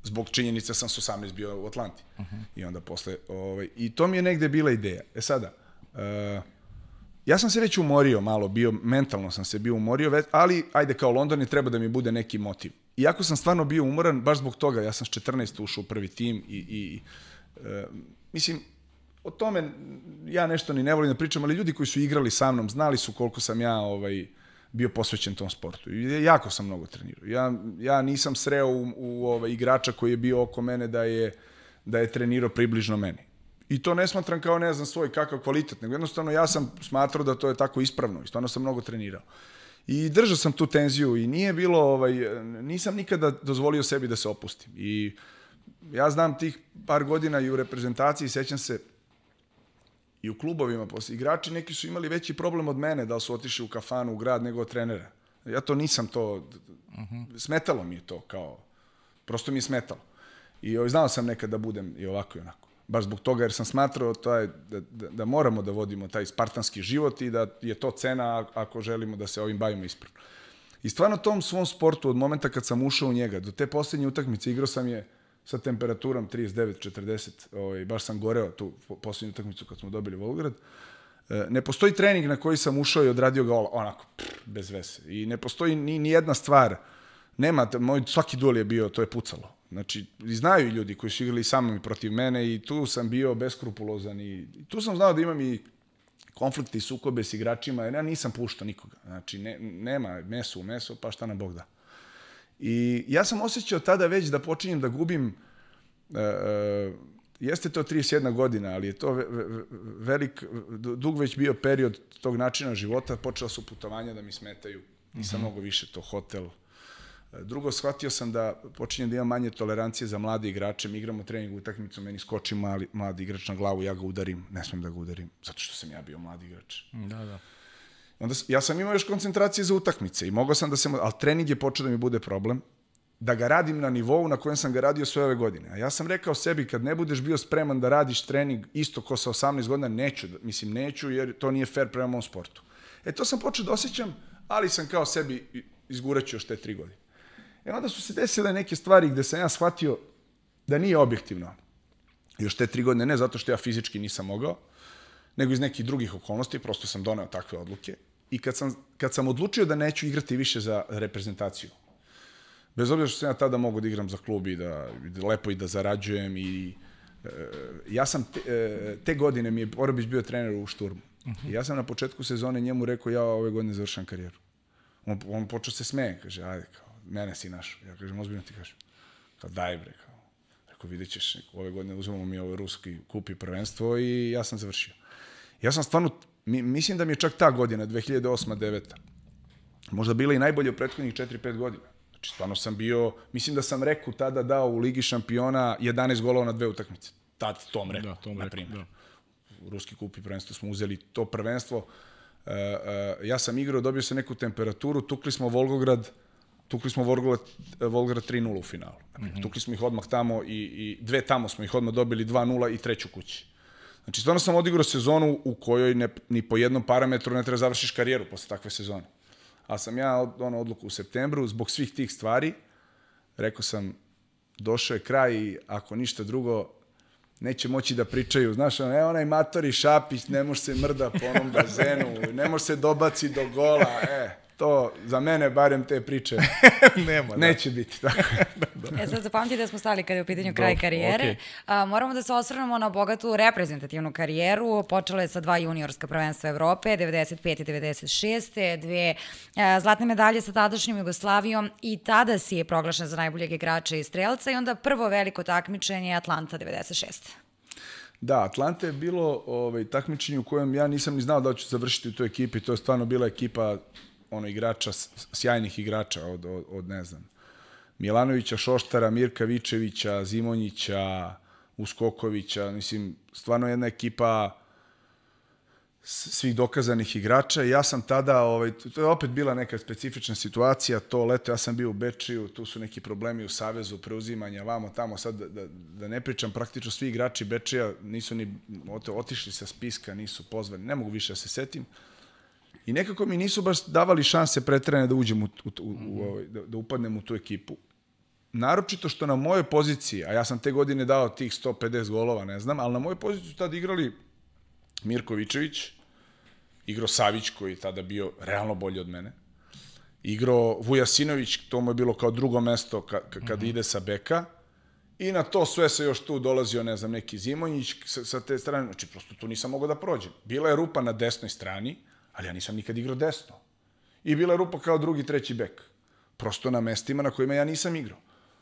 Zbog činjenice sam s 18 bio u Atlanti. I onda posle, i to mi je negde bila ideja. Sada, ja sam se već umorio malo, mentalno sam se bio umorio, ali ajde kao London je treba da mi bude neki motiv. Iako sam stvarno bio umoran, baš zbog toga, ja sam s 14 ušao u prvi tim i mislim, o tome ja nešto ni ne volim da pričam, ali ljudi koji su igrali sa mnom znali su koliko sam ja bio posvećen tom sportu. I jako sam mnogo trenirao. Ja nisam sreo u igrača koji je bio oko mene da je trenirao približno meni. I to ne smatram kao ne znam svoj kakav kvalitet, nego jednostavno ja sam smatrao da to je tako ispravno i stvarno sam mnogo trenirao. I držao sam tu tenziju i nije bilo, nisam nikada dozvolio sebi da se opustim. I ja znam tih par godina i u reprezentaciji, sećam se i u klubovima, posle igrači neki su imali veći problem od mene, da li su otišli u kafanu, u grad, nego od trenera. Ja to nisam smetalo mi je to, prosto mi je smetalo. I znao sam nekad da budem i ovako i onako. Baš zbog toga jer sam smatrao da moramo da vodimo taj spartanski život i da je to cena ako želimo da se ovim bavimo ispravno. I stvarno tom svom sportu, od momenta kad sam ušao u njega, do te poslednje utakmice, igrao sam je sa temperaturom 39-40, baš sam goreo tu poslednju utakmicu kad smo dobili Volgograd. Ne postoji trening na koji sam ušao i odradio ga onako, bez veze. I ne postoji ni jedna stvar, moj svaki duel je bio, to je pucalo. Znači, znaju ljudi koji su igrali sa mnom i protiv mene i tu sam bio beskrupulozan i tu sam znao da imam i konflikte i sukobe s igračima, jer ja nisam puštao nikoga. Znači, nema meso u meso, pa šta nam Bog da. I ja sam osjećao tada već da počinjem da gubim, jeste to 31 godina, ali je to dug već bio period tog načina života, počela su putovanja da mi smetaju, nisam mnogo više to hotel. Drugo, shvatio sam da počinjem da imam manje tolerancije za mlade igrače, mi igramo trening utakmicu, meni skoči mladi igrač na glavu, ja ga udarim, ne smijem da ga udarim, zato što sam ja bio mladi igrač. Da. Onda, ja sam imao još koncentracije za utakmice i mogao sam ali trening je počeo da mi bude problem, da ga radim na nivou na kojem sam ga radio sve ove godine. A ja sam rekao sebi, kad ne budeš bio spreman da radiš trening isto ko sa 18 godina, neću jer to nije fair prema mom sportu. To sam počeo da osjećam, ali sam kao sebi izguraću još te 3 godine. Onda su se desile neke stvari gde sam ja shvatio da nije objektivno još te 3 godine, ne zato što ja fizički nisam mogao, nego iz nekih drugih okolnosti, prosto sam doneo takve odluke. I kad sam odlučio da neću igrati više za reprezentaciju, bez obzira što sam ja tada mogu da igram za klub i da lepo i da zarađujem, ja sam te godine mi je Orobić bio trener u Šturmu. I ja sam na početku sezone njemu rekao, ja ove godine završam karijeru. On počeo se smeje, kaže, ajde, mene si našao. Ja kažem, ozbiljno ti kažem. Kao, daj bre, kao. Rekao, vidjet ćeš, ove godine uzmemo mi ovo ruski kup i prvenstvo i ja sam završio. Ja sam stvarno, mislim da mi je čak ta godina, 2008-2009, možda bila i najbolje u prethodnih 4-5 godina. Znači, stvarno sam bio, mislim da sam Reku tada dao u Ligi šampiona 11 golova na 2 utakmice. Tad Tom Reku, na primjer. U ruski kup i prvenstvo smo uzeli to prvenstvo. Ja sam igrao, dobio sam neku temperaturu, tukli smo Volgograd 3-0 u finalu. Tukli smo ih odmah tamo i 2 tamo smo ih odmah dobili 2-0 i 3 kući. Znači, stvarno sam odigrao sezonu u kojoj ni po jednom parametru ne treba završiš karijeru posle takve sezone. Ali sam ja odluku u septembru, zbog svih tih stvari, rekao sam, došao je kraj i ako ništa drugo, neće moći da pričaju. Znaš, onaj Matori Šapić ne može se mrda po onom bazenu, ne može se dobaci do gola, to za mene, barem te priče, neće biti. Tako. Sad zapamtite da smo stali kada je u pitanju kraj karijere. Moramo da se osvrnemo na bogatu reprezentativnu karijeru. Počela je sa 2 juniorska prvenstva Evrope, 95. i 96. 2 zlatne medalje sa tadašnjom Jugoslavijom i tada si je proglašen za najboljeg igrača i strelca i onda prvo veliko takmičenje Atlanta 96. Da, Atlanta je bilo takmičenje u kojem ja nisam ni znao da ću završiti u toj ekipi. To je stvarno bila ekipa igrača, sjajnih igrača od ne znam, Milanovića, Šoštara, Mirka Vičevića, Zimonjića, Uskokovića, mislim, stvarno jedna ekipa svih dokazanih igrača i ja sam tada, to je opet bila neka specifična situacija, to leto ja sam bio u Bečiju, tu su neki problemi u Savezu, preuzimanja, vamo, tamo, sad da ne pričam, praktično svi igrači Bečija nisu ni otišli sa spiska, nisu pozvani, ne mogu više da se setim. I nekako mi nisu baš davali šanse preterane da uđem da upadnem u tu ekipu. naročito što na mojoj poziciji, a ja sam te godine dao tih 150 golova, ne znam, ali na mojoj poziciji su tada igrali Mirko Vičević, igrao Savić koji je tada bio realno bolji od mene, igrao Vujasinović, to mu je bilo kao drugo mesto kad ide sa beka, i na to sve se još tu dolazio, ne znam, neki Zimonjić sa te strane, znači prosto tu nisam mogao da prođem. Bila je rupa na desnoj strani, ali ja nisam nikad igrao desno. I bila je rupa kao drugi, treći bek. Prosto na mestima na kojima ja nisam igrao.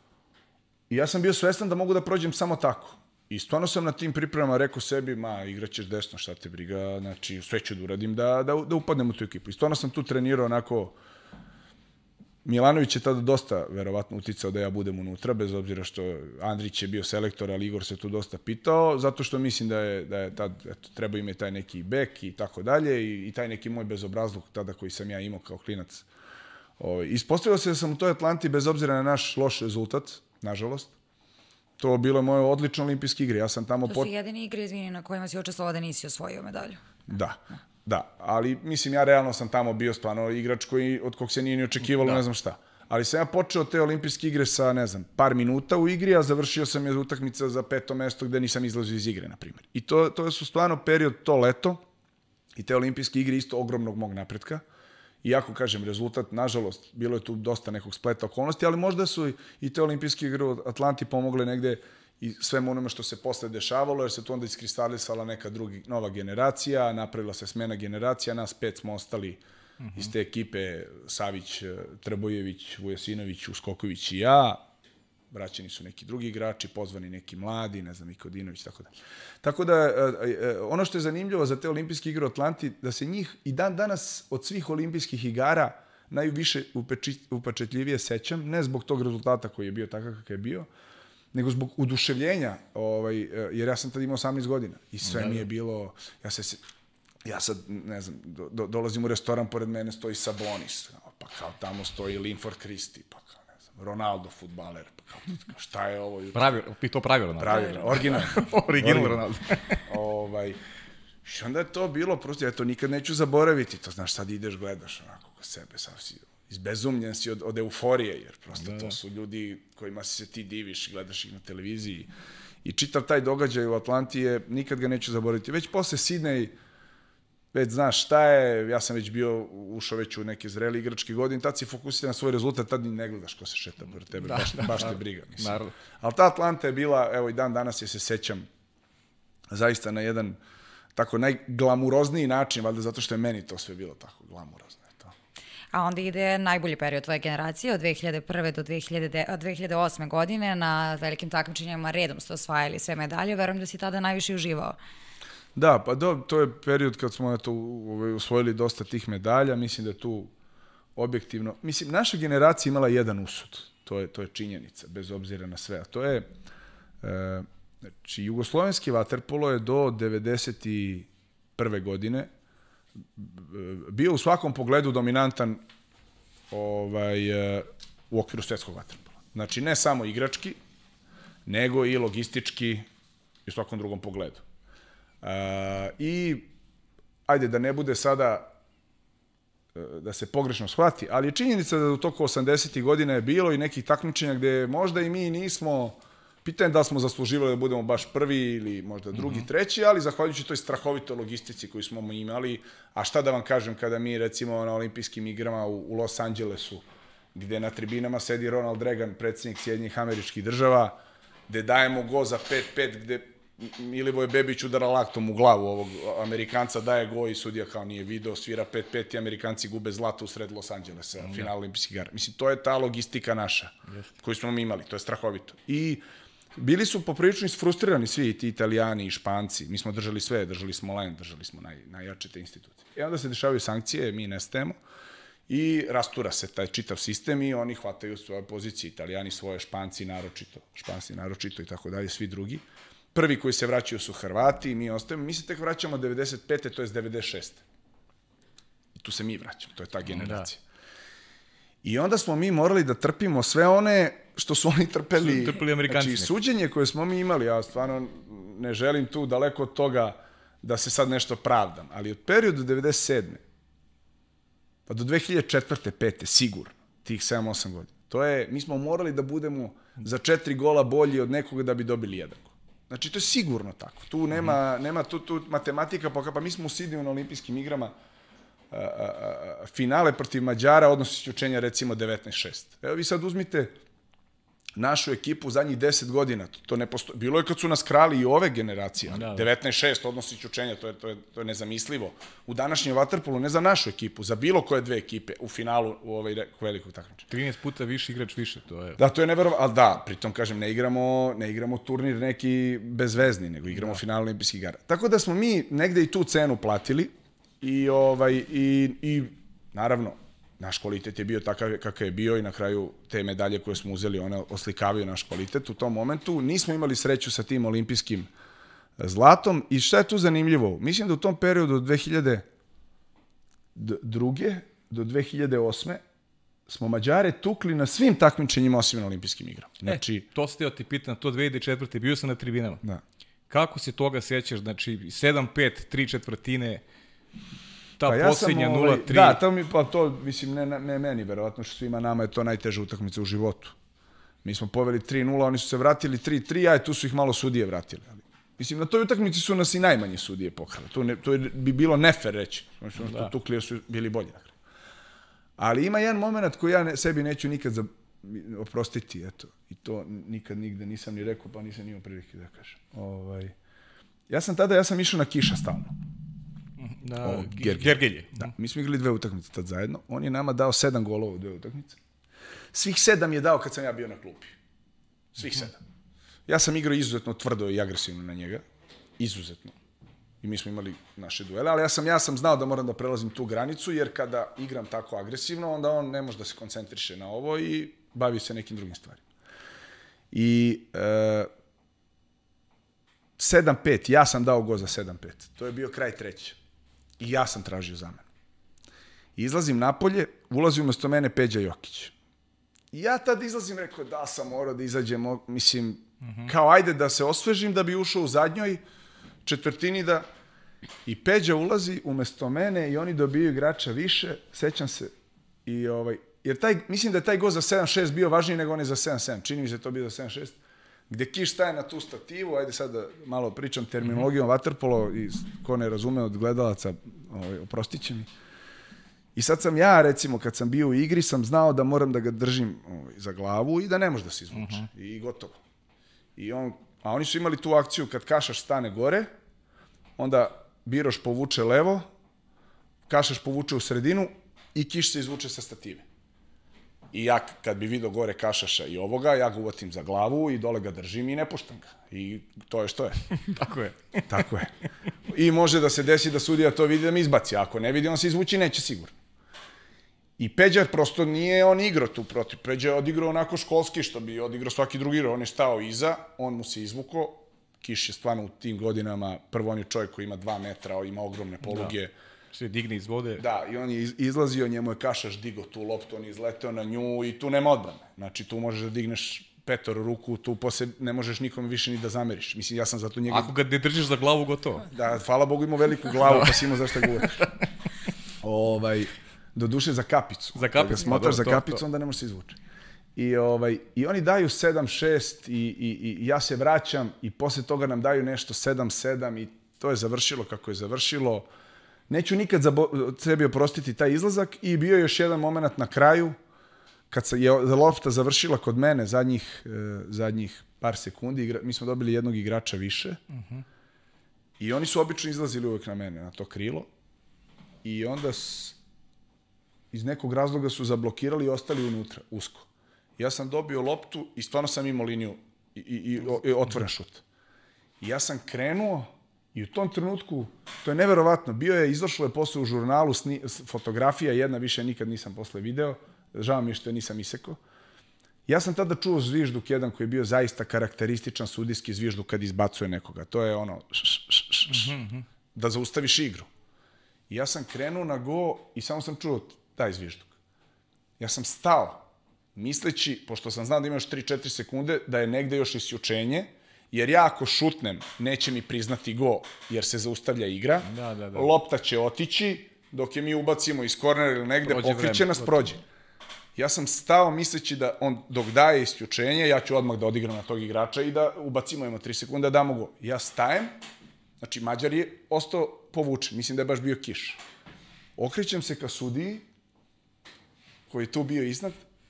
I ja sam bio svestan da mogu da prođem samo tako. I stvarno sam na tim pripremama rekao sebi, igraćeš desno, šta te briga, znači sve ću da uradim da upadnem u tu ekipu. I stvarno sam tu trenirao onako. Milanović je tada dosta, verovatno, uticao da ja budem unutra, bez obzira što Andrić je bio selektor, ali Igor se tu dosta pitao, zato što mislim da je tad, eto, treba im je taj neki bek i tako dalje, i taj neki moj bezobrazluk tada koji sam ja imao kao klinac. Ispostavilo se da sam u toj Atlanti, bez obzira na naš loš rezultat, nažalost, to bilo moje odlične olimpijske igre. Ja sam tamo... To su jedine igre, izvini, na kojima si učestvovao da nisi osvojio medalju. Da, ali mislim, ja realno sam tamo bio stvarno igrač od kog se nije ni očekivalo, ne znam šta. Ali sam ja počeo te olimpijske igre sa, ne znam, par minuta u igri, a završio sam je utakmica za 5. mesto gde nisam izlazio iz igre, na primjer. I to su stvarno period, to leto, i te olimpijske igre isto ogromnog mog napretka. Iako, kažem, rezultat, nažalost, bilo je tu dosta nekog spleta okolnosti, ali možda su i te olimpijske igre u Atlanti pomogle negde i svemu onome što se posle dešavalo, jer se tu onda iskristalisala neka nova generacija, napravila se smena generacija, nas 5 smo ostali iz te ekipe, Savić, Trbojević, Vujasinović, Uskoković i ja, vraćeni su neki drugi igrači, pozvani neki mladi, ne znam, Ikodinović, tako da. Tako da, ono što je zanimljivo za te olimpijske igre u Atlanti, da se njih i dan danas od svih olimpijskih igara najviše upečetljivije sećam, ne zbog tog rezultata koji je bio takav kakav je bio, nego zbog uduševljenja, jer ja sam tad imao 18 godina i sve mi je bilo, ja sad, ne znam, dolazim u restoran, pored mene stoji Sabonis, pa kao tamo stoji Linford Christie, pa kao, ne znam, Ronaldo, fudbaler, pa kao, šta je ovo? Pravilno. Originalno. Originalno Ronaldo. I onda je to bilo, prosto, ja to nikad neću zaboraviti, to znaš, sad ideš, gledaš onako ko sebe, sav si izbezumljen si od euforije, jer prosto to su ljudi kojima se ti diviš, gledaš ih na televiziji i čitav taj događaj u Atlanti je, nikad ga neću zaboraviti. Već posle Sidney, već znaš šta je, ja sam već ušao već u neke zreli igračke godine, tad si fokusiran na svoj rezultat, tad ni ne gledaš ko se šeta pored tebe, baš te briga. Ali ta Atlanta je bila, evo i dan danas je se sećam, zaista na jedan tako najglamurozniji način, valjda zato što je meni to sve bilo tako glamurozno. A onda ide najbolji period tvoje generacije, od 2001. do 2008. godine, na velikim takmičenjima redom ste osvajali sve medalje, verujem da si tada najviše uživao. Da, pa to je period kad smo osvojili dosta tih medalja, mislim da je tu objektivno, mislim, naša generacija imala jedan usud, to je činjenica, bez obzira na sve, a to je, znači, jugoslovenski vaterpolo je do 91. godine bio u svakom pogledu dominantan u okviru svetskog vaterpola. Znači, ne samo igrački, nego i logistički i u svakom drugom pogledu. I, ajde, da ne bude sada da se pogrešno shvati, ali je činjenica da u toku 80. godina je bilo i nekih takmičenja gde možda i mi nismo, pitanje da smo zasluživali da budemo baš prvi ili možda drugi, treći, ali zahvaljujući toj strahovitoj logistici koju smo imali, a šta da vam kažem kada mi recimo na olimpijskim igrama u Los Angelesu, gde na tribinama sedi Ronald Reagan, predsjednik Sjedinjenih Američkih Država, gde dajemo go za 5-5, gde Milivoje Bebić udara laktom u glavu ovog Amerikanca, daje go i sudija kao nije video, svira 5-5 i Amerikanci gube zlato u sred Los Angelesa, final olimpijskih igara. Mislim, to je ta logistika naša koju smo mi imali, to je strahovito. I bili su poprilično isfrustrirani svi, i ti Italijani i Španci. Mi smo držali sve, držali smo LEN, držali smo najjače te institucije. I onda se dešavaju sankcije, mi nestajemo i rastura se taj čitav sistem i oni hvataju svoje pozicije, Italijani svoje, Španci naročito i tako dalje, svi drugi. Prvi koji se vraćaju su Hrvati, mi ostajemo, mi se tek vraćamo 95. to je 96. I tu se mi vraćamo, to je ta generacija. I onda smo mi morali da trpimo sve one što su oni trpeli. Znači, suđenje koje smo mi imali, ja stvarno ne želim tu daleko od toga da se sad nešto pravdam, ali od perioda 97. pa do 2004. 5. sigurno, tih 7-8 godina, Mi smo morali da budemo za 4 gola bolji od nekoga da bi dobili 1 gol. Znači, to je sigurno tako. Tu nema tu matematika, pa mi smo u Sidneju na olimpijskim igrama finale protiv Mađara, odnos isključenja recimo 19-6. Evo vi sad uzmite našu ekipu zadnjih 10 godina, to ne postoji. Bilo je kad su nas krali i ove generacije, 19-6, odnos isključenja, to je nezamislivo. U današnjem vaterpolu, ne za našu ekipu, za bilo koje dve ekipe u finalu u velikog takmičenja. 13 puta više igrač više, to je... Da, to je neverovatno, ali da, pritom kažem, ne igramo turnir neki bezvezni, nego igramo final olimpijskih igara. Tako da smo mi negde i tu cenu platili i naravno, naš kvalitet je bio takav kakav je bio i na kraju te medalje koje smo uzeli, one oslikavaju naš kvalitet u tom momentu. Nismo imali sreću sa tim olimpijskim zlatom i šta je tu zanimljivo? Mislim da u tom periodu od 2002. do 2008. smo Mađare tukli na svim takmičenjima osim na olimpijskim igrama. Znači, to ste ti pitan, to 2004. bio sam na tribinama. Da. Kako se toga sećaš? Znači, 7-5, 3/4, ta posljednja 0-3. Da, to, mislim, ne meni, verovatno što svima nama je to najteža utakmica u životu. Mi smo poveli 3-0, oni su se vratili 3-3, a tu su ih malo sudije vratili. Mislim, na toj utakmici su nas i najmanje sudije pokrali. To bi bilo nefer reći. Što tukli su bili bolji. Ali ima jedan moment koji ja sebi neću nikad oprostiti, eto. I to nikad nigde nisam ni rekao, pa nisam imao prilike da kažem. Ja sam išao na Kiša stalno. Na Gergelje. Da, mi smo igrali 2 utakmice tad zajedno. On je nama dao 7 golova u 2 utakmice. Svih 7 je dao kad sam ja bio na klupi. Svih 7. Ja sam igrao izuzetno tvrdo i agresivno na njega. Izuzetno. I mi smo imali naše duele, ali ja sam znao da moram da prelazim tu granicu, jer kada igram tako agresivno, onda on ne može da se koncentriše na ovo i bavi se nekim drugim stvarima. I 7-5, ja sam dao go za 7-5. To je bio kraj treće. I ja sam tražio zamenu. Izlazim napolje, ulazi umesto mene Peđa Jokić. I ja tad izlazim, rekao, da sam morao da izađem, mislim, kao ajde da se osvežim da bi ušao u zadnjoj četvrtini da... I Peđa ulazi umesto mene i oni dobiju igrača više, sećam se. Jer mislim da je taj go za 7-6 bio važniji nego onaj za 7-7. Čini mi se to bio za 7-6. Gde Kiš staje na tu stativu, ajde sad da malo pričam terminologijom vaterpolo i ko ne razume od gledalaca, oprostit će mi. I sad sam ja, recimo, kad sam bio u igri, sam znao da moram da ga držim za glavu i da ne može da se izvuče. I gotovo. A oni su imali tu akciju kad Kašaš stane gore, onda Biroš povuče levo, Kašaš povuče u sredinu i Kiš se izvuče sa stative. I ja, kad bi vidio gore Kašaša i ovoga, ja ga uvatim za glavu i dole ga držim i ne puštam ga. I to je što je. Tako je. Tako je. I može da se desi da sudija to vidi da me izbaci. Ako ne vidi, on se izvući neće sigurno. I Peđa prosto nije on igrao tu protiv. Peđa je odigrao onako školski, što bi odigrao svaki drugi igrao. On je stao iza, on mu se izvukao. Kiš je stvarno u tim godinama, prvo on je čovjek koji ima 2 metra, ima ogromne poluge. Se digne iz vode. Da, i on je izlazio, njemu je Kašaš digao tu loptu, on je izleteo na nju i tu nema odbrane. Znači, tu možeš da digneš 5 ruku, tu posle ne možeš nikome više ni da zameriš. Mislim, ja sam zato njega... Ako ga ne držiš za glavu, gotovo. Da, hvala Bogu imao veliku glavu, pa si imao zašto ga uvetiš. Do duše za kapicu. Za kapicu. Kada smotaš za kapicu, onda ne možeš se izvući. I oni daju 7-6 i ja se vraćam i posle toga nam daju nešto 7-7 i to je završilo kako je završilo. Neću nikad sebi oprostiti taj izlazak i bio je još jedan moment na kraju kad je lopta završila kod mene zadnjih par sekundi. Mi smo dobili jednog igrača više i oni su obično izlazili uvek na mene, na to krilo i onda iz nekog razloga su zablokirali i ostali unutra, usko. Ja sam dobio loptu i stvarno sam imao liniju i otvoren šut. I ja sam krenuo i u tom trenutku, to je neverovatno, izašlo je posle u žurnalu fotografija, jedna više nikad nisam posle video, žao mi je što je nisam isekao. Ja sam tada čuo zvižduk jedan koji je bio zaista karakterističan sudijski zvižduk kad izbacuje nekoga. To je ono, da zaustaviš igru. I ja sam krenuo na go i samo sam čuo taj zvižduk. Ja sam stao, misleći, pošto sam znao da ima još 3-4 sekunde, da je negde još isključenje, jer ja ako šutnem, neće mi priznati go, jer se zaustavlja igra. Lopta će otići, dok je mi ubacimo iz kornera ili negde, pokriće nas, prođe. Ja sam stao misleći da on dok daje isključenje, ja ću odmah da odigram na tog igrača i da ubacimo 3 sekunde, da damo go. Ja stajem, znači Mađar je ostao povučen, mislim da je baš bio kiš. Okrećem se ka sudiji, koji je tu bio iznad,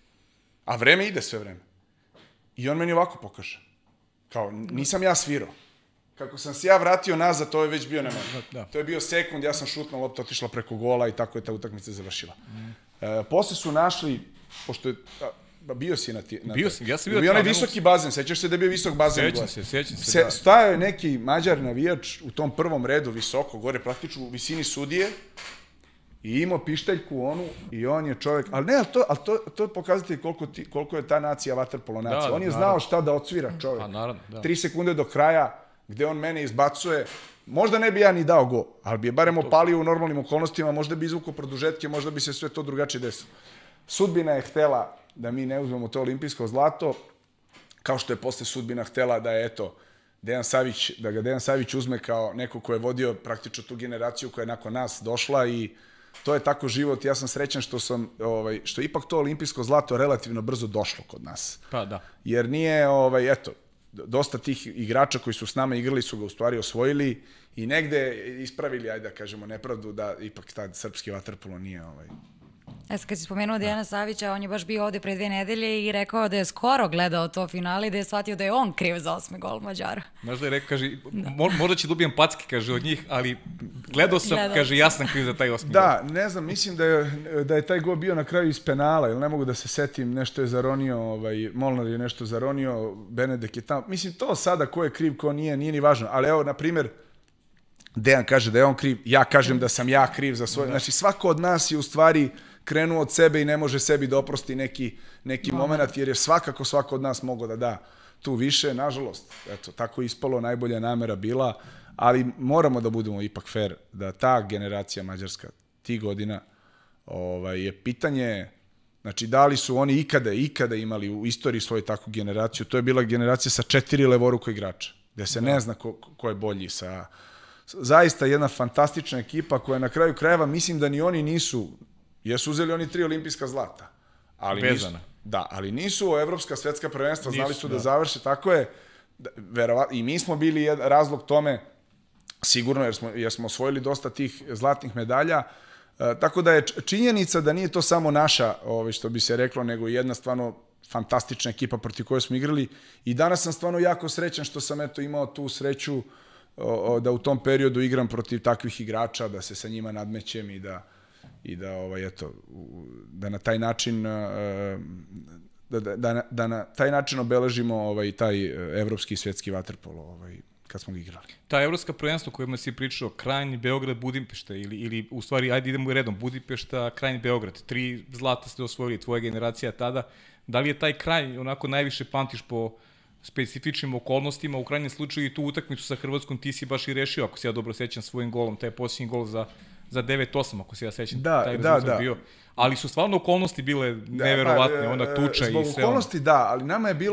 a vreme ide sve vreme. I on meni ovako pokaže. Kao, nisam ja svirao. Kako sam se ja vratio nazad, to je već bio na mene. Da. To je bio sekund, ja sam šutnuo, lopta otišla preko gola i tako je ta utakmica završila. Posle su našli, pošto je... Bio si na ti... Bio sam, ja sam bio... Bio onaj visoki bazen, sećaš se da je bio visok bazen? Sećam se, da. Stajao je neki Mađar navijač u tom prvom redu visoko, gore praktično u visini sudije i imao pištaljku onu i on je čovjek... Ali ne, to pokazate koliko je ta nacija vaterpolo nacija. On je znao šta da odsvira čovjek. Pa naravno, da. 3 sekunde do kraja, gde on mene izbacuje, možda ne bi ja ni dao go, ali bi je barem opalio u normalnim okolnostima, možda bi izvukao produžetke, možda bi se sve to drugačije desilo. Sudbina je htela da mi ne uzmemo to olimpijsko zlato, kao što je posle sudbina htela da je, eto, da ga Dejan Savić uzme kao neko ko je vodio praktično tu generaciju koja je nakon nas došla i to je tako život. Ja sam srećan što je ipak to olimpijsko zlato relativno brzo došlo kod nas. Pa da. Jer nije, eto, dosta tih igrača koji su s nama igrali su ga u stvari osvojili i negde ispravili, ajde da kažemo, nepravdu da ipak tad srpski vaterpolo nije... Kad si spomenuo Dejana Savića, on je baš bio ovde pre 2 nedelje i rekao da je skoro gledao to finale i da je shvatio da je on kriv za 8. gol Mađara. Znaš da je rekao, kaže, možda će dobijem packe, kaže, od njih, ali gledao sam, kaže, ja sam kriv za taj 8. gol. Da, ne znam, mislim da je taj gol bio na kraju iz penala, ili ne mogu da se setim, nešto je zaronio, Molnar je nešto zaronio, Benedek je tamo. Mislim, to sada ko je kriv, ko nije ni važno, ali evo, na primjer, Dejan kaže da je on kriv, ja kažem da sam ja kriv za svoje. Znači, svako od nas je u stvari krenuo od sebe i ne može sebi da oprosti neki moment, jer je svakako svako od nas mogao da da tu više. Nažalost, eto, tako ispalo, najbolja namera bila, ali moramo da budemo ipak fair, da ta generacija mađarska, tih godina, je pitanje, znači, da li su oni ikada imali u istoriji svoju takvu generaciju. To je bila generacija sa 4 levoruka igrača, gde se ne zna ko je bolji sa... Zaista jedna fantastična ekipa koja na kraju krajeva, mislim da ni oni nisu, jesu uzeli oni 3 olimpijska zlata. Vezana. Da, ali nisu evropska svetska prvenstva, znali su da završe, tako je, i mi smo bili razlog tome, sigurno, jer smo osvojili dosta tih zlatnih medalja, tako da je činjenica da nije to samo naša, što bi se reklo, nego jedna stvarno fantastična ekipa protiv koje smo igrali i danas sam stvarno jako srećan što sam imao tu sreću da u tom periodu igram protiv takvih igrača, da se sa njima nadmećem i da na taj način da na taj način obeležimo taj evropski i svetski vaterpolo kad smo ga igrali. Ta evropska prvenstva o kojima si pričao, Kranj, Beograd, Budimpešta ili u stvari, ajde idemo redom, Budimpešta, Kranj, Beograd, 3 zlata ste osvojili, tvoja generacija tada. Da li je taj Kranj onako najviše pamtiš po specifičnim okolnostima, u krajnjem slučaju i tu utakmicu sa Hrvatskom ti si baš i rešio, ako se ja dobro sećam, svojim golom, taj posljednji gol za 9-8, ako se ja sećam, taj rezultat bio. Ali su stvarno okolnosti bile neverovatne, onda tuča i sve. Zbog okolnosti da, ali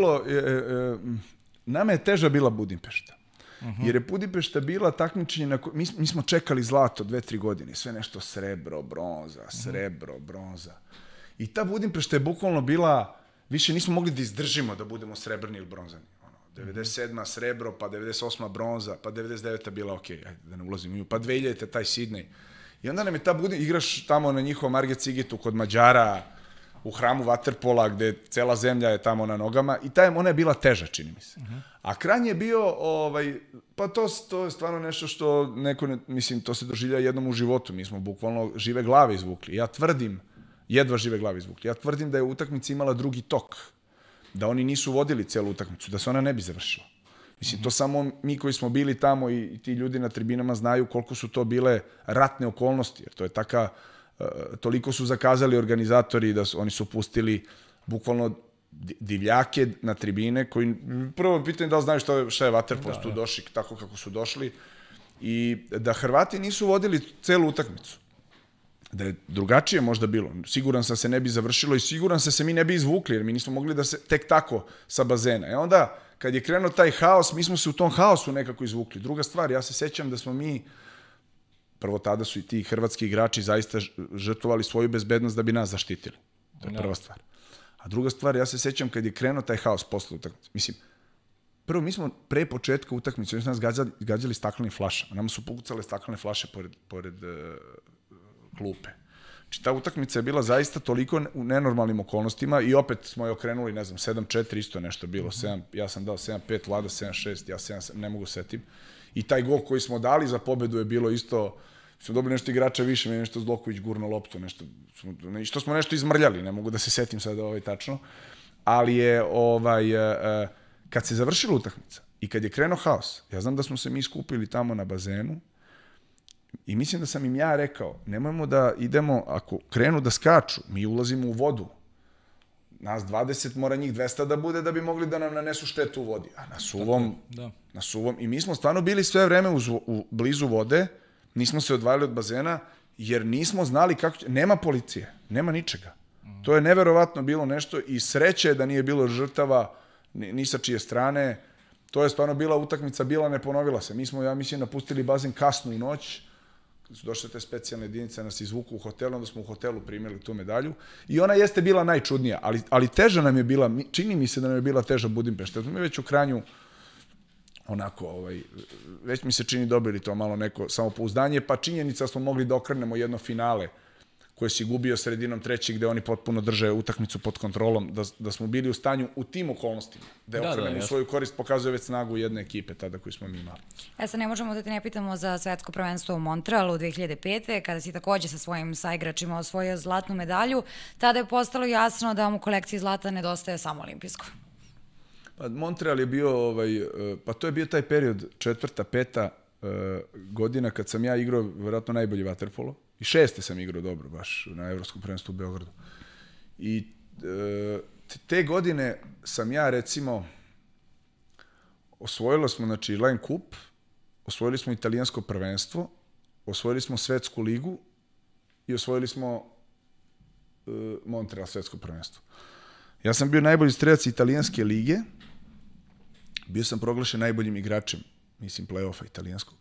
nama je teža bila Budimpešta. Jer je Budimpešta bila takmičenje, mi smo čekali zlato 2-3 godine, sve nešto srebro, bronza. I ta Budimpešta je bukvalno bila, više nismo mogli da izdržimo da budemo srebrni ili bronzani. 97. srebro, pa 98. bronza, pa 99. bila okej, ajde da ne ulazim u nju, pa 2000. taj Sidney. I onda nam je ta igraš tamo na njihovom Marget Cigitu kod Mađara, u hramu vaterpola, gde cela zemlja je tamo na nogama, i ona je bila teža, čini mi se. A Kranj je bio, pa to je stvarno nešto što mislim, to se doživlja jednom u životu, mi smo bukvalno žive glave izvukli. Jedva žive glave izvukli. Ja tvrdim da je utakmica imala drugi tok, da oni nisu vodili celu utakmicu, da se ona ne bi završila. Mislim, to samo mi koji smo bili tamo i ti ljudi na tribinama znaju koliko su to bile ratne okolnosti, jer to je toliko su zakazali organizatori da oni su pustili bukvalno divljake na tribine koji, prvo pitanje da li znaju šta je vaterpolo, tu došli tako kako su došli, i da Hrvati nisu vodili celu utakmicu. Da je drugačije možda bilo. Siguran sam se ne bi završilo i siguran sam se mi ne bi izvukli, jer mi nismo mogli da se tek tako sa bazena. I onda, kad je krenuo taj haos, mi smo se u tom haosu nekako izvukli. Druga stvar, ja se sećam da smo mi, prvo tada su i ti hrvatski igrači zaista žrtvovali svoju bezbednost da bi nas zaštitili. To je prva stvar. A druga stvar, ja se sećam kad je krenuo taj haos posle utakmice. Mislim, prvo, mi smo pre početka utakmice, oni su nas gađali staklenim flašama. Nama su pokucale staklene flaše pored klupe. Znači, ta utakmica je bila zaista toliko u nenormalnim okolnostima i opet smo je okrenuli, ne znam, 7-4, isto nešto bilo. 7, ja sam dao 7-5, Vlada 7-6, ja 7, ne mogu setim. I taj gol koji smo dali za pobedu je bilo isto, smo dobili nešto igrača više, meni nešto Zloković gurno loptu, što smo nešto izmrljali, ne mogu da se setim sad tačno. Ali je, kad se završila utakmica i kad je krenuo haos, ja znam da smo se mi skupili tamo na bazenu i mislim da sam im ja rekao, nemojmo da idemo, ako krenu da skaču, mi ulazimo u vodu. Nas 20, mora njih 200 da bude da bi mogli da nam nanesu štetu u vodi. A na suvom. I mi smo stvarno bili sve vreme blizu vode, nismo se odvajali od bazena, jer nismo znali kako će... Nema policije, nema ničega. To je neverovatno bilo nešto i sreće je da nije bilo žrtava ni sa čije strane. To je stvarno bila utakmica, ne ponovila se. Mi smo, ja mislim, napustili bazen kasno u noć, kad su došle te specijalne jedinice, nas izvuku u hotelu, onda smo u hotelu primili tu medalju. I ona jeste bila najčudnija, ali teža nam je bila, čini mi se da nam je bila teža Budimpešta. Mi već u Kranju, onako, već mi se čini dobili to malo neko samopouzdanje, pa činjenica smo mogli da okrenemo jedno finale koje si gubio sredinom trećeg, gde oni potpuno drže utakmicu pod kontrolom, da smo bili u stanju u tim okolnostima, da je okrenemo u svoju korist, pokazuje već snagu jedne ekipe tada koju smo mi imali. Sad ne možemo da te ne pitamo za svetsko prvenstvo u Montrealu 2005. kada si takođe sa svojim saigračima osvojio zlatnu medalju, tada je postalo jasno da vam u kolekciji zlata nedostaje samo olimpijsko. Pa Montreal je bio, pa to je bio taj period, 4., 5. godina kad sam ja igrao vjerojatno najbolji vaterpolo. I 6. sam igrao dobro baš na Evropskom prvenstvu u Beogradu. I te godine sam ja recimo osvojili smo znači Len Kup, osvojili smo italijansko prvenstvo, osvojili smo svetsku ligu i osvojili smo Montreal svetsko prvenstvo. Ja sam bio najbolji strelac italijanske lige, bio sam proglašen najboljim igračem, mislim, play-offa italijanskog.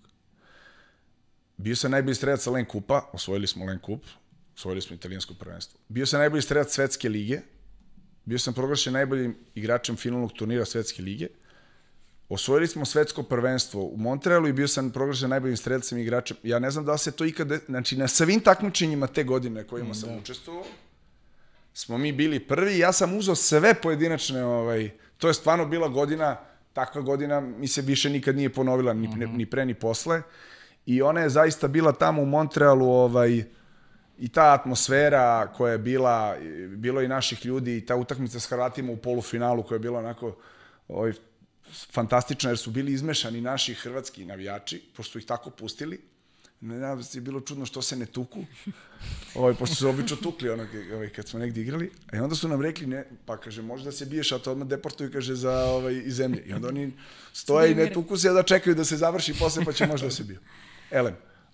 Bio sam najbolji strelac Len Kupa, osvojili smo Len Kup, osvojili smo italijansko prvenstvo. Bio sam najbolji strelac svetske lige, bio sam proglašen najboljim igračem finalnog turnira svetske lige, osvojili smo svetsko prvenstvo u Montrealu i bio sam proglašen najboljim strelcem i igračem. Ja ne znam da se to ikada, znači na svim takmičenjima te godine kojima sam učestvovao, smo mi bili prvi, ja sam uzeo sve pojedinačne, to je stvarno bila godina, takva godina mi se više nikad nije ponovila, ni pre ni posle. I ona je zaista bila tamo u Montrealu, i ta atmosfera koja je bila, bilo i naših ljudi, i ta utakmica s Hrvatima u polufinalu koja je bila onako fantastična, jer su bili izmešani naši hrvatski navijači, pošto su ih tako pustili. Ne je bilo čudno što se ne tuku, pošto su obično tukli kad smo negdje igrali. I onda su nam rekli, pa kaže, može da se biješ, a to odmah deportuju, kaže, iz zemlje. I onda oni stoje i ne tuku se, da čekaju da se završi posle, pa će možda da se biju. Elem,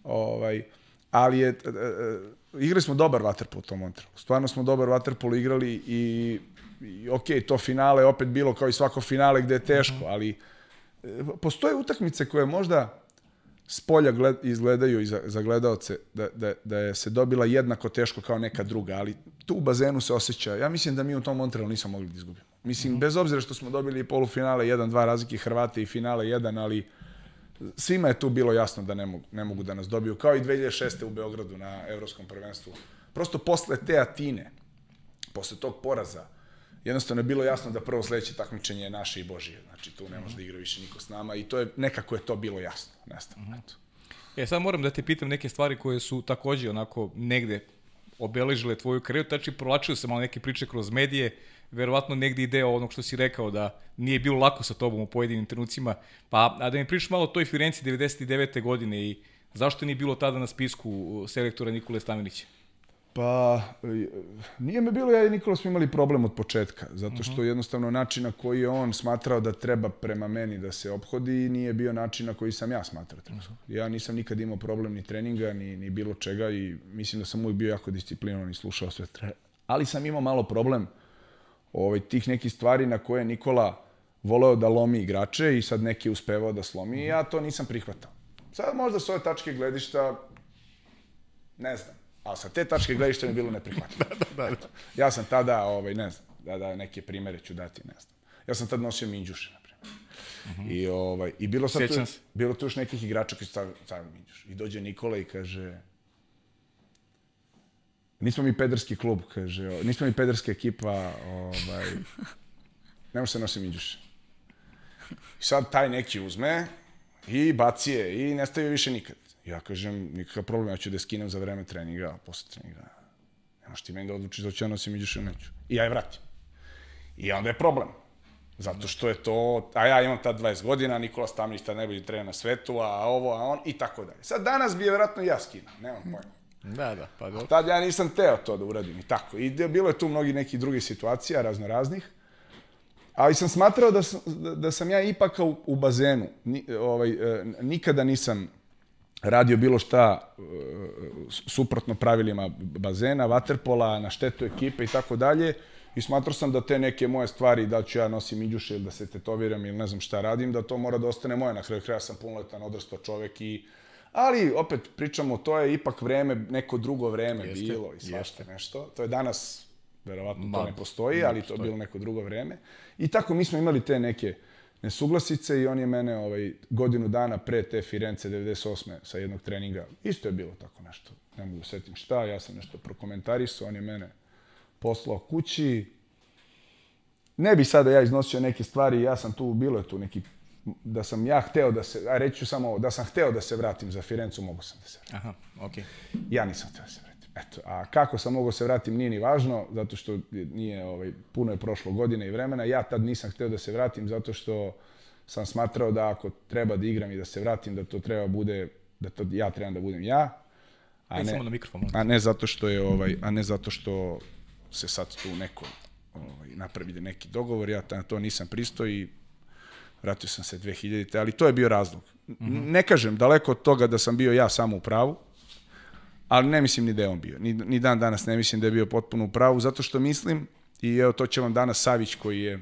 ali igrali smo dobar vaterpolo u tom Montrealu. Stvarno smo dobar vaterpolo igrali i to finale je opet bilo kao i svako finale gde je teško, ali postoje utakmice koje možda s polja izgledaju i za gledaoce da je se dobila jednako teško kao neka druga, ali tu u bazenu se osjeća. Ja mislim da mi u tom Montrealu nismo mogli da izgubimo. Mislim, bez obzira što smo dobili polufinale 1-2 razlike Hrvate i finale 1, ali svima je tu bilo jasno da ne mogu da nas dobiju, kao i 2006. u Beogradu na Evropskom prvenstvu. Prosto posle te Atine, posle tog poraza, jednostavno je bilo jasno da prvo sledeće takmičenje je naše i Božije. Znači, tu ne može da igra više niko s nama i nekako je to bilo jasno. Sad moram da te pitam neke stvari koje su takođe onako negde obeležile tvoju karijeru, znači provlačili se malo neke priče kroz medije, verovatno negde i deo onog što si rekao da nije bilo lako sa tobom u pojedinim trenucima, a da mi pričaš malo o toj Firenci 99. godine i zašto nije bilo tada na spisku selektora Nikole Stamenića? Pa, nije me bilo, ja i Nikola smo imali problem od početka, zato što jednostavno način na koji je on smatrao da treba prema meni da se ophodi nije bio način na koji sam ja smatrao. Ja nisam nikad imao problem ni treninga, ni bilo čega i mislim da sam uvijek bio jako disciplinovan i slušao sve. Ali sam imao malo problem tih nekih stvari na koje Nikola voleo da lomi igrače i sad neki je uspevao da slomi i ja to nisam prihvatao. Sad možda s ove tačke gledišta, ne znam, A sa te tačke gledišta mi je bilo neprihvatljivo. Ja sam tada, ne znam, da neke primere ću dati, ne znam. Ja sam tad nosio minđuše, na primjer. I bilo tu još nekih igrača koji su stavili minđuše. I dođe Nikola i kaže, nismo mi pederski klub, kaže, nismo mi pederska ekipa, ne može se nosi minđuše. I sad taj neki uzme i baci je i ne stavi više nikad. Ja kažem, nikakav problem, ja ću da je skinem za vreme treninga, a posle treninga ne možeš ti meni da odlučiš da ću ja nosim minđuše ili neću. I ja je vratim. I onda je problem. Zato što je to, a ja imam tad 20 godina, Nikola Stamnić tad najbolji trener na svetu, a ovo, a on, i tako dalje. Sad danas bi je vjerojatno ja skinuo, nemam pojma. Pa dobro. Tad ja nisam teo to da uradim i tako. I bilo je tu mnogi nekih drugih situacija, raznoraznih. Ali sam smatrao da sam ja ipak u bazenu. Nikada nisam radio bilo šta suprotno pravilima bazena, vaterpola, na štetu ekipe i tako dalje. I smatrao sam da te neke moje stvari, da ću ja nosim minđuše ili da se tetoviram ili ne znam šta radim, da to mora da ostane moje. Na kraju kraja sam punoletan, odrastao čovek ali opet pričamo, to je ipak vreme, neko drugo vreme bilo i svašta nešto. To je danas, verovatno to ne postoji, ali to je bilo neko drugo vreme. I tako mi smo imali te neke nesuglasice i on je mene godinu dana pre te Firence 98. sa jednog treninga, isto je bilo tako nešto, ne mogu setim šta, ja sam nešto prokomentarisao, on je mene poslao kući. Ne bi sada ja iznosio neke stvari, ja sam tu, bilo je tu neki, da sam ja hteo da se, reći ću samo ovo, da sam hteo da se vratim za Firencu, mogu sam da se vratim. Aha, okej. Ja nisam hteo da se vratim. Eto, a kako sam mogao se vratim nije ni važno, zato što nije, puno je prošlo godine i vremena. Ja tad nisam hteo da se vratim, zato što sam smatrao da ako treba da igram i da se vratim, da to treba bude, da to ja trebam da budem ja, a ne zato što je, a ne zato što se sad tu neko napravi neki dogovor, ja na to nisam pristao i vratio sam se 2000-te, ali to je bio razlog. Ne kažem, daleko od toga da sam bio ja samo u pravu, ali ne mislim ni da je on bio. Ni dan danas ne mislim da je bio potpuno u pravu, zato što mislim, i evo to će vam danas Savić koji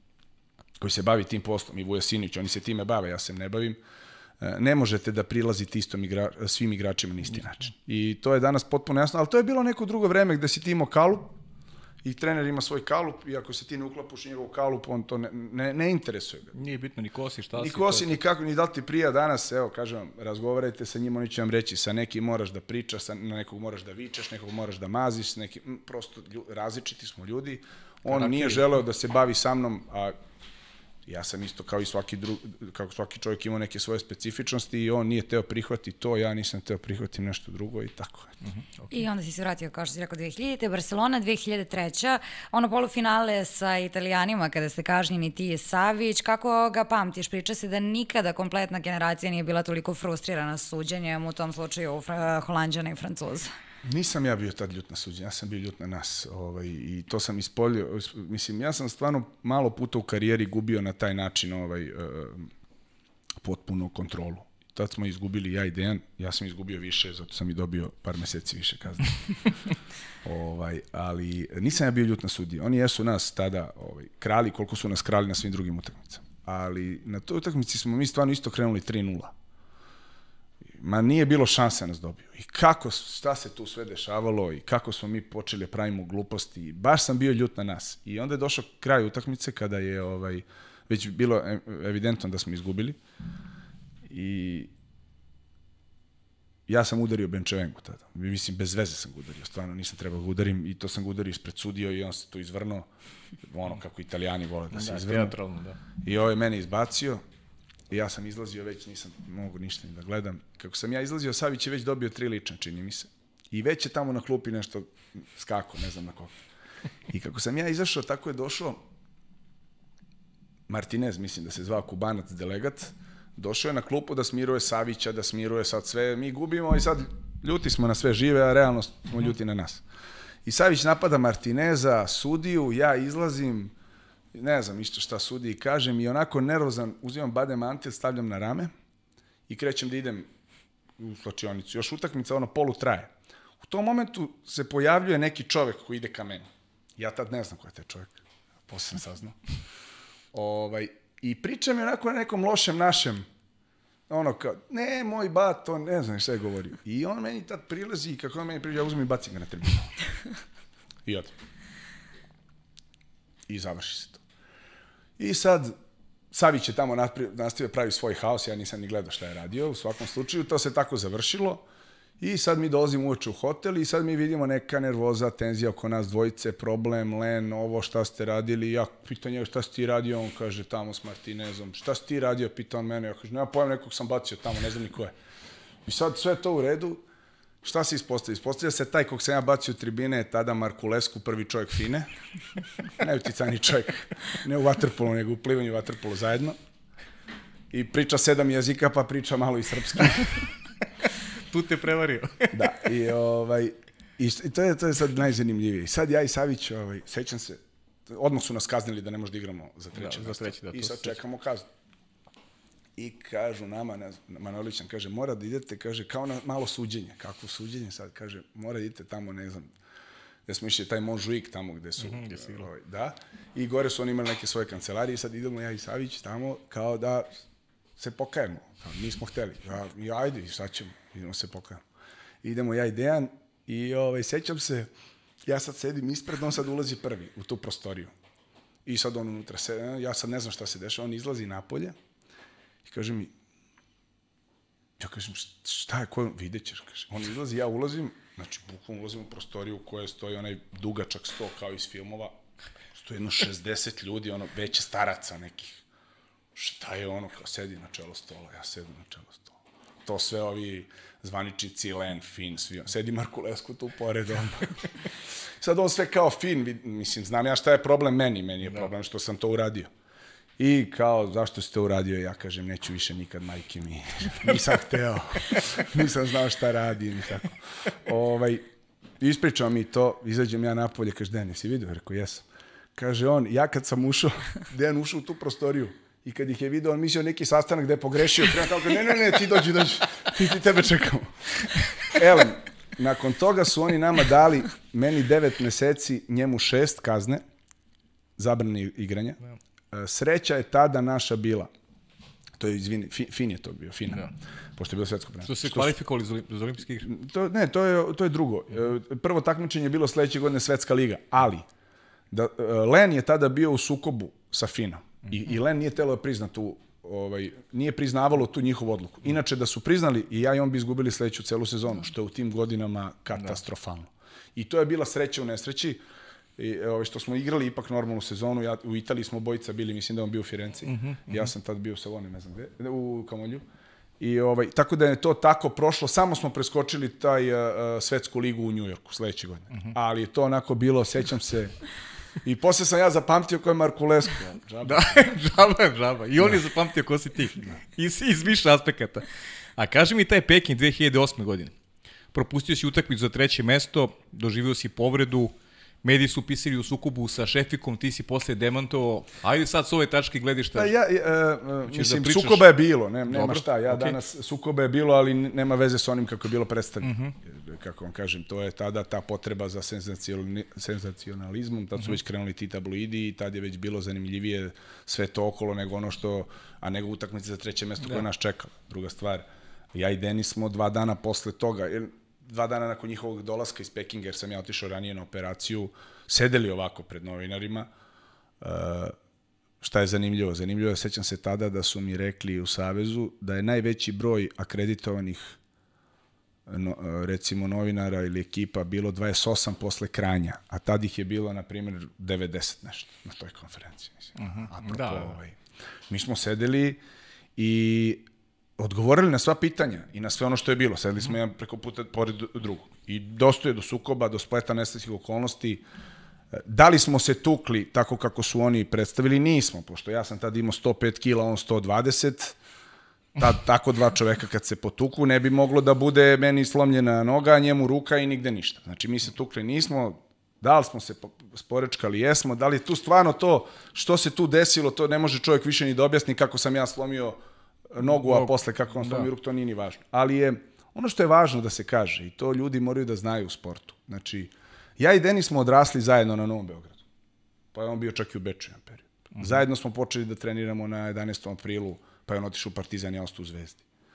se bavi tim poslom, i Vuja Sinić, oni se time bave, ja se ne bavim, ne možete da prilazite svim igračima na isti način. I to je danas potpuno jasno, ali to je bilo neko drugo vreme gde si ti imao kalup, i trener ima svoj kalup i ako se ti ne uklapuš u njegov kalup, on to ne interesuje ga. Nije bitno ni ko si, šta si. Ni ko si, ni kako, ni da li ti prija danas, evo, kažem vam, razgovarajte sa njim, oni će vam reći, sa nekim moraš da pričaš, na nekog moraš da vičeš, nekog moraš da maziš, prosto različiti smo ljudi. On nije želeo da se bavi sa mnom, a ja sam isto kao i svaki čovjek imao neke svoje specifičnosti i on nije teo prihvati to, ja nisam teo prihvati nešto drugo i tako. I onda si se vratio, kao što si rekao, 2000. Barcelona, 2003. Ono polufinale sa Italijanima, kada ste kažnjeni ti i Savić, kako ga pamtiš? Priča se da nikada kompletna generacija nije bila toliko frustrirana suđenjem, u tom slučaju Holanđana i Francuza. Nisam ja bio tad ljut na suđenje, ja sam bio ljut na nas i to sam ispoljio. Mislim, ja sam stvarno malo puta u karijeri gubio na taj način potpuno kontrolu. Tad smo izgubili ja i Dejan, ja sam izgubio više, zato sam i dobio par meseci više kazne. Ali nisam ja bio ljut na sudije. Oni jesu nas tada krali, koliko su nas krali na svim drugim utakmicama. Ali na toj utakmici smo mi stvarno isto krenuli 3-0. Ma nije bilo šanse nas dobiju. I šta se tu sve dešavalo i kako smo mi počeli pravimo gluposti. Baš sam bio ljut na nas. I onda je došao kraj utakmice kada je već bilo evidentno da smo izgubili. I ja sam udario Benčevengu tada. Mislim, bez veze sam ga udario. Stvarno nisam trebao ga udarim i to sam ga udario ispred sudio i on se tu izvrnuo. Ono kako Italijani vole da se izvrnu. I ovo je mene izbacio. I ja sam izlazio, već nisam mogu ništa ni da gledam. Kako sam ja izlazio, Savić je već dobio 3 lične, čini mi se. I već je tamo na klupi nešto skako, ne znam na koga. I kako sam ja izašao, tako je došao Martinez, mislim da se zvao Kubanac delegat, došao je na klupu da smiruje Savića, da smiruje sad sve. Mi gubimo i sad ljuti smo na sve žive, a realno smo ljuti na nas. I Savić napada Martineza, sudiju, ja izlazim, ne znam isto šta sudi i kažem i onako nervozan uzimam Bade mantil, stavljam na rame i krećem da idem u slačionicu. Još utakmica polu traje. U tom momentu se pojavljuje neki čovek koji ide ka meni. Ja tad ne znam ko je taj čovek. Posle sam saznao. I priča mi onako na nekom lošem našem ono kao, ne, moj bat, on ne znam šta je govorio. I on meni tad prilazi i kako on meni prilazi, ja uzmem i bacim ga na tribunu. I odem. I završi se to. I sad, Savić je tamo nastavio pravi svoj haos, ja nisam ni gledao šta je radio, u svakom slučaju, to se tako završilo. I sad mi dolazimo uveče u hotel i sad mi vidimo neka nervoza, tenzija oko nas dvojice, problem, Len, ovo, šta ste radili, ja pitan njega šta si ti radio, on kaže tamo s Martinezom, šta si ti radio, pita on mene, ja kažem, nema pojma, nekog sam bacio tamo, ne znam ni ko je. I sad sve to u redu, šta se ispostavlja? Ispostavlja se taj kog sam ja bacio u tribine je tada Markulescu, prvi čovjek Fine, najuticajniji čovjek, ne u vaterpolu, nego u plivanju vaterpolu zajedno. I priča 7 jezika, pa priča malo i srpski. Tu te prevario. Da, i to je sad najzanimljivije. I sad ja i Savić, sećam se, odmah su nas kaznili da ne možda igramo za treće mesto. I sad čekamo kaznu. I kažu nama, Manolić nam kaže, mora da idete, kaže, kao na malo suđenje. Kakvo suđenje sad? Kaže, mora da idete tamo, ne znam, gde smo išli taj Monžuik tamo gde su. Da. I gore su oni imali neke svoje kancelarije i sad idemo ja i Savić tamo kao da se pokajemo. Nismo hteli. Ajde, šta ćemo? Idemo se pokajemo. Idemo ja i Dejan i sećam se, ja sad sedim ispred, on sad ulazi prvi u tu prostoriju. I sad on unutra se, ja sad ne znam šta se dešava, on izlazi napolje i kaže mi, ja kažem, šta je, ko vidjet ćeš, kaže. On izlazi, ja ulazim, znači bukvalno ulazim u prostoriju u kojoj stoji onaj dugačak sto kao iz filmova, stoji jedno 60 ljudi, veće staraca nekih. Šta je ono, kao sedi na čelo stola, ja sedim na čelo stola. To sve ovi zvaničici, Len, Fin, svi, sedi Markulescu tu pored on. Sad on sve kao Fin, mislim, znam ja šta je problem meni je problem što sam to uradio. I kao, zašto si to uradio? Ja kažem, neću više nikad, majke mi. Nisam hteo, nisam znao šta radim i tako. Ispričao mi to, izađem ja napolje, kaže, Dejan, jesi vidio? Rekao, jesam. Kaže on, ja kad sam ušao, Dejan ušao u tu prostoriju, i kad ih je video, on mislio neki sastanak gde je pogrešio. Treba tako, ne, ti dođi. Ti tebe čekamo. Elem, nakon toga su oni nama dali, meni 9 meseci, njemu 6 kazne, zabrane igranja. Sreća je tada naša bila. To je, izvini, Fin je to bio, Fina. Pošto je bilo svetsko prvenstvo. Što se kvalifikovali za olimpijske igre? Ne, to je drugo. Prvo takmičenje je bilo sledeće godine Svetska liga, ali Len je tada bio u sukobu sa Finom. I Len nije telo prizna tu, nije priznavalo tu njihovu odluku. Inače, da su priznali, i ja i on bi izgubili sledeću celu sezonu, što je u tim godinama katastrofalno. I to je bila sreća u nesreći, što smo igrali ipak normalnu sezonu. U Italiji smo obojica bili, mislim da on bio u Firenci. Ja sam tad bio u Savoni, ne znam gde, u Kamolju. Tako da je to tako prošlo, samo smo preskočili taj svetsku ligu u Njujorku sledeće godine. Ali je to onako bilo, sećam se. I posle sam ja zapamtio ko je Markulescu. Da, džaba. I on je zapamtio ko si ti. Iz više aspekata. A kaži mi taj Peking 2008. godine. Propustio si utakmicu za treće mesto, doživio si povredu, mediji su pisali u sukobu sa Šefikom, ti si posle demantovao. Ajde sad s ove tačke gledišta. Mislim, sukoba je bilo, nema šta. Danas sukoba je bilo, ali nema veze s onim kako je bilo predstavljeno. Kako vam kažem, to je tada ta potreba za senzacionalizmom, tad su već krenuli ti tabloidi i tad je već bilo zanimljivije sve to okolo nego utakmice za treće mesto koje nas čekalo. Druga stvar, ja i Denis smo 2 dana posle toga, 2 dana nakon njihovog dolaska iz Pekinga, jer sam ja otišao ranije na operaciju, sedeli ovako pred novinarima. Šta je zanimljivo? Zanimljivo je, sećam se tada da su mi rekli u Savezu da je najveći broj akreditovanih recimo novinara ili ekipa bilo 28 posle Kranja, a tad ih je bilo, na primjer, 90 nešto na toj konferenciji. Mi smo sedeli i odgovorili na sva pitanja i na sve ono što je bilo. Sedeli smo jedan preko puta pored drugog. I dosta je do sukoba, do spleta nesrećnih okolnosti. Da li smo se tukli tako kako su oni predstavili? Nismo, pošto ja sam tad imao 105 kila, on 120. Tako 2 čoveka kad se potuku, ne bi moglo da bude meni slomljena noga, njemu ruka i nigde ništa. Znači, mi se tukli nismo, da li smo se sporečkali, jesmo, da li je tu stvarno to, što se tu desilo, to ne može čovjek više ni da objasni kako sam ja slomio nogu, a posle kako on slomio ruku, to nije ni važno. Ali je, ono što je važno da se kaže, i to ljudi moraju da znaju u sportu, znači, ja i Denis smo odrasli zajedno na Novom Beogradu, pa je on bio čak i u Beču jedan period. Zajedno smo počeli da treniramo na 11. aprilu, pa je on otišao u Partizan i ostao u Zvezdi.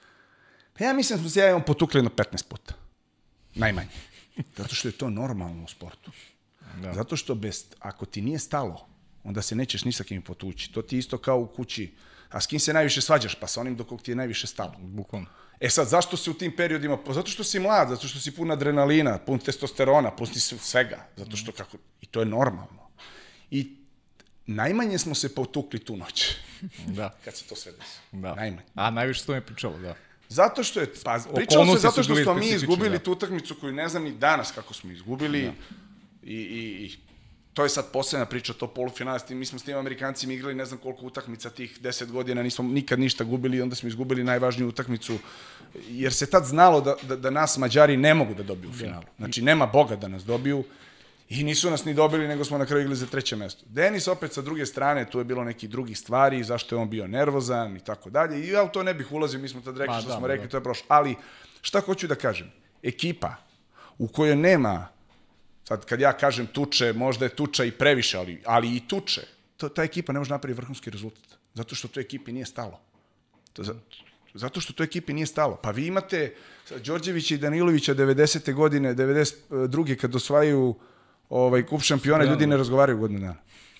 Pa ja mislim da smo se ja imam potukli jedno 15 puta. Najmanje. Zato što je to normalno u sportu. Da. Zato što ako ti nije stalo, onda se nećeš ni sa kim potući. To ti isto kao u kući. A s kim se najviše svađaš? Pa sa onim do kog ti je najviše stalo. Bukvalno. Sad, zašto se u tim periodima? Zato što si mlad, zato što si pun adrenalina, pun testosterona, pun svega. Zato što I to je normalno. I najmanje smo se potukli tu noć. Da. Kad se to sve desi. Da. Najmanje. A najviše što mi je pričalo, da. Zato što je, pričalo se zato što smo mi izgubili tu utakmicu koju ne znam ni danas kako smo izgubili i to je sad posebna priča, to polufinale, mi smo s tim Amerikancima igrali ne znam koliko utakmica tih 10 godina, nismo nikad ništa gubili i onda smo izgubili najvažniju utakmicu, jer se tad znalo da nas Mađari ne mogu da dobiju u finalu. Znači, nema Boga da nas dobiju i nisu nas ni dobili, nego smo na kraju igrali za 3. mesto. Denis opet sa druge strane, tu je bilo nekih drugih stvari, zašto je on bio nervozan i tako dalje, i ja u to ne bih ulazio, mi smo tad rekli što smo rekli, to je prošlo. Ali, šta hoću da kažem? Ekipa u kojoj nema, sad kad ja kažem tuče, možda je tuča i previše, ali i tuče, ta ekipa ne može napraviti vrhunski rezultat, zato što toj ekipi nije stalo. Zato što toj ekipi nije stalo. Pa vi imate Đorđevića i Danilovića 90. godine, 92. kad osvajaju kup šampiona, ljudi ne razgovaraju godinu dana.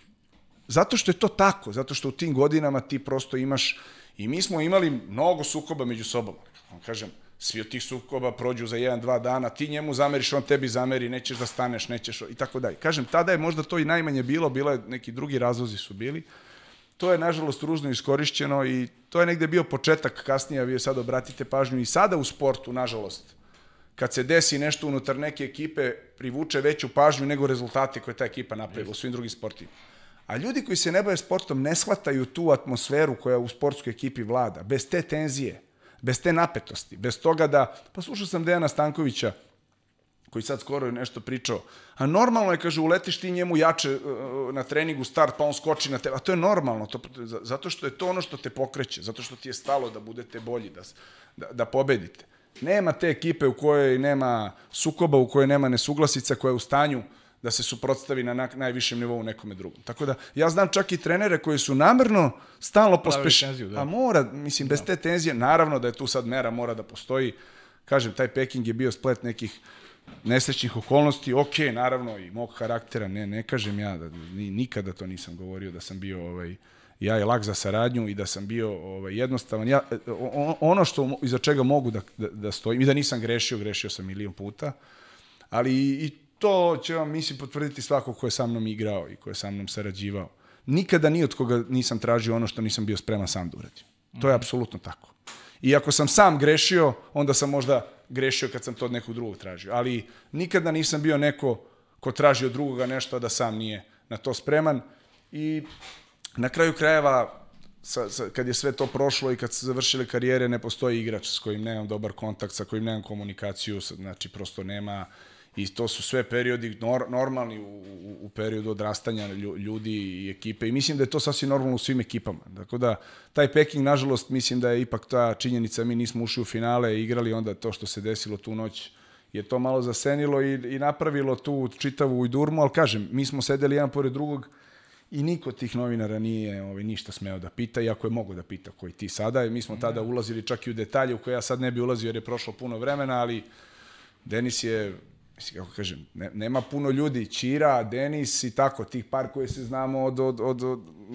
Zato što je to tako, zato što u tim godinama ti prosto imaš, i mi smo imali mnogo sukoba među sobom. Kažem, svi od tih sukoba prođu za 1-2 dana, ti njemu zameriš, on tebi zameri, nećeš da staneš, nećeš, i tako dalje. Kažem, tada je možda to i najmanje bilo je neki drugi razlozi su bili. To je, nažalost, ružno iskorišćeno i to je negde bio početak kasnije, a vi sad obratite pažnju i sada u sportu, nažalost, kad se desi nešto unutar neke ekipe, privuče veću pažnju nego rezultate koje ta ekipa napravila u svim drugim sportima. A ljudi koji se ne bave sportom ne shvataju tu atmosferu koja u sportskoj ekipi vlada, bez te tenzije, bez te napetosti, bez toga da, pa slušao sam Dejana Stankovića, koji sad skoro je nešto pričao, a normalno je, kaže, uletiš ti njemu jače na treningu start, pa on skoči na tebe, a to je normalno, zato što je to ono što te pokreće, zato što ti je stalo da budete bolji, da pobedite. Nema te ekipe u kojoj nema sukoba, u kojoj nema nesuglasica, koja je u stanju da se suprotstavi na najvišem nivou nekome drugom. Tako da, ja znam čak i trenere koji su namerno stalno pospešili. A mora, mislim, bez te tenzije, naravno da je tu sad mera, mora da postoji. Kažem, taj Peking je bio splet nekih nesrećnih okolnosti, ok, naravno, i mog karaktera, ne kažem ja, nikada to nisam govorio, da sam bio ja je lag za saradnju i da sam bio jednostavan. Ono što iza čega mogu da stojim, i da nisam grešio sam milion puta, ali i to će vam, mislim, potvrditi svako ko je sa mnom igrao i ko je sa mnom sarađivao. Nikada ni od koga nisam tražio ono što nisam bio spreman sam da uradim. To je apsolutno tako. I ako sam sam grešio, onda sam možda grešio kad sam to od nekog drugog tražio. Ali nikada nisam bio neko ko traži od drugoga nešto, da sam nije na to spreman. I na kraju krajeva, kad je sve to prošlo i kad se završile karijere, ne postoji igrač s kojim nemam dobar kontakt, sa kojim nemam komunikaciju, znači prosto nema. I to su sve periodi normalni u periodu odrastanja ljudi i ekipe. I mislim da je to sasvim normalno u svim ekipama. Tako da, taj Peking, nažalost, mislim da je ipak ta činjenica, mi nismo ušli u finale i igrali onda to što se desilo tu noć, je to malo zasenilo i napravilo tu čitavu ujdurmu, ali kažem, mi smo sedeli jedan pored drugog i niko od tih novinara nije ništa smeo da pita, iako je mogo da pita koji ti sada. Mi smo tada ulazili čak i u detalje u koje ja sad ne bi ulazio jer je prošlo puno vremena, ali Denis je, kako kažem, nema puno ljudi, Ćira, Denis i tako, tih par koje se znamo od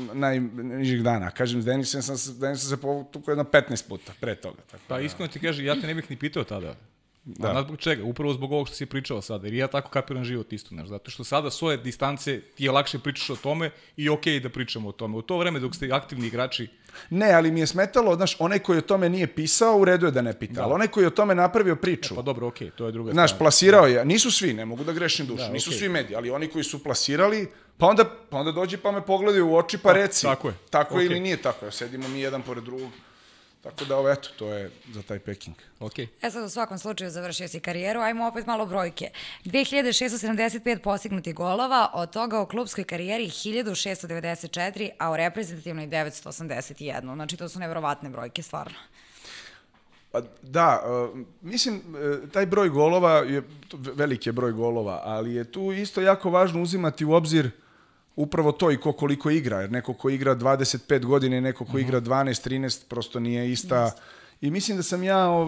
najnižih dana. Kažem, s Denisom sam se potukao jedno 15 puta pre toga. Pa iskreno ti kažem, ja te ne bih ni pitao tada. A znaš zbog čega? Upravo zbog ovog što si pričao sada, jer ja tako kapiram život isto, znaš, zato što sada s ove distance ti je lakše pričaš o tome i okej da pričamo o tome. U to vreme dok ste aktivni igrači... Ne, ali mi je smetalo, znaš, onaj koji o tome nije pisao, u redu je da ne pita, ali onaj koji je o tome napravio priču... Pa dobro, okej, to je druga stvar. Znaš, plasirao je, nisu svi, ne mogu da grešim dušu, nisu svi mediji, ali oni koji su plasirali, pa onda dođi pa me pogledaju u oči pa reci. Tako je. Tako ili nije tako, ja sedimo mi jedan pored drugog. Tako da, eto, to je za taj Peking. Okay. Sad u svakom slučaju završio si karijeru, ajmo opet malo brojke. 2675 postignutih golova, od toga u klubskoj karijeri 1694, a u reprezentativnoj 981. Znači, to su nevjerovatne brojke, stvarno. Da, mislim, taj broj golova je, veliki je broj golova, ali je tu isto jako važno uzimati u obzir upravo to i koliko igra, jer neko ko igra 25 godina i neko ko igra 12, 13, prosto nije I mislim da sam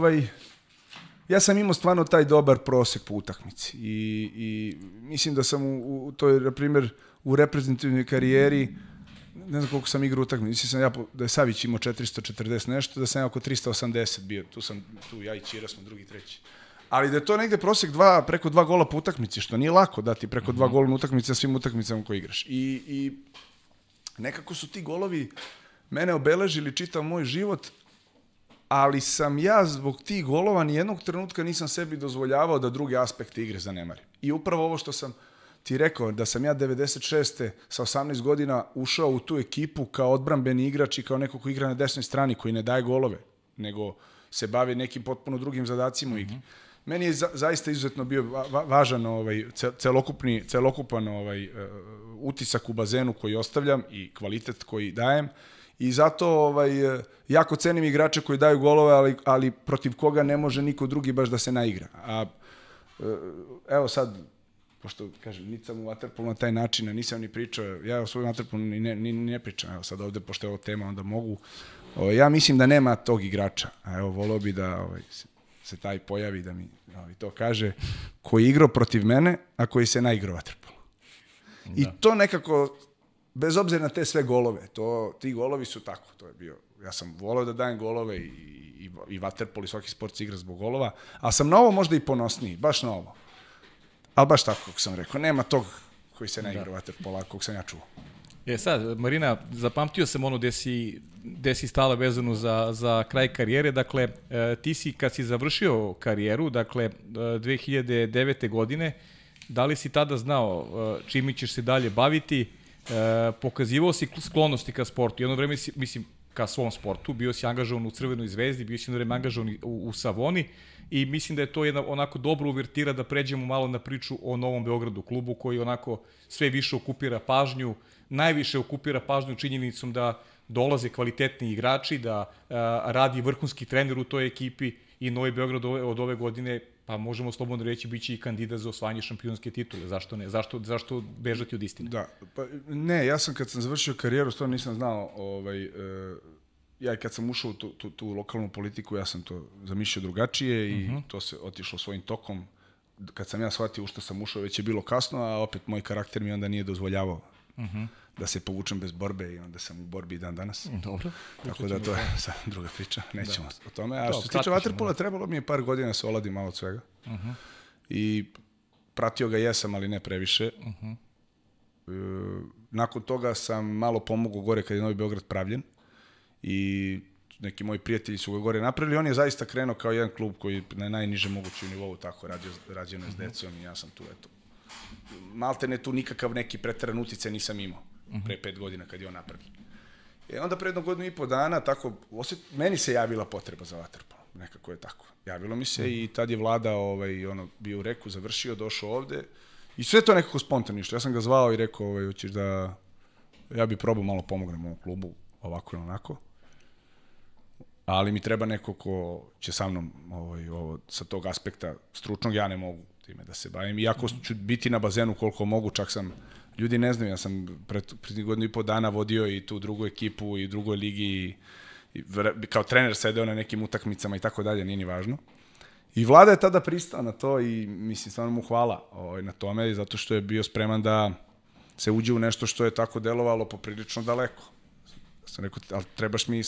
ja sam imao stvarno taj dobar prosek po utakmici i mislim da sam u toj, na primjer, u reprezentativnoj karijeri, ne znam koliko sam igrao utakmice, mislim da je Savić imao 440 nešto, da sam ja oko 380 bio, tu ja i Ćira smo drugi, treći. Ali da je to negde prosek preko 2 gola po utakmici, što nije lako dati preko 2 gola na utakmici na svim utakmicama koje igraš. I nekako su ti golovi mene obeležili čitav moj život, ali sam ja zbog tih golova nijednog trenutka nisam sebi dozvoljavao da druge aspekte igre zanemarim. I upravo ovo što sam ti rekao, da sam ja 96. sa 18 godina ušao u tu ekipu kao odbrambeni igrač i kao neko ko igra na desnoj strani, koji ne daje golove, nego se bavi nekim potpuno drugim zadacima u igri. Meni je zaista izuzetno bio važan celokupan utisak u bazenu koji ostavljam i kvalitet koji dajem. I zato jako cenim igrače koji daju golove, ali protiv koga ne može niko drugi baš da se naigra. A evo sad, pošto, kažem, niti sam u vaterpolu na taj način, nisam ni pričao, ja o svojom vaterpolu ni ne pričam, evo sad ovde, pošto je ovo tema, onda mogu. Ja mislim da nema tog igrača, a evo, voleo bi da se taj pojavi, da mi to kaže, koji je igrao protiv mene, a koji se naigrao vaterpolu. I to nekako, bez obzira na te sve golove, ti golovi su tako, to je bio, ja sam voleo da dajem golove i vaterpol i svaki sport se igra zbog golova, a sam na ovo možda i ponosniji, baš na ovo. Ali baš tako, kako sam rekao, nema tog koji se ne igra vaterpola, kog sam ja čuo. Sad, Marina, zapamtio sam ono gde si stala vezano za kraj karijere, dakle, ti si, kad si završio karijeru, dakle, 2009. godine, da li si tada znao čime ćeš se dalje baviti, pokazivao si sklonosti ka sportu, jedno vreme si, mislim, ka svom sportu, bio si angažovan u Crvenoj zvezdi, bio si jedno vreme angažovan u Savoni i mislim da je to jedna onako dobra uvertira da pređemo malo na priču o Novom Beogradu, klubu koji onako sve više okupira pažnju, najviše okupira pažnju činjenicom da dolaze kvalitetni igrači, da radi vrhunski trener u toj ekipi i Novi Beograd od ove godine, pa možemo slobodno reći, biće i kandidat za osvajanje šampionske titule. Zašto ne? Zašto bežati od istine? Da, pa ne, ja sam kad sam završio karijeru, stvarno nisam znao, ja kad sam ušao u tu lokalnu politiku, ja sam to zamišljao drugačije i to se otišlo svojim tokom. Kad sam ja shvatio u što sam ušao, već je bilo kasno, a opet moj karakter mi onda nije dozvoljavao da se povučem bez borbe i onda sam u borbi dan danas. Dobro. Tako da to je sad druga priča, nećemo o tome. A što se tiče vaterpola, trebalo mi je par godina da se oladim malo od svega. I pratio ga jesam, ali ne previše. Nakon toga sam malo pomogao gore kad je Novi Beograd pravljen i neki moji prijatelji su ga gore napravili. On je zaista krenuo kao jedan klub koji na najnižem mogućem nivou tako rađeno s decom i ja sam tu, eto. Maltene tu nikakav neki preteran uticaj nisam imao pre 5 godina kad je on napravljen. Onda pre 1 godinu i po dana, tako, meni se javila potreba za vaterpolom, nekako je tako. Javilo mi se i tad je Vlada bio u Reku, završio, došao ovde i sve to nekako spontano išlo. Ja sam ga zvao i rekao, hoćeš da ja bi probao malo pomognem ovom klubu, ovako ili onako. Ali mi treba neko ko će sa mnom sa tog aspekta stručnog, ja ne mogu time da se bavim. Iako ću biti na bazenu koliko mogu, čak sam, ljudi ne znaju, ja sam pre 1,5 godina dana vodio i tu drugu ekipu i drugoj ligi i kao trener sedeo na nekim utakmicama i tako dalje, nije ni važno. I Vlada je tada pristao na to i mislim, stvarno mu hvala na tome, zato što je bio spreman da se uđe u nešto što je tako delovalo poprilično daleko. Sam rekao, ali trebaš mi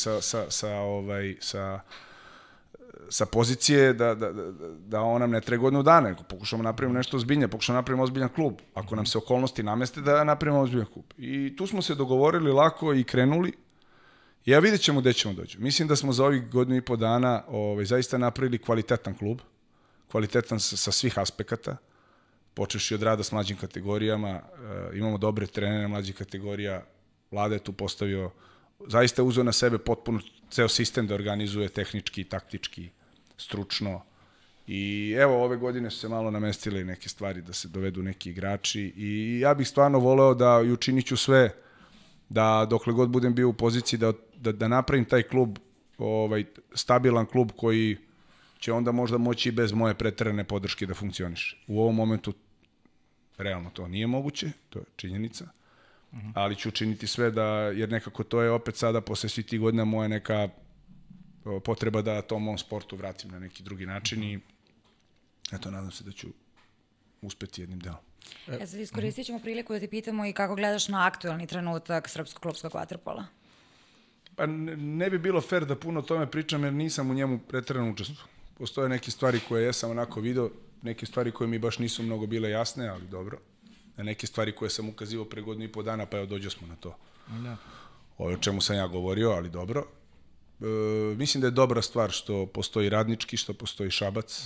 sa pozicije da on nam ne treba 1 godinu dana, nego pokušamo napravimo nešto ozbiljnije, pokušamo napravimo ozbiljan klub. Ako nam se okolnosti nameste, da napravimo ozbiljan klub. I tu smo se dogovorili lako i krenuli. Ja vidjet ćemo gde ćemo doći. Mislim da smo za ovih 1,5 godina dana zaista napravili kvalitetan klub, kvalitetan sa svih aspekata, počevši od rada s mlađim kategorijama, imamo dobre trenere mlađih kategorija, Vlada je tu postavio, zaista uzeo na sebe potpuno ceo sistem da organizuje tehnički, taktički, stručno. I evo, ove godine su se malo namestile neke stvari da se dovedu neki igrači i ja bih stvarno voleo da i učinit ću sve da dokle god budem bio u poziciji da napravim taj klub, stabilan klub koji će onda možda moći i bez moje preterane podrške da funkcioniše. U ovom momentu realno to nije moguće, to je činjenica. Ali ću učiniti sve jer nekako to je opet sada posle svih tih godina moja neka potreba da tom mom sportu vratim na neki drugi način i eto, nadam se da ću uspeti jednim delom. Sad iskoristit ćemo priliku da ti pitamo i kako gledaš na aktuelni trenutak srpskog klubskog vaterpola. Pa ne bi bilo fair da puno o tome pričam jer nisam u njemu preterano učestvovao. Postoje neke stvari koje ja sam onako video, neke stvari koje mi baš nisu mnogo bile jasne, ali dobro. Na neke stvari koje sam ukazivao pre godinu i po dana, pa evo dođo smo na to. Da. Ovo o čemu sam ja govorio, ali dobro. Mislim da je dobra stvar što postoji Radnički, što postoji Šabac,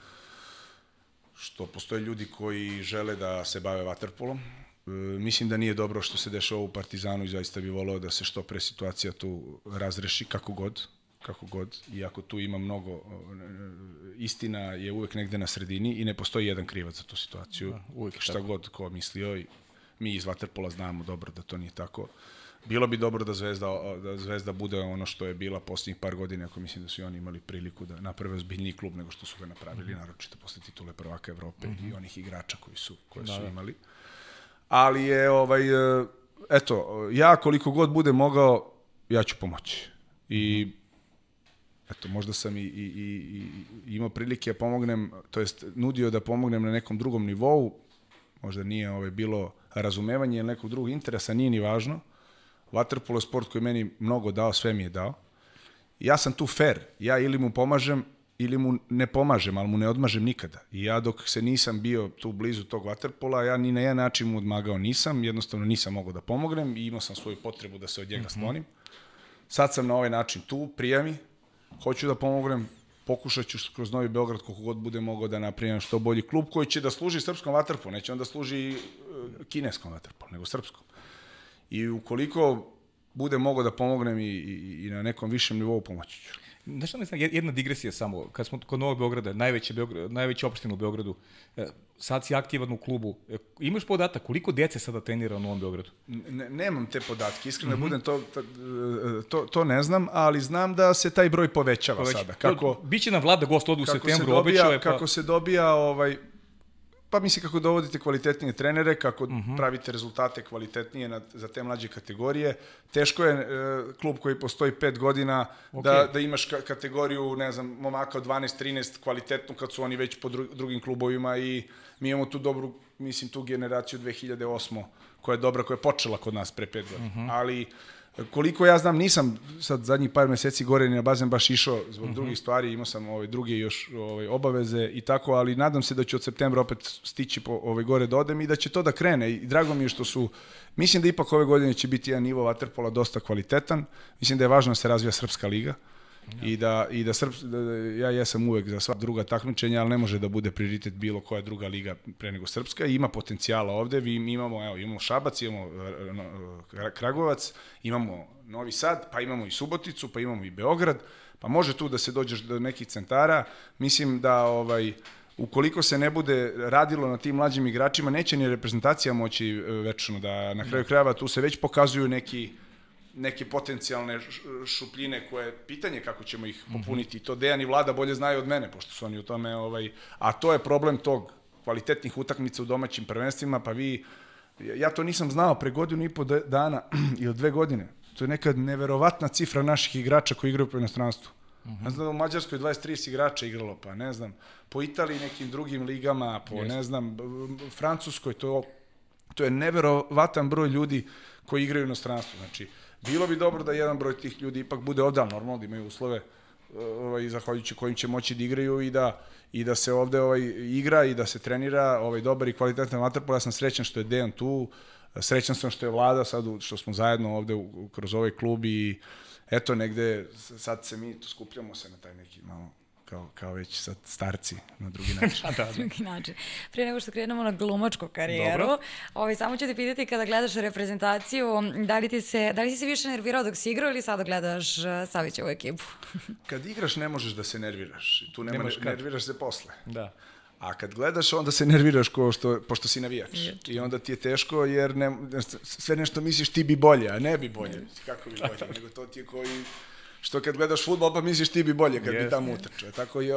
što postoje ljudi koji žele da se bave vaterpolom. Mislim da nije dobro što se dešava u Partizanu i zaista bi voleo da se što pre situacija tu razreši, kako god, iako tu ima mnogo, istina je uvek negde na sredini i ne postoji jedan krivac za tu situaciju, uvek šta god ko mislio i mi iz vaterpola znamo dobro da to nije tako. Bilo bi dobro da Zvezda bude ono što je bila posljednjih par godina, ako mislim da su i oni imali priliku da naprave ozbiljniji klub nego što su ga napravili, naročito posle titule prvaka Evrope i onih igrača koje su imali. Ali je, eto, ja koliko god bude mogao, ja ću pomoći. I eto, možda sam i imao prilike da pomognem, to jest nudio da pomognem na nekom drugom nivou, možda nije bilo razumevanje ili nekog drugog interesa, nije ni važno. Vaterpolo je sport koji meni mnogo dao, sve mi je dao. Ja sam tu fair, ja ili mu pomažem ili mu ne pomažem, ali mu ne odmažem nikada. I ja dok se nisam bio tu blizu tog vaterpola, ja ni na jedan način mu odmagao nisam, jednostavno nisam mogao da pomognem i imao sam svoju potrebu da se od njega sklonim. Sad sam na ovaj način tu, prija mi, hoću da pomognem, pokušat ću kroz Novi Beograd koliko god bude mogao da napravim što bolji klub koji će da služi srpskom vaterpolu, neće on da služi kineskom vaterpolu, nego srpskom. I ukoliko bude mogao da pomognem i na nekom višem nivou, pomoći ću. Znaš šta mi znam, jedna digresija samo, kad smo kod Novog Beograda, najveća opština u Beogradu, sad si aktivan u klubu, imaš podatak koliko dece sada trenira u Novom Beogradu? Nemam te podatke, iskreno budem, to ne znam, ali znam da se taj broj povećava sada. Biće nam Vlada gost od u septembru, obećao je. Kako se dobija, pa mislim kako dovodite kvalitetnije trenere, kako pravite rezultate kvalitetnije za te mlađe kategorije. Teško je klub koji postoji 5 godina da imaš kategoriju, ne znam, momaka od 12-13 kvalitetnu kad su oni već po drugim klubovima i mi imamo tu dobru, mislim, tu generaciju 2008. koja je dobra, koja je počela kod nas pre 5 godina. Ali koliko ja znam, nisam sad zadnjih par meseci gore ni na bazen baš išao zbog drugih stvari, imao sam druge još obaveze i tako, ali nadam se da ću od septembra opet stići gore da odem i da će to da krene i drago mi je što su, mislim da ipak ove godine će biti jedan nivo vaterpola dosta kvalitetan, mislim da je važno da se razvija Srpska liga i da ja jesam uvek za sva druga takmičenja, ali ne može da bude prioritet bilo koja druga liga pre nego Srpska. Ima potencijala ovde, mi imamo Šabac, imamo Kragujevac, imamo Novi Sad, pa imamo i Suboticu, pa imamo i Beograd, pa može tu da se dođeš do nekih centara. Mislim da ukoliko se ne bude radilo na tim mlađim igračima, neće ni reprezentacija moći večno da na kraju krajeva tu se već pokazuju neke potencijalne šupljine koje pitanje kako ćemo ih popuniti. To Dejan i Vlada bolje znaju od mene, pošto su oni u tome, a to je problem tog kvalitetnih utakmica u domaćim prvenstvima, pa ja to nisam znao pre godinu i po dana ili 2 godine. To je neka neverovatna cifra naših igrača koji igraju po inostranstvu. Ne znam da u Mađarskoj 20-30 igrača igralo, pa ne znam, po Italiji nekim drugim ligama, po ne znam, Francuskoj, to je neverovatan broj ljudi koji igraju u inostranstvu. Znači, bilo bi dobro da jedan broj tih ljudi ipak bude ovde, ali normalno da imaju uslove zahvaljujući kojim će moći da igraju i da se ovde igra i da se trenira dobar i kvalitetan vaterpol. Ja sam srećan što je Dejan tu, srećan sam što je Vlada sad, što smo zajedno ovde kroz ovaj klub i eto negde sad se mi tu skupljamo se na taj neki malo kao već sad starci na drugi način. Drugi način. Prije nego što krenemo na glumačku karijeru, samo ću te pitati kada gledaš reprezentaciju, da li si se više nervirao dok si igrao ili sada gledaš Savićevu ekipu? Kad igraš ne možeš da se nerviraš. Tu nerviraš se posle. Da. A kad gledaš onda se nerviraš pošto si navijač. I onda ti je teško jer sve nešto misliš ti bi bolje, a ne bi bolje. Kako bi bolje? Nego to ti je koji... Što kad gledaš fudbal, pa misliš ti bi bolje kad bi tamo utrčao.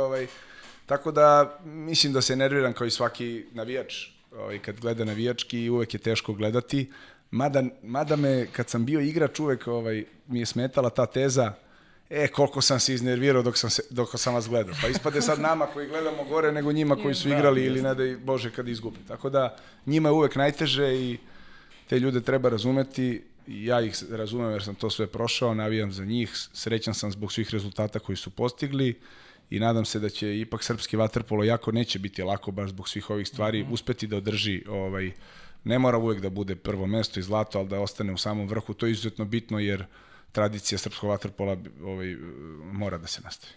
Tako da mislim da se nerviram kao i svaki navijač. Kad gleda navijački, uvek je teško gledati. Mada me, kad sam bio igrač, uvek mi je smetala ta teza, koliko sam se iznervirao dok sam vas gledao. Pa ispade sad nama koji gledamo gore nego njima koji su igrali ili ne daj Bože kad izgube. Tako da njima je uvek najteže i te ljude treba razumeti. Ja ih razumem jer sam to sve prošao, navijam za njih, srećan sam zbog svih rezultata koji su postigli i nadam se da će ipak srpski vaterpolo, jako neće biti lako baš zbog svih ovih stvari, uspeti da održi, ne mora uvek da bude prvo mesto i zlato, ali da ostane u samom vrhu. To je izuzetno bitno jer tradicija srpskog vaterpola mora da se nastavi.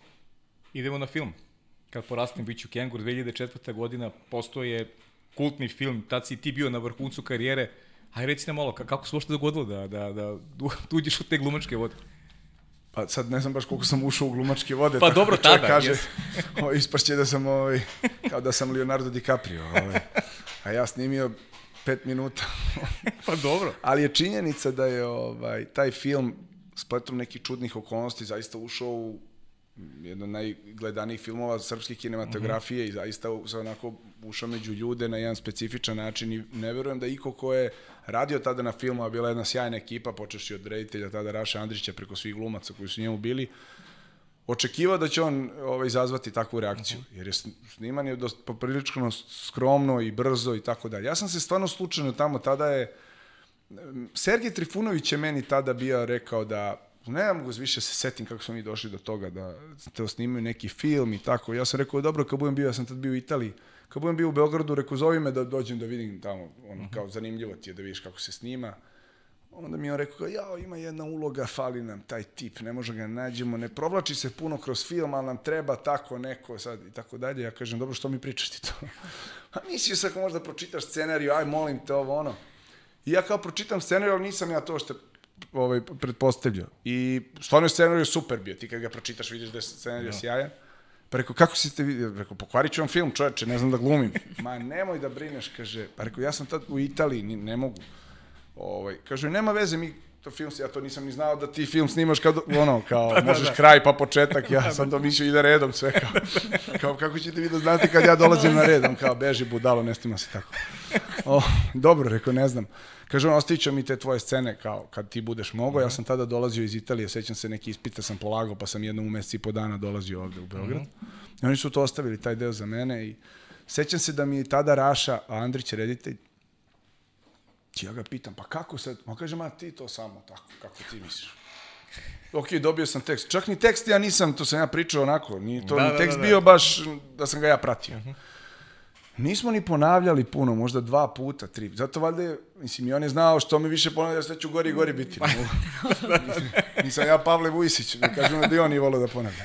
Idemo na film. Kad porastim biću Kengur, 2004. godina postoje kultni film, tad si ti bio na vrhuncu karijere. Aj, reci nam malo, kako se uopšte dogodilo da uđeš u te glumačke vode? Pa sad ne znam baš koliko sam ušao u glumačke vode. Pa dobro, tada. Kaže, ispašće da sam, kao da sam Leonardo DiCaprio. A ja snimio 5 minuta. Pa dobro. Ali je činjenica da je taj film spletom nekih čudnih okolnosti zaista ušao u jedno od najgledanijih filmova srpske kinematografije i zaista se onako ušao među ljude na jedan specifičan način i ne verujem da iko ko je radio tada na filmu, a bila jedna sjajna ekipa, počevši od reditelja tada Raše Andrića preko svih glumaca koji su njemu bili, očekivao da će on izazvati takvu reakciju, jer je snimanje poprilično skromno i brzo i tako dalje. Ja sam se stvarno slučajno tamo, tada je Sergej Trifunović je meni tada bio rekao da ne mogu više se setim kako smo mi došli do toga da te snimaju neki film i tako. Ja sam rekao, dobro, kad budem bio, ja sam tad bio u Italiji, kad budem bio u Beogradu, rekao, zovi me da dođem da vidim tamo, kao zanimljivo ti je da vidiš kako se snima. Onda mi je on rekao, ima jedna uloga, fali nam taj tip, ne možemo ga nađemo, ne provlači se puno kroz film, ali nam treba tako neko sad i tako dalje. Ja kažem, dobro, što mi pričaš ti to? A mislio sam ako možda pročitaš scenariju, aj molim te ovo ono. I ja kao pročitam scenariju, ali nisam ja to što pretpostavljao. I stvarno je scenariju super bio. Ti kad ga pročitaš vidiš da je scenariju sjajan. Pa rekao, kako si te vidio? Rekao, pokvarit ću vam film, čoveče, ne znam da glumim. Ma nemoj da brineš, kaže. Pa rekao, ja sam tad u Italiji, ne mogu. Kaže, nema veze, to film, ja to nisam ni znao da ti film snimaš kao možeš kraj pa početak, ja sam to mislio ide redom sve, kao kako ćete vi da znate kad ja dolazim na redom, kao beži budalo, ne snima se tako. Dobro, rekao, ne znam. Kaže, ostavit ću mi te tvoje scene kao kad ti budeš mogao, ja sam tada dolazio iz Italije, sećam se neki ispita sam polagao, pa sam jednom u mesec i po dana dolazio ovde u Beograd. I oni su to ostavili, taj deo za mene i sećam se da mi je tada Raša Andrić, reditelj, ja ga pitam, pa kako sad? On kaže, ti to samo tako, kako ti misliš. Ok, dobio sam tekst. Čak ni tekst ja nisam, to sam ja pričao onako, ni tekst bio baš da sam ga ja pratio. Nismo ni ponavljali puno, možda 2 puta, 3. Zato valjda, i on je znao što mi više ponavlja, sve ću gori i gori biti. Nisam ja Pavle Vujsić, da kažem da i on nije volio da ponavlja.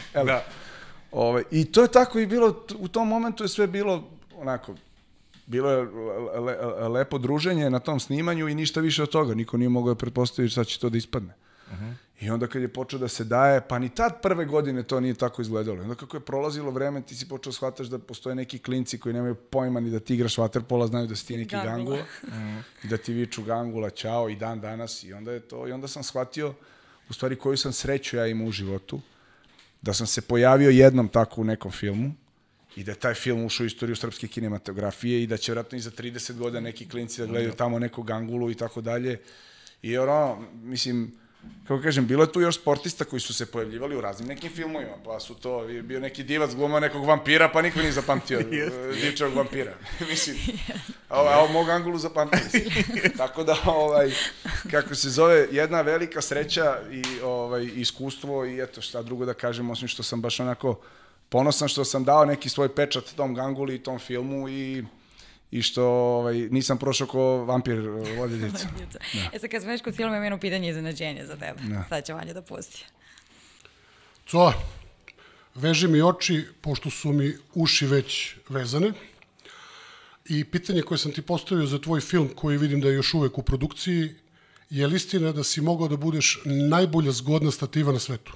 I to je tako i bilo, u tom momentu je sve bilo onako, bilo je lepo druženje na tom snimanju i ništa više od toga. Niko nije mogao pretpostaviti šta će to da ispadne. I onda kad je počeo da se daje, pa ni tad prve godine to nije tako izgledalo. I onda kako je prolazilo vreme, ti si počeo shvataš da postoje neki klinci koji nemaju pojma ni da ti igraš vaterpola, znaju da si ti neki gangula. I da ti viču gangula, ćao i dan danas. I onda je to, i onda sam shvatio u stvari koju sam sreću ja imao u životu, da sam se pojavio jednom tako u nekom filmu i da je taj film ušao u istoriju srpske kinematografije i da će vjerojatno i za 30 godina neki klinci da gledaju tamo neku gangulu i tako dalje. I mislim, kako kažem, bilo je tu još sportista koji su se pojavljivali u raznim nekim filmovima, pa su to, bio neki divac glumao nekog vampira, pa niko nije zapamtio divčevog vampira. Mislim, a ovo mog Angulu zapamtili se. Tako da, kako se zove, jedna velika sreća i iskustvo i eto šta drugo da kažem, osim što sam baš onako ponosan što sam dao neki svoj pečat tom Ganguli i tom filmu i što nisam prošao ko vampir voditeljica. Sad kad smo već kod filma, imam jedno pitanje iznenađenje za tebe. Sad će Vanja da pusti. Coa, veži mi oči, pošto su mi uši već vezane. I pitanje koje sam ti postavio za tvoj film, koji vidim da je još uvek u produkciji, je li istina da si mogao da budeš najbolja zgodna stativa na svetu?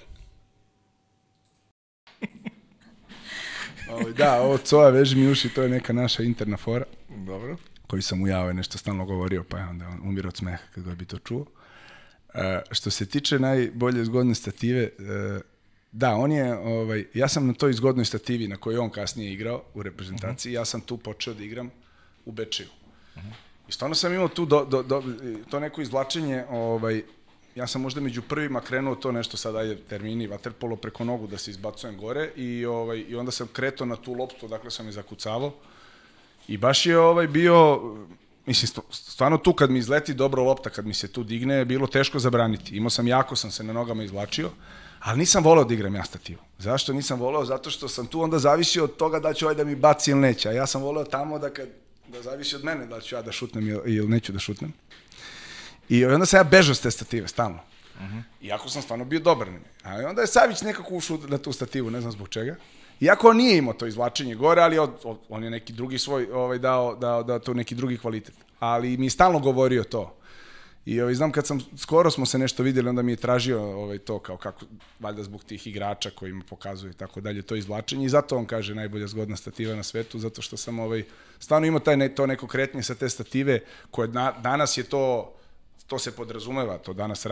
Da, ovo Coa, veži mi uši, to je neka naša interna fora. Dobro. Koji sam u Jave nešto stalno govorio, pa je onda on umir od smeha kad ga bi to čuo. Što se tiče najbolje zgodne stative, da, on je, ja sam na toj zgodnoj stativi na kojoj on kasnije igrao u reprezentaciji, ja sam tu počeo da igram u Bečeju. I stvarno sam imao tu to neko izvlačenje ja sam možda među prvima krenuo to nešto, sad ajde termini, vaterpolo preko nogu da se izbacujem gore i onda sam kretao na tu loptu, dakle sam je zakucavao i baš je bio, mislim, stvarno tu kad mi izleti dobro lopta, kad mi se tu digne, je bilo teško zabraniti. Imao sam, jako sam se na nogama izvlačio, ali nisam voleo da igram ja stativu. Zašto nisam voleo? Zato što sam tu onda zavisio od toga da će ovaj da mi baci ili neće, a ja sam voleo tamo da zavisi od mene da ću ja da šutnem ili neću da šutnem. I onda sam ja bežao s te stative, stalno. Iako sam stvarno bio dobar na njoj. A onda je Savić nekako ušao na tu stativu, ne znam zbog čega. Iako on nije imao to izvlačenje gore, ali on je neki drugi svoj, dao to neki drugi kvalitet. Ali mi je stalno govorio to. I znam kad skoro smo se nešto vidjeli, onda mi je tražio to kao kako, valjda zbog tih igrača koji mi pokazuju i tako dalje, to izvlačenje. I zato on kaže najbolja zgodna stativa na svetu, zato što sam stvarno imao to neko kretnje sa te stative, koje danas je to se podrazumeva, to danas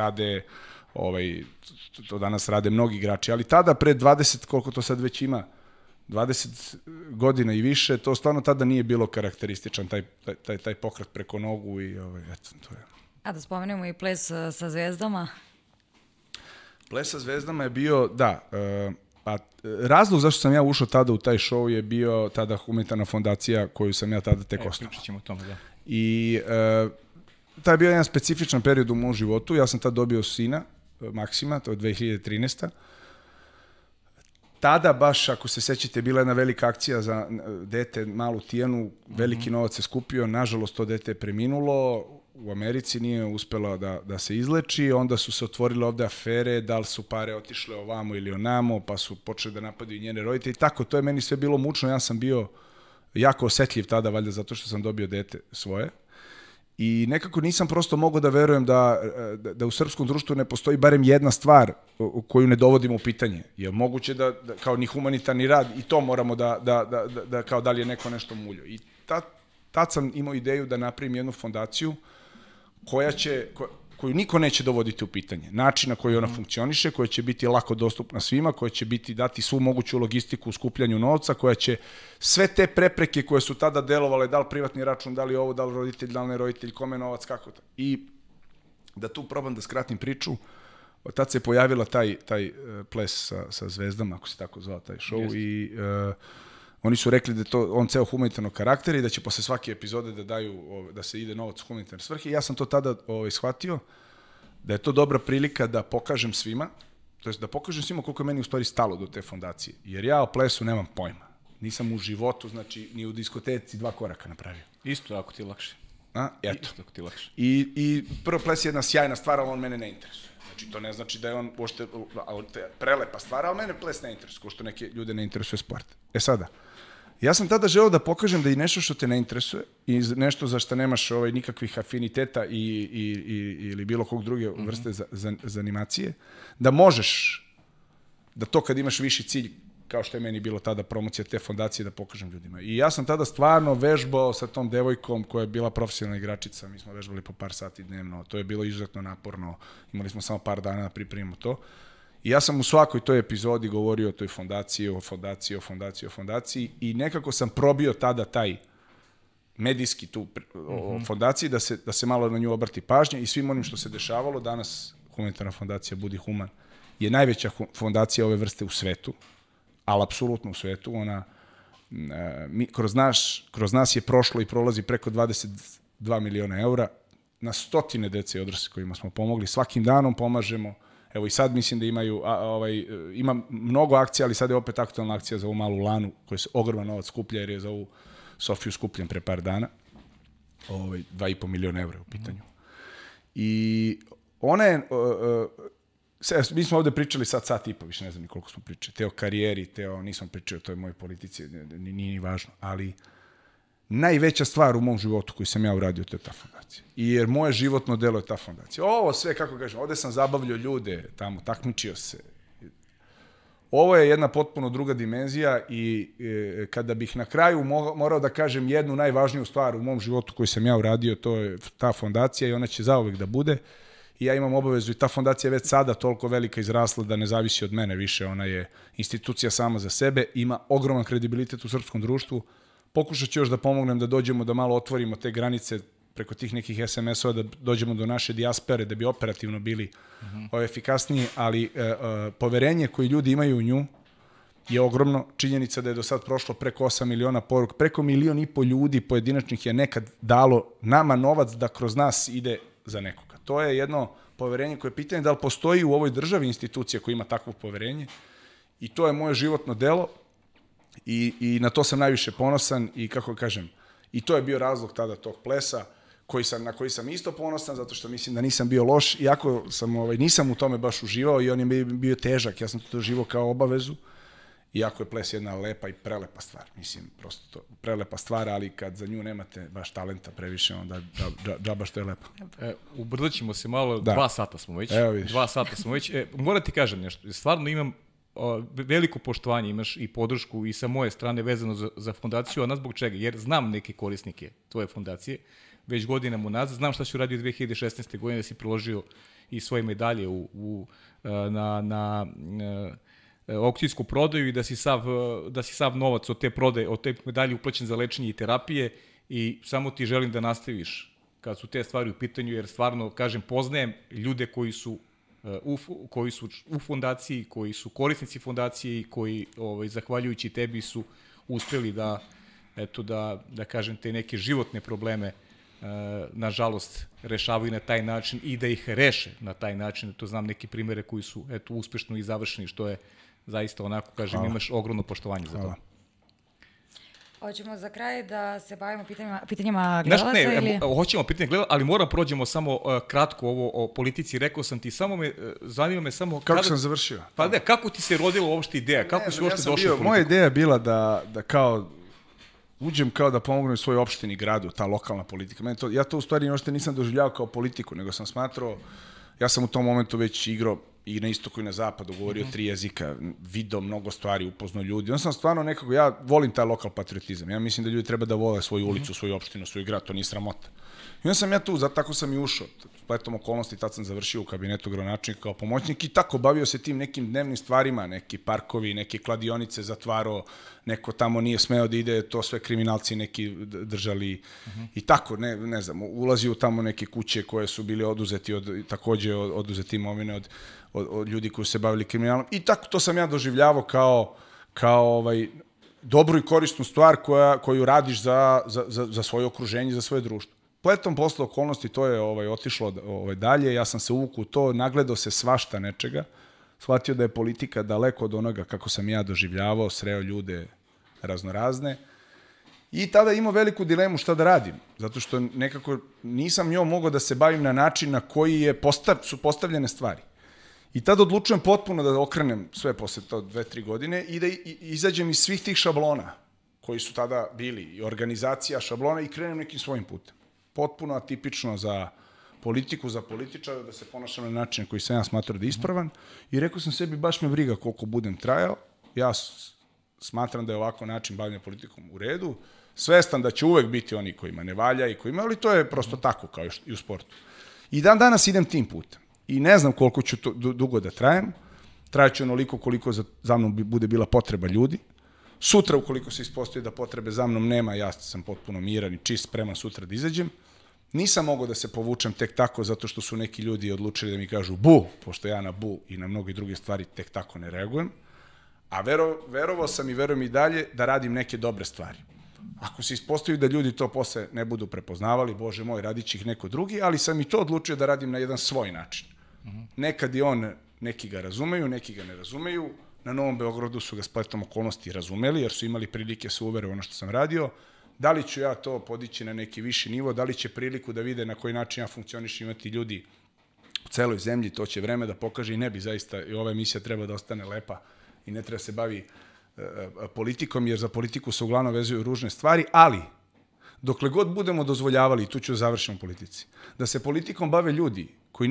rade mnogi igrači, ali tada pre 20, koliko to sad već ima, 20 godina i više, to stvarno tada nije bilo karakterističan, taj pokret preko nogu i eto, to je. A da spomenemo i ples sa zvezdama? Ples sa zvezdama je bio, da, razlog zašto sam ja ušao tada u taj show je bio tada humanitarna fondacija koju sam ja tada tek osnovao. Pričat ćemo o tome, da. I taj je bio jedan specifičan period u mom životu, ja sam tada dobio sina, Maksima, to je 2013. Tada baš, ako se sećate, bila jedna velika akcija za dete, malu Tijanu, veliki novac se skupio, nažalost to dete je preminulo, u Americi nije uspela da se izleči, onda su se otvorile ovde afere, da li su pare otišle ovamo ili onamo, pa su počeli da napadaju njene roditelje i tako, to je meni sve bilo mučno, ja sam bio jako osetljiv tada, valjda zato što sam dobio dete svoje. I nekako nisam prosto mogao da verujem da u srpskom društvu ne postoji barem jedna stvar koju ne dovodimo u pitanje. Je moguće da kao ni humanitarni rad i to moramo da kao da li je neko nešto muljo. I tad sam imao ideju da napravim jednu fondaciju koju niko neće dovoditi u pitanje. Način na koji ona funkcioniše, koja će biti lako dostupna svima, koja će dati svu moguću logistiku u skupljanju novca, koja će sve te prepreke koje su tada delovale, da li privatni račun, da li ovo, da li roditelj, da li ne roditelj, kome novac, kako to. I da tu probam da skratim priču, tad se pojavila taj ples sa zvezdama, ako se tako zvao taj show, i oni su rekli da je to on ceo humanitarnog karaktera i da će posle svake epizode da se ide novac u humanitarne svrhe. I ja sam to tada shvatio da je to dobra prilika da pokažem svima, to jest da pokažem svima koliko je meni u stvari stalo do te fondacije. Jer ja o plesu nemam pojma. Nisam u životu, znači ni u diskoteci 2 koraka napravio. Isto ako ti je lakše. Eto. Isto ako ti je lakše. I prvo, ples je jedna sjajna stvar, ali on mene ne interesuje. Znači, to ne znači da je on uopšte prelepa stvar, ali mene ples ne interesuje, kao što neke ljude ne interesuje sport. Sada, ja sam tada želeo da pokažem da i nešto što te ne interesuje i nešto za što nemaš nikakvih afiniteta ili bilo kog druge vrste za animacije, da možeš, da to kad imaš viši cilj, kao što je meni bilo tada promocija te fondacije, da pokažem ljudima. I ja sam tada stvarno vežbao sa tom devojkom koja je bila profesionalna igračica, mi smo vežbali po par sati dnevno, to je bilo izuzetno naporno, imali smo samo par dana da pripremimo to. I ja sam u svakoj toj epizodi govorio o toj fondaciji i nekako sam probio tada taj medijski tu o fondaciji, da se malo na nju obrati pažnja i svim onim što se dešavalo. Danas humanitarna fondacija Budi Human je najveća fondacija ove vrste u svetu, ali apsolutno u svetu. Ona, kroz nas je prošlo i prolazi preko 22 miliona eura na stotine dece i odrasle kojima smo pomogli. Svakim danom pomažemo. Evo i sad mislim da ima mnogo akcija, ali sad je opet aktualna akcija za ovu malu Lanu, koja se ogroman novac skuplja, jer je za ovu Sofiju skupljen pre par dana. 2,5 miliona evra u pitanju. I ona je, mi smo ovde pričali sat i po, više ne znam ni koliko smo pričali, te o karijeri, nisam pričao o toj mojoj politici, nije ni važno, ali najveća stvar u mom životu koju sam ja uradio, to je ta fondacija. I jer moje životno delo je ta fondacija. Ovo sve, kako kažem, ovde sam zabavljao ljude tamo, takmičio se. Ovo je jedna potpuno druga dimenzija i kada bih na kraju morao da kažem jednu najvažniju stvar u mom životu koju sam ja uradio, to je ta fondacija i ona će zauvek da bude. I ja imam obavezu i ta fondacija je već sada toliko velika izrasla da ne zavisi od mene više. Ona je institucija sama za sebe, ima ogroman kredibilitet u srpskom društvu. Pokušat ću još da pomognem da dođemo da malo otvorimo te granice preko tih nekih SMS-ova da dođemo do naše dijaspore, da bi operativno bili efikasniji, ali poverenje koje ljudi imaju u nju je ogromno. Činjenica da je do sad prošlo preko 8 miliona poruka, preko 1,5 miliona ljudi pojedinačnih je nekad dalo nama novac da kroz nas ide za nekoga. To je jedno poverenje koje je pitanje da li postoji u ovoj državi institucija koja ima takvo poverenje i to je moje životno delo i na to sam najviše ponosan i kako kažem, i to je bio razlog tada tog plesa na koji sam isto ponosan, zato što mislim da nisam bio loš, iako sam, nisam u tome baš uživao i on je bio težak, ja sam to doživao kao obavezu, iako je ples jedna lepa i prelepa stvar, mislim, prosto to, prelepa stvar, ali kad za nju nemate baš talenta previše, onda džaba što je lepo. Ubrzat ćemo se malo, da. 2 sata smo već. Evo vidiš. 2 sata smo već. Moram ti kažem nešto, stvarno imam veliko poštovanje, imaš i podršku i sa moje strane vezano za fondaciju, a nas zbog čega? Jer znam neke korisnike tvoje fondacije, već godinama unazad, znam šta si uradio 2016. godine, da si priložio i svoje medalje na aukcijsku prodaju i da si sav novac od te prodaje, od te medalje uplaćen za lečenje i terapije i samo ti želim da nastaviš kad su te stvari u pitanju, jer stvarno, kažem, poznajem ljude koji su u fondaciji, koji su korisnici fondacije i koji, zahvaljujući tebi, su uspeli da kažem, te neke životne probleme nažalost rešavaju na taj način i da ih reše na taj način. To znam neke primere koji su uspešno i završeni, što je zaista onako, kažem, imaš ogromno poštovanje za to. Hoćemo za kraj da se bavimo pitanjima gledalaca ili? Hoćemo pitanje gledalaca, ali moram prođemo samo kratko ovo o politici. Rekao sam ti, zanima me samo... Kako sam završio? Pa da, kako ti se rodila uopšte ideja? Kako si uopšte došao u politiku? Moja ideja je bila da kao uđem kao da pomognem svoj opštini, gradu, ta lokalna politika. Ja to u stvari uopšte nisam doživljavao kao politiku, nego sam smatrao, ja sam u tom momentu već igrao i na istoku i na zapadu, govorio 3 jezika, video mnogo stvari, upoznao ljudi. On sam stvarno nekako, ja volim taj lokal patriotizam. Ja mislim da ljudi treba da vole svoju ulicu, svoju opštinu, svoj grad, to nije sramota. I onda sam ja tu, tako sam i ušao. Spletom okolnosti, tad sam završio u kabinetu gradonačelnika kao pomoćnik i tako bavio se tim nekim dnevnim stvarima, neki parkovi, neke kladionice zatvarao, neko tamo nije smeo da ide, to sve kriminalci neki držali i tako, ne znam, ulazio tamo neke kuće koje su bili oduzeti, takođe oduzeti imovine od ljudi koji su se bavili kriminalom i tako to sam ja doživljavao kao dobru i korisnu stvar koju radiš za svoje okruženje, za svoje društvo. Pletom posle okolnosti to je otišlo dalje, ja sam se uvukao u to, nagledao se svašta nečega, shvatio da je politika daleko od onoga kako sam ja doživljavao, sreo ljude raznorazne i tada imao veliku dilemu šta da radim, zato što nekako nisam njom mogao da se bavim na način na koji su postavljene stvari. I tada odlučujem potpuno da okrenem sve posle to 2-3 godine i da izađem iz svih tih šablona koji su tada bili, i organizacija šablona i krenem nekim svojim putem. Potpuno atipično za politiku, za političara, da se ponašam na način koji sam ja smatrao da je ispravan i rekao sam sebi, baš me briga koliko budem trajao, ja smatram da je ovako način bavljanja politikom u redu, svestan da će uvek biti oni kojima ne valja i kojima, ali to je prosto tako kao i u sportu. I dan danas idem tim putem. I ne znam koliko ću dugo da trajem, trajaću onoliko koliko za mnom bude bila potreba ljudi. Sutra, ukoliko se ispostavi da potrebe za mnom nema, ja sam potpuno miran i čist, spreman sutra da izađem. Nisam mogao da se povučem tek tako zato što su neki ljudi odlučili da mi kažu bu, pošto ja na bu i na mnogi druge stvari tek tako ne reagujem. A verovao sam i verujem i dalje da radim neke dobre stvari. Ako se ispostavi da ljudi to posle ne budu prepoznavali, Bože moj, radit će ih neko drugi, ali sam i to odlučio da radim na jedan svoj način. Nekad i neki ga razumeju, neki ga ne razumeju. Na Novom Beogradu su ga spletom okolnosti razumeli, jer su imali prilike se uvere u ono što sam radio. Da li ću ja to podići na neki viši nivo, da li će priliku da vide na koji način ja funkcioniš imati ljudi u celoj zemlji, to će vreme da pokaže i ne bi zaista, i ova emisija treba da ostane lepa i ne treba se bavi politikom, jer za politiku se uglavnom vezuju ružne stvari, ali dokle god budemo dozvoljavali, i tu ću završiti u politici, da se politikom bave ljudi koji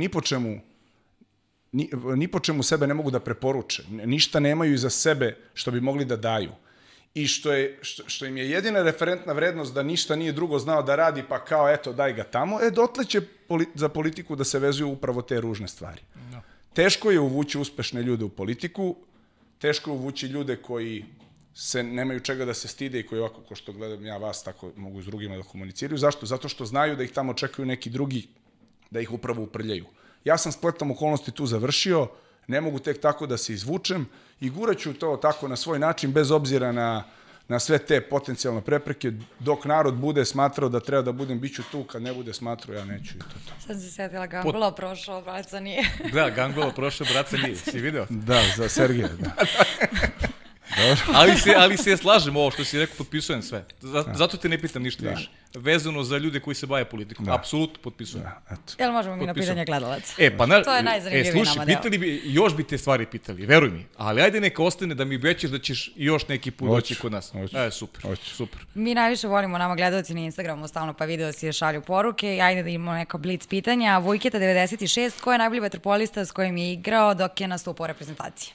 ni po čemu sebe ne mogu da preporuče, ništa nemaju iza sebe što bi mogli da daju i što im je jedina referentna vrednost da ništa nije drugo znao da radi, pa kao eto daj ga tamo, dotle će za politiku da se vezuju upravo te ružne stvari. Teško je uvući uspešne ljude u politiku, teško je uvući ljude koji se nemaju čega da se stide i koji ovako, ko što gledam ja vas, tako mogu s drugima da komuniciraju. Zašto? Zato što znaju da ih tamo čekaju neki drugi, da ih upravo uprljaju. Ja sam spletom okolnosti tu završio, ne mogu tek tako da se izvučem i guraću to tako na svoj način, bez obzira na sve te potencijalne prepreke, dok narod bude smatrao da treba da budem, bit ću tu, kad ne bude smatrao, ja neću i to. Sad se setila Gangula, prošao, braca nije. Da, Gangula prošao, braca nije. Si video? Da, za Sergeja, da. Ali se slažemo ovo što si rekao, potpisujem sve. Zato te ne pitam ništa više. Vezano za ljude koji se bave politikom. Apsolutno potpisujem. Jel možemo mi na pitanje gledalaca? To je najzanimljiviji nama deo. Pitali bi, još bi te stvari pitali, veruj mi. Ali ajde neka ostane da mi obećaš da ćeš još neki put doći kod nas. Super. Mi najviše volimo nama gledalci na Instagramu, stalno pa video si šalju poruke i ajde da imamo neka blic pitanja. Vujketa 96, ko je najbolji vaterpolista s kojim je igrao dok je nastupao u reprezentaciji?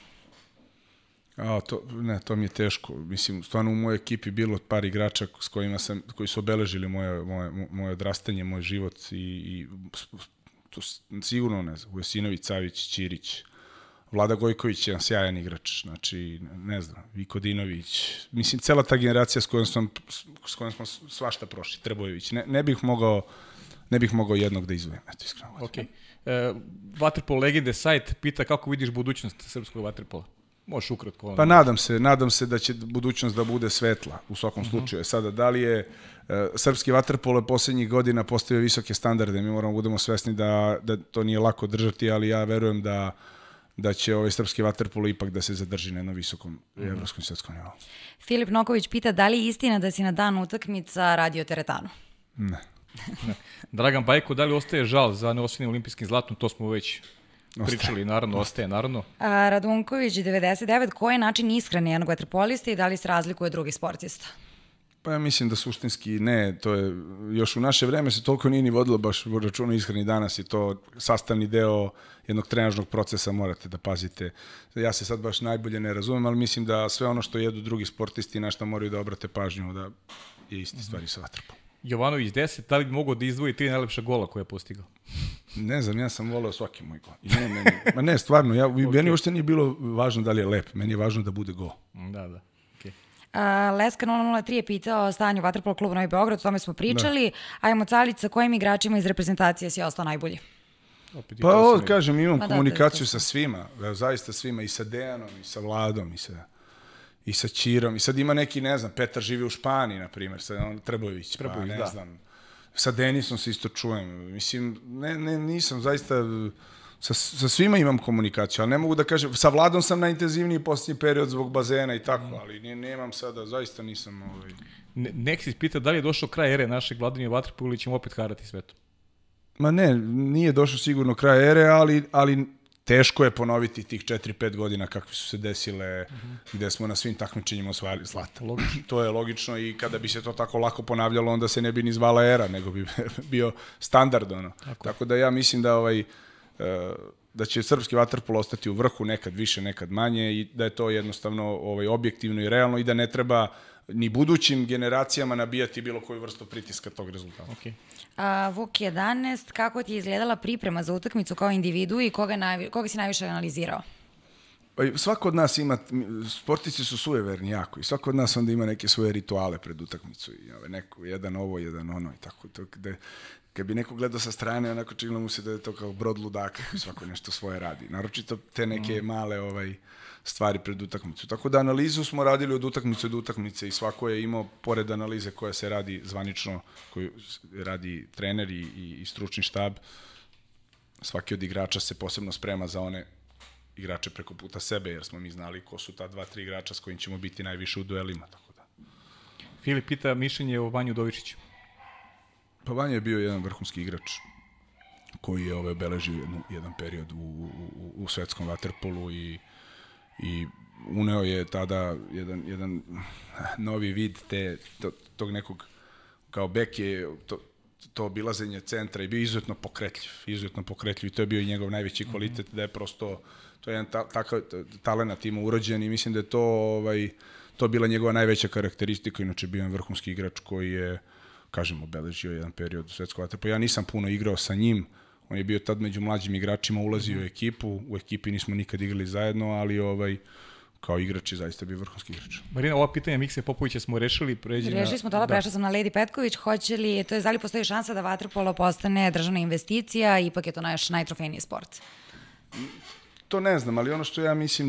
To mi je teško. Mislim, stvarno u mojoj ekipi bilo par igrača s kojima koji su obeležili moje odrastanje, moj život i to sigurno ne znam, Vujasinović, Savić, Ćirić, Vlada Gojković je jedan sjajan igrač, znači, ne znam, Vikodinović, mislim, cela ta generacija s kojom smo svašta prošli, Trbojević, ne bih mogao jednog da izvojim, eto, iskreno. Ok. Vaterpolo legende sajt pita kako vidiš budućnost srpskog vaterpola. Možeš ukratko. Pa nadam se da će budućnost da bude svetla u svakom slučaju. Sada, da li je srpski vaterpolo poslednjih godina postavio visoke standarde, mi moramo budemo svesni da to nije lako držati, ali ja verujem da će srpski vaterpolo ipak da se zadrži na jednom visokom evropskom svetskom nivou. Filip Noković pita da li je istina da si na dan utakmica radio teretanu? Ne. Dragan Bajko, da li ostaje žal za neosvojenim olimpijskim zlatom? To smo već pričali, naravno, ostaje, naravno. Radunković, 99, koji je način ishrane jednog vaterpolista i da li se razlikuje od drugih sportista? Pa ja mislim da suštinski ne, to je, još u naše vreme se toliko nije ni vodilo baš u računu ishrani, danas je to sastavni deo jednog trenažnog procesa, morate da pazite. Ja se sad baš najbolje ne razumem, ali mislim da sve ono što jedu drugi sportisti na što moraju da obrate pažnju, da je isti stvari sa vaterpolom. Jovanović 10, da li bi mogao da izdvoji 3 najlepša gola koje je postigao? Ne znam, ja sam voleo svaki moj gol. Ne, stvarno, meni uopšte nije bilo važno da li je lep, meni je važno da bude gol. Da. Leska 003 je pitao o stanju vaterpolo kluba Novi Beograd, o tome smo pričali. Ajmo Calić, sa kojim igračima iz reprezentacije si ostao najbolji? Pa ovo, kažem, imam komunikaciju sa svima, zaista svima, i sa Dejanom, i sa Vladom, i sa Ćirom, i sad ima neki, ne znam, Petar živi u Španiji, na primjer, Trbojević, pa ne znam, sa Denisom se isto čujem, mislim, nisam zaista, sa svima imam komunikaciju, ali ne mogu da kažem, sa Vladom sam najintenzivniji posljednji period zbog bazena i tako, ali nemam sada, zaista nisam... Neksis pita da li je došao kraj ere našeg Vladimira vaterpola ili ćemo opet harati svetom? Ma ne, nije došao sigurno kraj ere, ali teško je ponoviti tih 4-5 godina kakve su se desile, gde smo na svim takmičenjima osvajali zlata. To je logično i kada bi se to tako lako ponavljalo, onda se ne bi ni zvala era, nego bi bio standard. Tako da ja mislim da će srpski vaterpolo ostati u vrhu, nekad više, nekad manje, i da je to jednostavno objektivno i realno i da ne treba ni budućim generacijama nabijati bilo koju vrstu pritiska tog rezultata. Vuk 11, kako ti je izgledala priprema za utakmicu kao individu i koga si najviše analizirao? Svako od nas ima, sportisti su sujeverni jako i svako od nas onda ima neke svoje rituale pred utakmicu. Jedan ovo, jedan ono i tako. Kad bi neko gledao sa strane, onako činilo mu se da je to kao brod ludaka koji svako nešto svoje radi. Naročito te neke male stvari pred utakmicu. Tako da analizu smo radili od utakmice do utakmice i svako je imao, pored analize koja se radi zvanično, koju radi trener i stručni štab, svaki od igrača se posebno sprema za one igrače preko puta sebe, jer smo mi znali ko su ta 2-3 igrača s kojim ćemo biti najviše u duelima. Tako da. Filip pita mišljenje o Vanju Udovičiću. Pa Vanja je bio jedan vrhunski igrač koji je obeležio jedan period u svetskom vaterpolu i uneo je tada jedan novi vid tog nekog, kao bek je to obilazenje centra i bio izuzetno pokretljiv i to je bio i njegov najveći kvalitet, da je prosto, to je jedan takav talenat ima urođen i mislim da je to bila njegova najveća karakteristika, inače bio je vrhunski igrač koji je, kažem, obeležio jedan period u svetskom vaterpolu. Ja nisam puno igrao sa njim, on je bio tad među mlađim igračima, ulazio u ekipu, u ekipi nismo nikad igrali zajedno, ali kao igrač je zaista bio vrhunski igrač. Marina, ova pitanja Mikse Popovića smo rešili. Rešili smo to, prešla sam na Lady Petković. Hoće li, to je, da li postoji šansa da vaterpolo postane državna investicija, ipak je to naš najtrofejniji sport? To ne znam, ali ono što ja mislim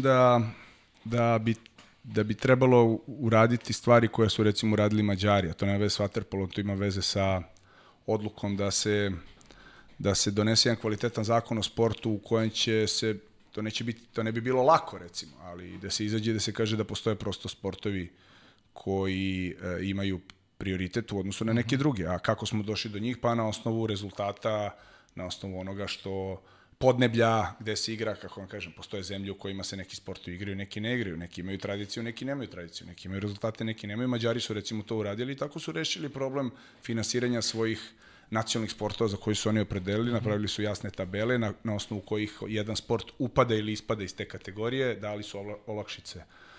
da bi trebalo uraditi stvari koje su recimo uradili Mađari, a to nema veze s vaterpolom, to ima veze sa odlukom da se donese jedan kvalitetan zakon o sportu u kojem će se, to ne bi bilo lako recimo, ali da se izađe da se kaže da postoje prosto sportovi koji imaju prioritet u odnosu na neke druge. A kako smo došli do njih? Pa na osnovu rezultata, na osnovu onoga što podneblja gde se igra, kako vam kažem, postoje zemlje u kojima se neki sportovi igraju, neki ne igraju, neki imaju tradiciju, neki nemaju tradiciju, neki imaju rezultate, neki nemaju. Mađari su recimo to uradili i tako su rešili problem finansiranja svojih nacionalnih sportova za koji su oni opredelili, napravili su jasne tabele na osnovu kojih jedan sport upada ili ispada iz te kategorije, dali su olakšice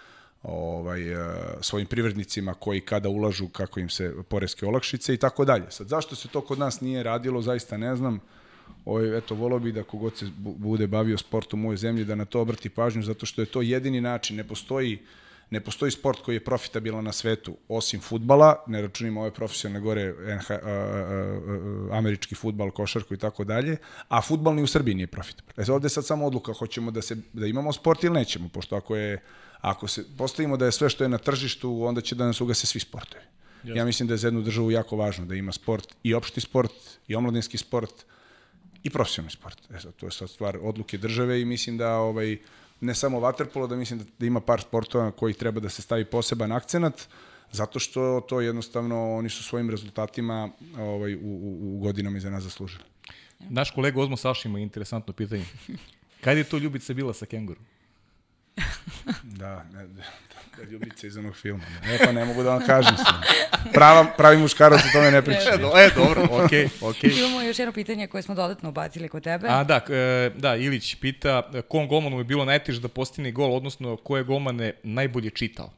svojim privrednicima koji kada ulažu, kako im se poreske olakšice i tako dalje. Sad, zašto se to kod nas nije radilo, zaista ne znam. Eto, volao bih da kogod se bude bavio sportom u mojoj zemlji da na to obrati pažnju, zato što je to jedini način. Ne postoji sport koji je profitabilan na svetu, osim fudbala, ne računimo ove profesionalne gore, američki fudbal, košarku i tako dalje, a fudbal ni u Srbiji nije profitabilan. Ovde je sad samo odluka, hoćemo da imamo sport ili nećemo, pošto ako se postavimo da je sve što je na tržištu, onda će da nas ugase svi sportovi. Ja mislim da je za jednu državu jako važno da ima sport, i opšti sport, i omladinski sport, i profesionalni sport. To je sad stvar odluke države i mislim da ne samo vaterpolo, da mislim da ima par sportova na koji treba da se stavi poseban akcenat, zato što to jednostavno oni su svojim rezultatima u godinama iza nas zaslužili. Naš kolega Ozmo Saša ima interesantno pitanje. Kada je to Ljubica bila sa kengurom? Da, Ljubica iz onog filma. Pa ne mogu da vam kažem sam. Pravi muškarac o tome ne priča. Dobro, okej. Imamo još jedno pitanje koje smo dodatno ubacili kod tebe. Da, Ilić pita kom golmanu je bilo najteže da postigne gol, odnosno koje golmane najbolje čitao?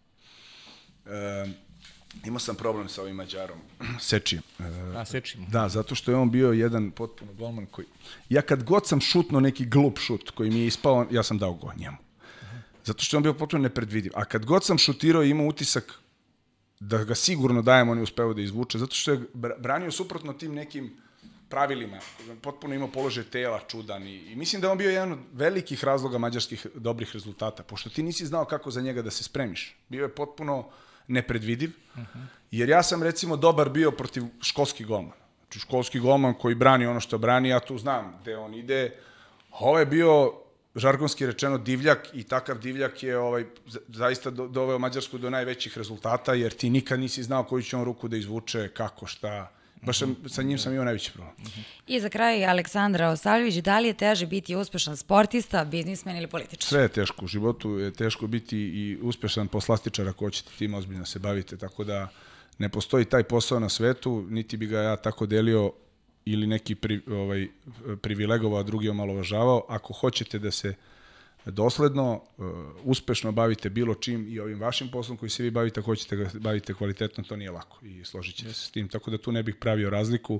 Imao sam problem sa ovim Mađarom, Sečijem. Sečijem. Da, zato što je on bio jedan potpuno golman koji... Ja kad god sam šutno neki glup šut koji mi je ispao, ja sam dao gol njemu. Zato što je on bio potpuno nepredvidiv. A kad god sam šutirao i imao utisak da ga sigurno dajem, on je uspeo da izvuče, zato što je branio suprotno tim nekim pravilima. Potpuno imao položaj tela čudan i mislim da je on bio jedan od velikih razloga mađarskih dobrih rezultata, pošto ti nisi znao kako za njega da se spremiš. Bio je potpuno nepredvidiv, jer ja sam recimo dobar bio protiv školskih golmana. Znači školski golman koji brani ono što brani, ja tu znam gde on ide. Ovo je bio žargonski rečeno divljak i takav divljak je zaista doveo Mađarsku do najvećih rezultata, jer ti nikad nisi znao koju će on ruku da izvuče, kako, šta. Baš sa njim sam imao najveći problem. I za kraj, Aleksandra Osavljević, da li je teže biti uspešan sportista, biznismen ili političar? Sve je teško. U životu je teško biti i uspešan poslastičar ako hoćete tim ozbiljno se bavite, tako da ne postoji taj posao na svetu, niti bi ga ja tako delio ili neki privilegovao, a drugi omalovažavao. Ako hoćete da se dosledno, uspešno bavite bilo čim i ovim vašim poslom koji se vi bavite, ako hoćete ga bavite kvalitetno, to nije lako i složit ćete se s tim. Tako da tu ne bih pravio razliku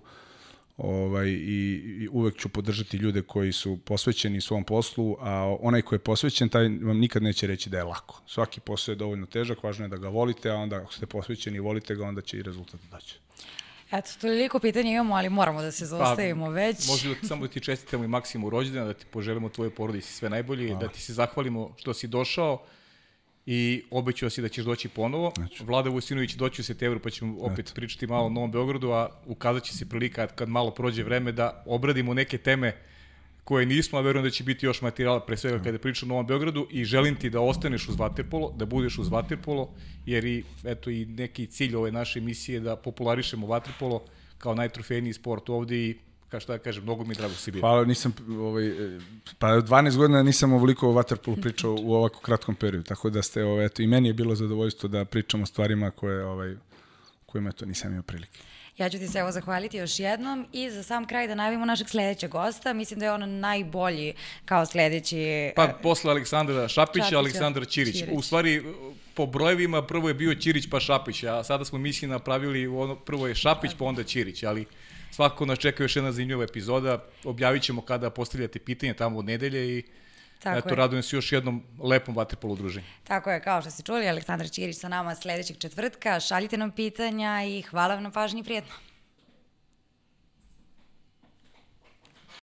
i uvek ću podržati ljude koji su posvećeni svom poslu, a onaj ko je posvećen, taj vam nikad neće reći da je lako. Svaki posao je dovoljno težak, važno je da ga volite, a onda ako ste posvećeni i volite ga, onda će i rezultat doći. Eto, toliko pitanja imamo, ali moramo da se zaustavimo već. Može samo da ti čestitamo i Maksimu rođendana, da ti poželimo tvojoj porodici sve najbolje, da ti se zahvalimo što si došao i obećao si da ćeš doći ponovo. Vlada Vujsinović doći u septembru, pa ćemo opet pričati malo o Novom Beogradu, a ukazat će se prilika kad malo prođe vreme da obradimo neke teme koje nismo, a verujem da će biti još materijala, pre svega kada pričam o Novom Beogradu, i želim ti da ostaneš uz vaterpolo, da budeš uz vaterpolo, jer i neki cilj ove naše emisije je da popularišemo vaterpolo kao najtrofejniji sport ovde i, što da kažem, mnogo mi je drago si bio. Hvala, nisam, 12 godina nisam ovoliko o vaterpolu pričao u ovako kratkom periodu, tako da ste, i meni je bilo zadovoljstvo da pričamo o stvarima kojima to nisam imao prilike. Ja ću ti se zahvaliti još jednom i za sam kraj da najavimo našeg sledećeg gosta. Mislim da je on najbolji kao sledeći... Pa posle Aleksandra Šapića, Aleksandar Ćirić. U stvari, po brojevima prvo je bio Ćirić pa Šapić, a sada smo misli napravili, prvo je Šapić pa onda Ćirić, ali svakako nas čeka još jedna zanimljiva epizoda. Objavit ćemo kada postavljate pitanje tamo od nedelje i Tako Eto, je. radujem se još jednom lepom vaterpolo udruženju. Tako je, kao što ste čuli, Aleksandar Ćirić sa nama sledećeg četvrtka. Šaljite nam pitanja i hvala vam na pažnji i prijetno.